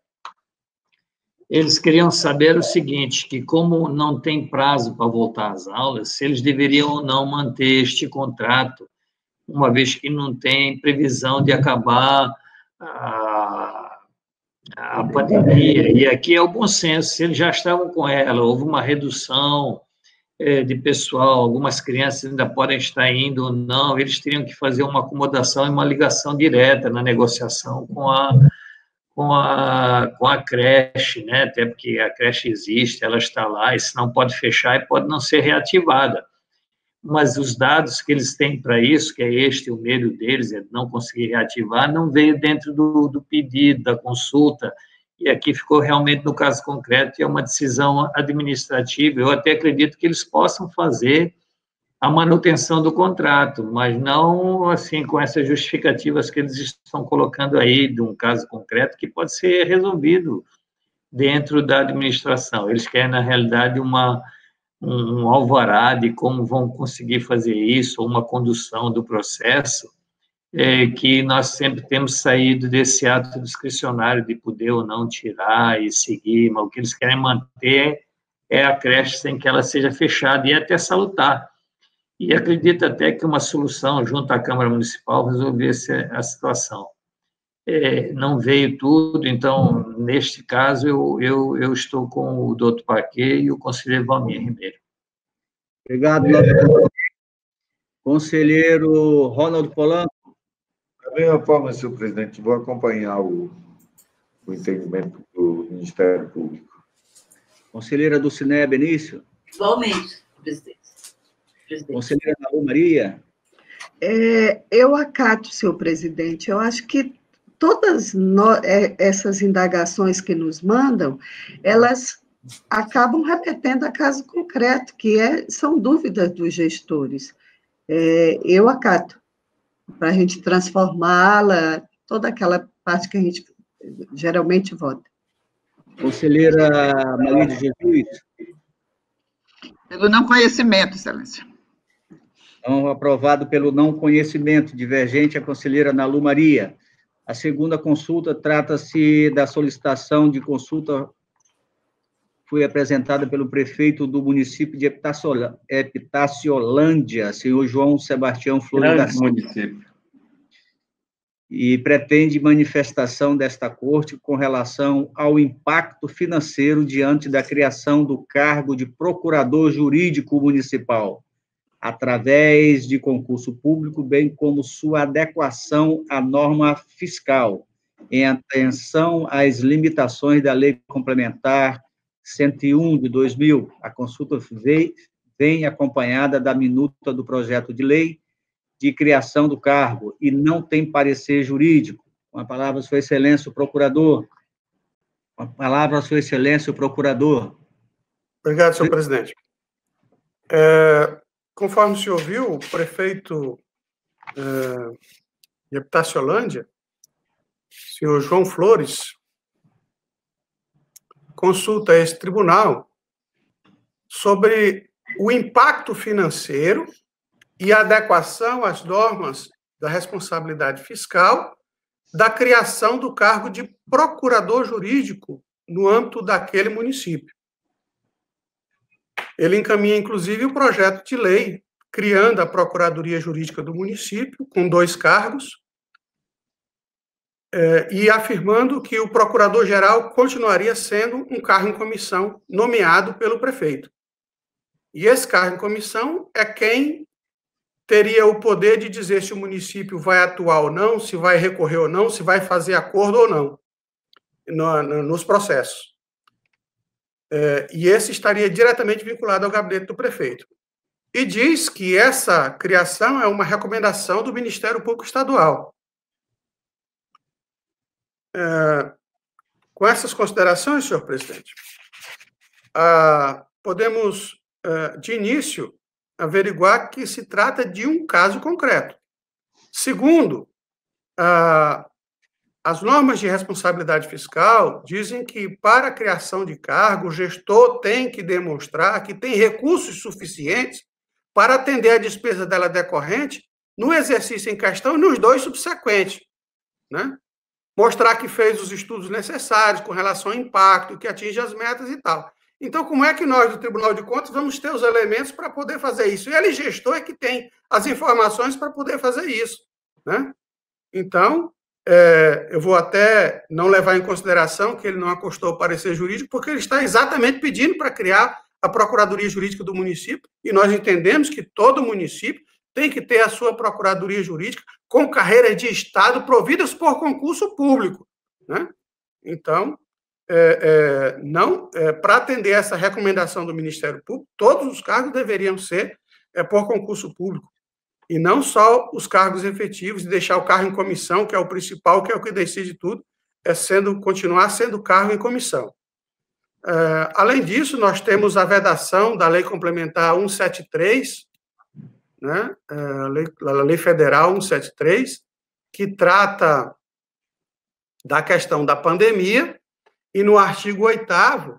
Eles queriam saber o seguinte, que como não tem prazo para voltar às aulas, se eles deveriam ou não manter este contrato, uma vez que não tem previsão de acabar a a pandemia, e aqui é o bom senso, se eles já estavam com ela, houve uma redução é, de pessoal, algumas crianças ainda podem estar indo ou não, eles teriam que fazer uma acomodação e uma ligação direta na negociação com a, com a, com a creche, né, até porque a creche existe, ela está lá, e se não pode fechar, e pode não ser reativada. Mas os dados que eles têm para isso, que é este o medo deles, é de não conseguir reativar, não veio dentro do, do pedido, da consulta, e aqui ficou realmente no caso concreto, e é uma decisão administrativa. Eu até acredito que eles possam fazer a manutenção do contrato, mas não assim com essas justificativas que eles estão colocando aí, de um caso concreto, que pode ser resolvido dentro da administração. Eles querem, na realidade, uma... um alvará de como vão conseguir fazer isso, uma condução do processo, é, que nós sempre temos saído desse ato discricionário de poder ou não tirar e seguir, mas o que eles querem manter é a creche sem que ela seja fechada, e é até salutar. E acredito até que uma solução junto à Câmara Municipal resolvesse a situação. É, não veio tudo, então, neste caso, eu, eu, eu estou com o doutor Paquet e o conselheiro Valmir Ribeiro. Obrigado, nobre. Conselheiro Ronaldo Polanco. Da mesma forma, senhor presidente, vou acompanhar o, o entendimento do Ministério Público. Conselheira Dulcinéia Benício. Igualmente, presidente. presidente. Conselheira Malu Maria. É, eu acato, senhor presidente, eu acho que todas no, é, essas indagações que nos mandam, elas acabam remetendo a caso concreto, que é, são dúvidas dos gestores. É, eu acato, para a gente transformá-la, toda aquela parte que a gente geralmente vota. Conselheira Maria de Jesus. Pelo não conhecimento, Excelência. Então, aprovado pelo não conhecimento. Divergente, a conselheira Nalu Maria. A segunda consulta trata-se da solicitação de consulta, foi apresentada pelo prefeito do município de Epitaciolândia, senhor João Sebastião Flores da Silva. Município. E pretende manifestação desta corte com relação ao impacto financeiro diante da criação do cargo de procurador jurídico municipal, através de concurso público, bem como sua adequação à norma fiscal, em atenção às limitações da Lei Complementar cento e um de dois mil. A consulta vem, vem acompanhada da minuta do projeto de lei de criação do cargo e não tem parecer jurídico. Com a palavra, Sua Excelência, o procurador. Com a palavra, Sua Excelência, o procurador. Obrigado, senhor presidente. É, conforme o senhor viu, o prefeito é, de Epitaciolândia, senhor João Flores, consulta esse tribunal sobre o impacto financeiro e a adequação às normas da responsabilidade fiscal da criação do cargo de procurador jurídico no âmbito daquele município. Ele encaminha, inclusive, o projeto de lei criando a Procuradoria Jurídica do município, com dois cargos, é, e afirmando que o procurador-geral continuaria sendo um cargo em comissão nomeado pelo prefeito. E esse cargo em comissão é quem teria o poder de dizer se o município vai atuar ou não, se vai recorrer ou não, se vai fazer acordo ou não, no, no, nos processos. É, e esse estaria diretamente vinculado ao gabinete do prefeito. E diz que essa criação é uma recomendação do Ministério Público Estadual. É, com essas considerações, senhor presidente, ah, podemos, ah, de início, averiguar que se trata de um caso concreto. Segundo, ah, as normas de responsabilidade fiscal dizem que, para a criação de cargo, o gestor tem que demonstrar que tem recursos suficientes para atender a despesa dela decorrente no exercício em questão e nos dois subsequentes, né? Mostrar que fez os estudos necessários com relação ao impacto, que atinge as metas e tal. Então, como é que nós, do Tribunal de Contas, vamos ter os elementos para poder fazer isso? E ele, gestor, é que tem as informações para poder fazer isso, né? Então, é, eu vou até não levar em consideração que ele não acostou o parecer jurídico, porque ele está exatamente pedindo para criar a Procuradoria Jurídica do município, e nós entendemos que todo município tem que ter a sua Procuradoria Jurídica com carreiras de Estado providas por concurso público, né? Então, é, é, não, é, para atender essa recomendação do Ministério Público, todos os cargos deveriam ser é, por concurso público, e não só os cargos efetivos, e deixar o cargo em comissão, que é o principal, que é o que decide tudo, é sendo, continuar sendo cargo em comissão. É, além disso, nós temos a vedação da Lei Complementar cento e setenta e três, né, a Lei, a Lei Federal cento e setenta e três, que trata da questão da pandemia, e no artigo oitavo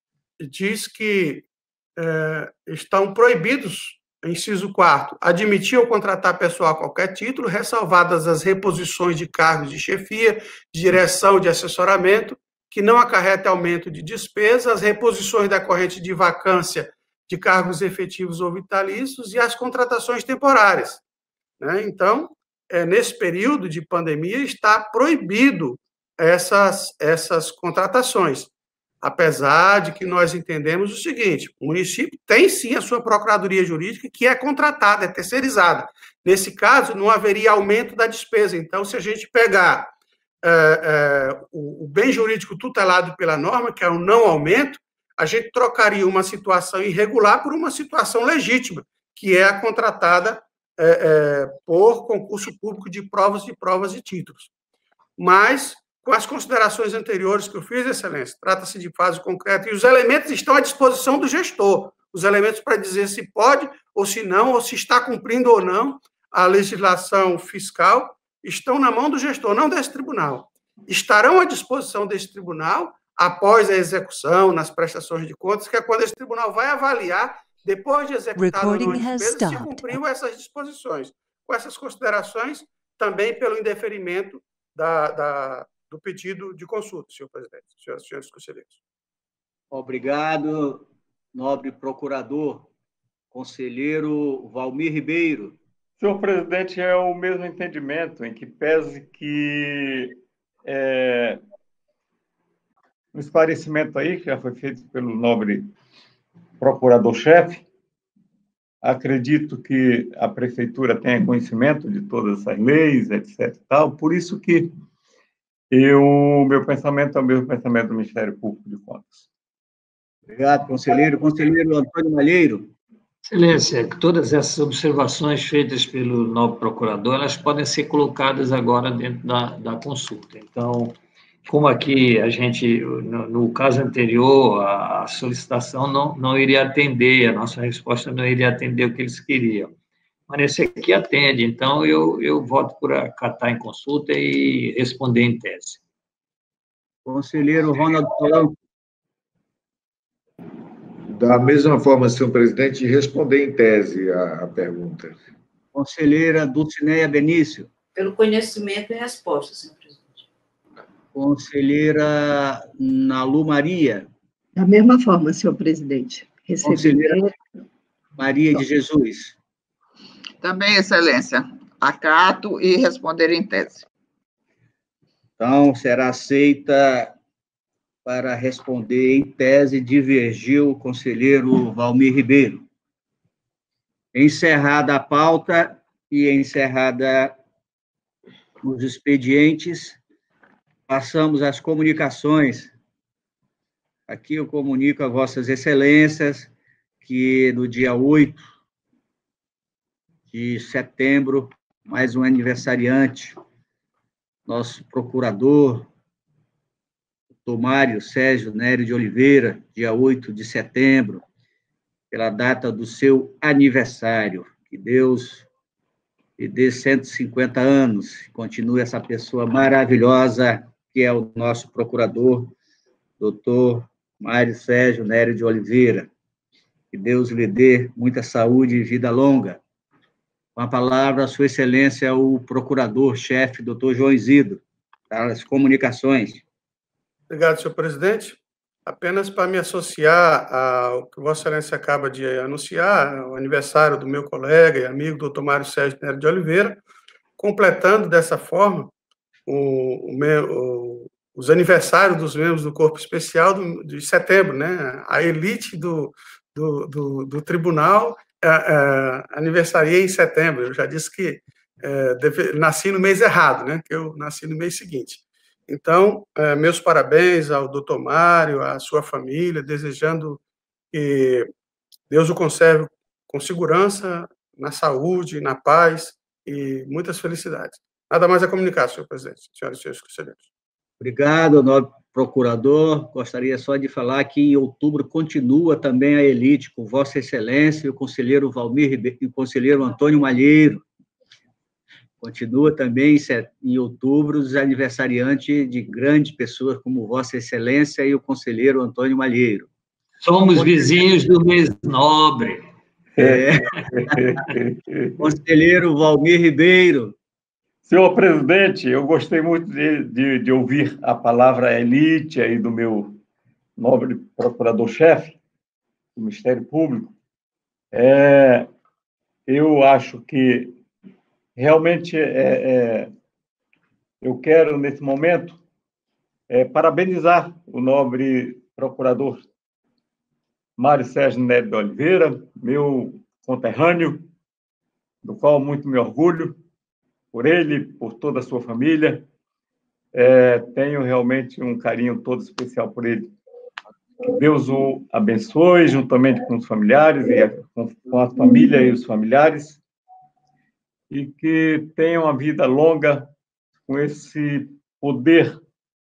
diz que é, estão proibidos, inciso quarto, admitir ou contratar pessoal a qualquer título, ressalvadas as reposições de cargos de chefia, de direção, de assessoramento, que não acarrete aumento de despesa, as reposições decorrentes de vacância de cargos efetivos ou vitalícios e as contratações temporárias, né? Então, é, nesse período de pandemia, está proibido essas, essas contratações, apesar de que nós entendemos o seguinte: o município tem sim a sua Procuradoria Jurídica, que é contratada, é terceirizada. Nesse caso, não haveria aumento da despesa. Então, se a gente pegar é, é, o, o bem jurídico tutelado pela norma, que é o não aumento, a gente trocaria uma situação irregular por uma situação legítima, que é a contratada é, é, por concurso público de provas de provas e títulos. Mas, com as considerações anteriores que eu fiz, Excelência, trata-se de fase concreta, e os elementos estão à disposição do gestor, os elementos para dizer se pode ou se não, ou se está cumprindo ou não a legislação fiscal, estão na mão do gestor, não desse tribunal. Estarão à disposição desse tribunal após a execução, nas prestações de contas, que é quando esse tribunal vai avaliar depois de executada ou não a despesa, se cumpriu essas disposições. Com essas considerações, também pelo indeferimento da, da, do pedido de consulta, senhor presidente, senhoras e senhores conselheiros. Obrigado, nobre procurador. Conselheiro Valmir Ribeiro. Senhor presidente, é o mesmo entendimento, em que pese que é, um esclarecimento aí, que já foi feito pelo nobre procurador-chefe, acredito que a prefeitura tenha conhecimento de todas essas leis, etc e tal, por isso que eu, meu pensamento é o mesmo pensamento do Ministério Público de Contas. Obrigado, conselheiro. Conselheiro Antônio Malheiro. Excelência, todas essas observações feitas pelo novo procurador, elas podem ser colocadas agora dentro da, da consulta. Então, como aqui a gente, no, no caso anterior, a, a solicitação não, não iria atender, a nossa resposta não iria atender o que eles queriam. Mas esse aqui atende, então eu, eu voto por acatar em consulta e responder em tese. Conselheiro Ronaldo Polanco. Da mesma forma, senhor presidente, responder em tese a, a pergunta. Conselheira Dulcineia Benício. Pelo conhecimento e resposta, senhor presidente. Conselheira Nalu Maria. Da mesma forma, senhor presidente. Recebi. Conselheira Maria de Jesus. Também, excelência. Acato e responder em tese. Então, será aceita para responder em tese, divergiu o conselheiro Valmir Ribeiro. Encerrada a pauta e encerrada os expedientes, passamos às comunicações. Aqui eu comunico a vossas excelências que no dia oito de setembro, mais um aniversariante, nosso procurador, doutor Mário Sérgio Nério de Oliveira, dia oito de setembro, pela data do seu aniversário. Que Deus lhe dê cento e cinquenta anos, continue essa pessoa maravilhosa, que é o nosso procurador, doutor Mário Sérgio Nério de Oliveira. Que Deus lhe dê muita saúde e vida longa. Com a palavra, a sua excelência, o procurador-chefe, doutor João Isidro, para as comunicações. Obrigado, senhor presidente. Apenas para me associar ao que Vossa Excelência acaba de anunciar, o aniversário do meu colega e amigo, doutor Mário Sérgio Nério de Oliveira, completando dessa forma o, o, o, os aniversários dos membros do Corpo Especial do, de setembro, né? A elite do, do, do, do tribunal é, é, aniversaria em setembro. Eu já disse que é, deve, nasci no mês errado, né? Que eu nasci no mês seguinte. Então, é, meus parabéns ao doutor Mário, à sua família, desejando que Deus o conserve com segurança, na saúde, na paz e muitas felicidades. Nada mais a comunicar, senhor presidente, senhoras e senhores conselheiros. Obrigado, nobre procurador. Gostaria só de falar que em outubro continua também a elite, com Vossa Excelência e o conselheiro Valmir Ribeiro e o conselheiro Antônio Malheiro. Continua também em outubro os aniversariantes de grandes pessoas como Vossa Excelência e o conselheiro Antônio Malheiro. Somos vizinhos do mês nobre. É. Conselheiro Valmir Ribeiro. Senhor presidente, eu gostei muito de, de, de ouvir a palavra elite aí do meu nobre procurador-chefe do Ministério Público. É, eu acho que realmente é, é, eu quero, nesse momento, é, parabenizar o nobre procurador Mário Sérgio Nério de Oliveira, meu conterrâneo, do qual muito me orgulho, por ele, por toda a sua família. É, tenho realmente um carinho todo especial por ele. Que Deus o abençoe, juntamente com os familiares, e a, com, com a família e os familiares, e que tenha uma vida longa com esse poder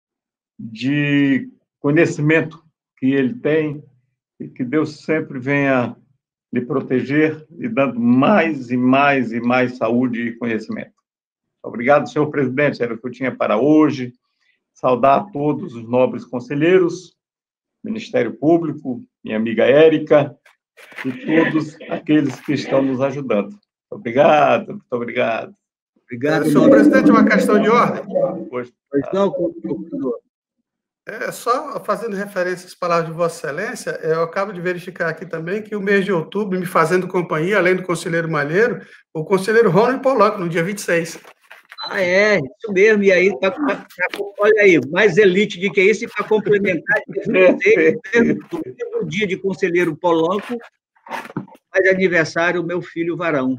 de conhecimento que ele tem, e que Deus sempre venha lhe proteger, lhe dando mais e mais e mais saúde e conhecimento. Obrigado, senhor presidente, era o que eu tinha para hoje. Saudar a todos os nobres conselheiros, Ministério Público, minha amiga Érica, e todos aqueles que estão nos ajudando. Obrigado, muito obrigado. Obrigado, senhor nome... presidente, uma questão de ordem. Pois não, procurador. É, só fazendo referência às palavras de Vossa Excelência, eu acabo de verificar aqui também que o mês de outubro, me fazendo companhia, além do conselheiro Malheiro, o conselheiro Rony Polanco, no dia vinte e seis. Ah, é, isso mesmo. E aí, tá, tá, olha aí, mais elite de que isso, e para complementar, no mesmo dia de conselheiro Polanco, faz aniversário o meu filho Varão.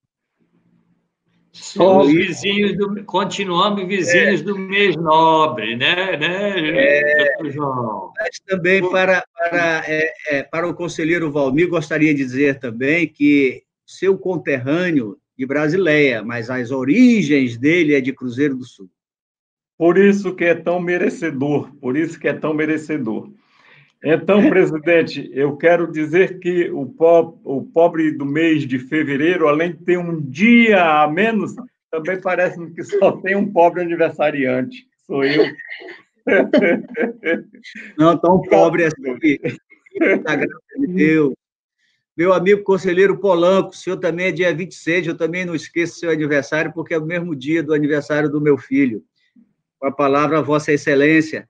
Só os vizinhos do. Continuamos vizinhos é. do mês nobre, né, né é, João? Mas também para, para, é, é, para o conselheiro Valmir, gostaria de dizer também que seu conterrâneo de Brasileia, mas as origens dele é de Cruzeiro do Sul. Por isso que é tão merecedor, por isso que é tão merecedor. Então, presidente, eu quero dizer que o pobre, o pobre do mês de fevereiro, além de ter um dia a menos, também parece que só tem um pobre aniversariante, sou eu. Não tão pobre assim, da graça de Deus. Meu amigo conselheiro Polanco, o senhor também é dia vinte e seis, eu também não esqueço seu aniversário, porque é o mesmo dia do aniversário do meu filho. Com a palavra, Vossa Excelência.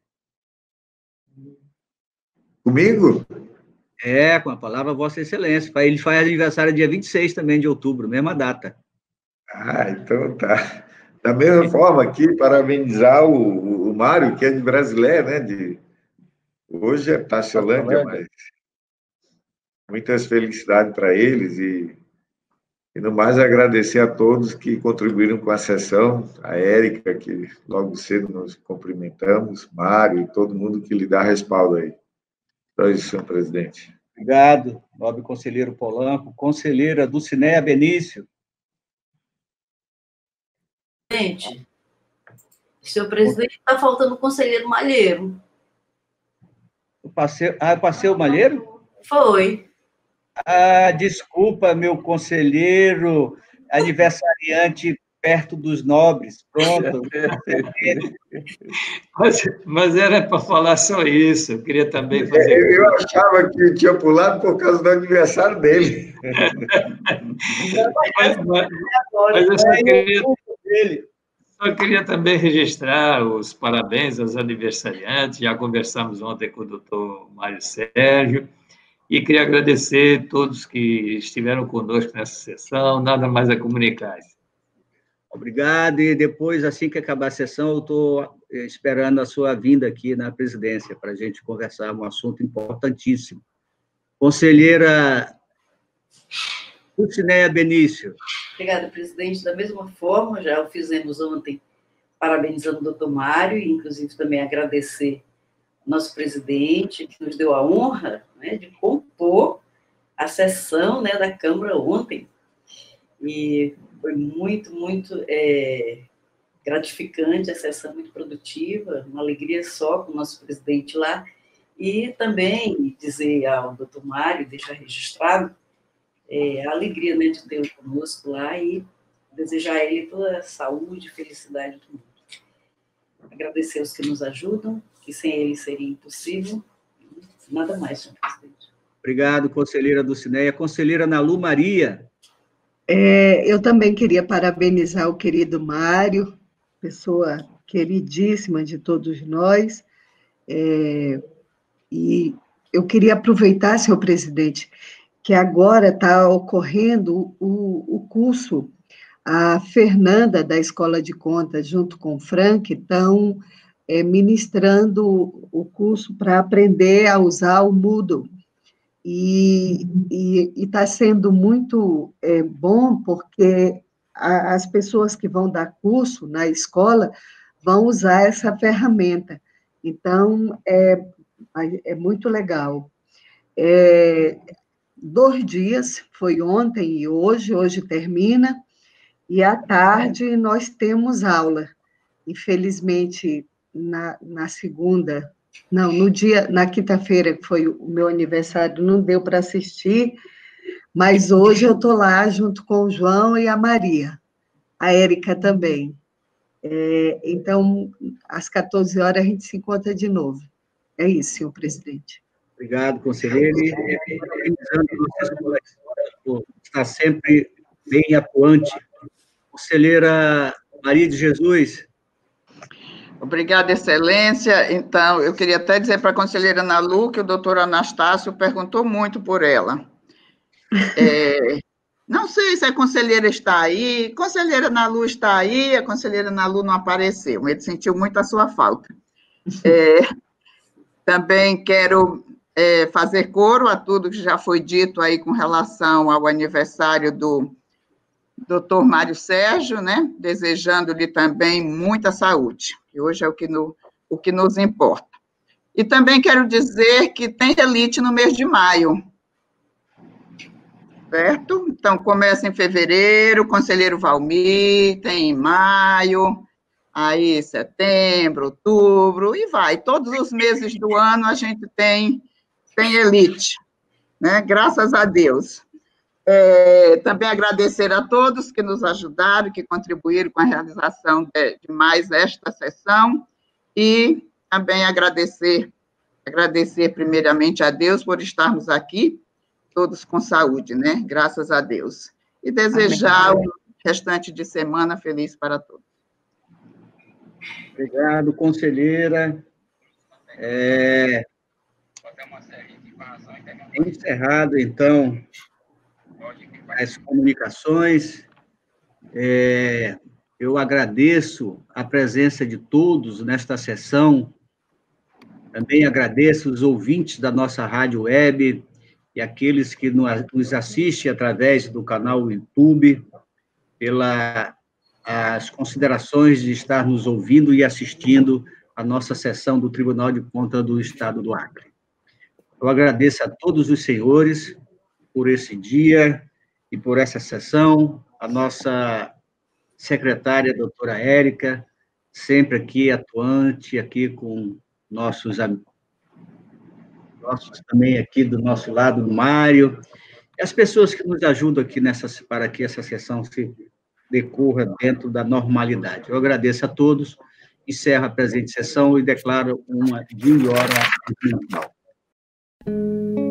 Comigo? É, com a palavra Vossa Excelência. Ele faz aniversário dia vinte e seis também de outubro, mesma data. Ah, então tá. Da mesma forma aqui, parabenizar o, o Mário, que é de Brasileia, né? De... Hoje é Taciolândia, mas muitas felicidades para eles e, e, no mais, agradecer a todos que contribuíram com a sessão, a Érica, que logo cedo nos cumprimentamos, Mário e todo mundo que lhe dá respaldo aí. Então, é isso, senhor presidente. Obrigado, nobre conselheiro Polanco. Conselheira Dulcinéia Benício. Presidente, senhor presidente, está faltando o conselheiro Malheiro. Eu passei, ah, eu passei o Malheiro? Foi. Ah, desculpa, meu conselheiro, aniversariante perto dos nobres, pronto. mas, mas era para falar só isso, eu queria também fazer... Eu, eu achava que tinha pulado por causa do aniversário dele. mas, mas, mas eu só queria, só queria também registrar os parabéns aos aniversariantes, já conversamos ontem com o doutor Mário Sérgio, e queria agradecer a todos que estiveram conosco nessa sessão, nada mais a comunicar. Obrigado, e depois, assim que acabar a sessão, eu estou esperando a sua vinda aqui na presidência, para a gente conversar um assunto importantíssimo. Conselheira Dulcinéia Benício. Obrigada, presidente. Da mesma forma, já o fizemos ontem, parabenizando o doutor Mário, e inclusive também agradecer ao nosso presidente, que nos deu a honra, né, de compor a sessão, né, da Câmara ontem, e foi muito, muito é, gratificante, a sessão muito produtiva, uma alegria só com o nosso presidente lá, e também dizer ao doutor Mário, deixar registrado, é, a alegria, né, de tê-lo conosco lá e desejar a ele toda a saúde e felicidade do mundo. Agradecer aos que nos ajudam, que sem ele seria impossível, nada mais, senhor presidente. Obrigado, conselheira Dulcinéia. Conselheira Nalu Maria. É, eu também queria parabenizar o querido Mário, pessoa queridíssima de todos nós, é, e eu queria aproveitar, senhor presidente, que agora está ocorrendo o, o curso, a Fernanda, da Escola de Contas, junto com o Frank, estão é, ministrando o curso para aprender a usar o Moodle. E está sendo muito é, bom, porque a, as pessoas que vão dar curso na escola vão usar essa ferramenta. Então, é, é muito legal. É, dois dias, foi ontem e hoje, hoje termina, e à tarde nós temos aula. Infelizmente, na, na segunda... Não, no dia, na quinta-feira, que foi o meu aniversário, não deu para assistir, mas hoje eu estou lá junto com o João e a Maria, a Érica também. É, então, às quatorze horas, a gente se encontra de novo. É isso, senhor presidente. Obrigado, conselheiro. E parabenizando vocês por estar sempre bem atuante. Conselheira Maria de Jesus. Obrigada, excelência. Então, eu queria até dizer para a conselheira Ana Lu que o doutor Anastácio perguntou muito por ela. É, não sei se a conselheira está aí, a conselheira Ana Lu está aí, a conselheira Ana Lu não apareceu, ele sentiu muito a sua falta. É, também quero é, fazer coro a tudo que já foi dito aí com relação ao aniversário do doutor Mário Sérgio, né, desejando-lhe também muita saúde, que hoje é o que, no, o que nos importa. E também quero dizer que tem elite no mês de maio, certo? Então, começa em fevereiro, o conselheiro Valmir, tem em maio, aí setembro, outubro, e vai. Todos os meses do ano a gente tem, tem elite, né, graças a Deus. É, também agradecer a todos que nos ajudaram, que contribuíram com a realização de, de mais esta sessão, e também agradecer, agradecer primeiramente a Deus por estarmos aqui, todos com saúde, né? Graças a Deus. E desejar o restante de semana feliz para todos. Obrigado, conselheira. É... Encerrado, então, as comunicações. É, eu agradeço a presença de todos nesta sessão, também agradeço os ouvintes da nossa rádio web e aqueles que nos assistem através do canal YouTube, pelas considerações de estar nos ouvindo e assistindo a nossa sessão do Tribunal de Contas do Estado do Acre. Eu agradeço a todos os senhores por esse dia e por essa sessão, a nossa secretária, a doutora Érica, sempre aqui atuante, aqui com nossos amigos, nossos também aqui do nosso lado, do Mário, e as pessoas que nos ajudam aqui nessa, para que essa sessão se decorra dentro da normalidade. Eu agradeço a todos, encerro a presente sessão e declaro uma de hora final.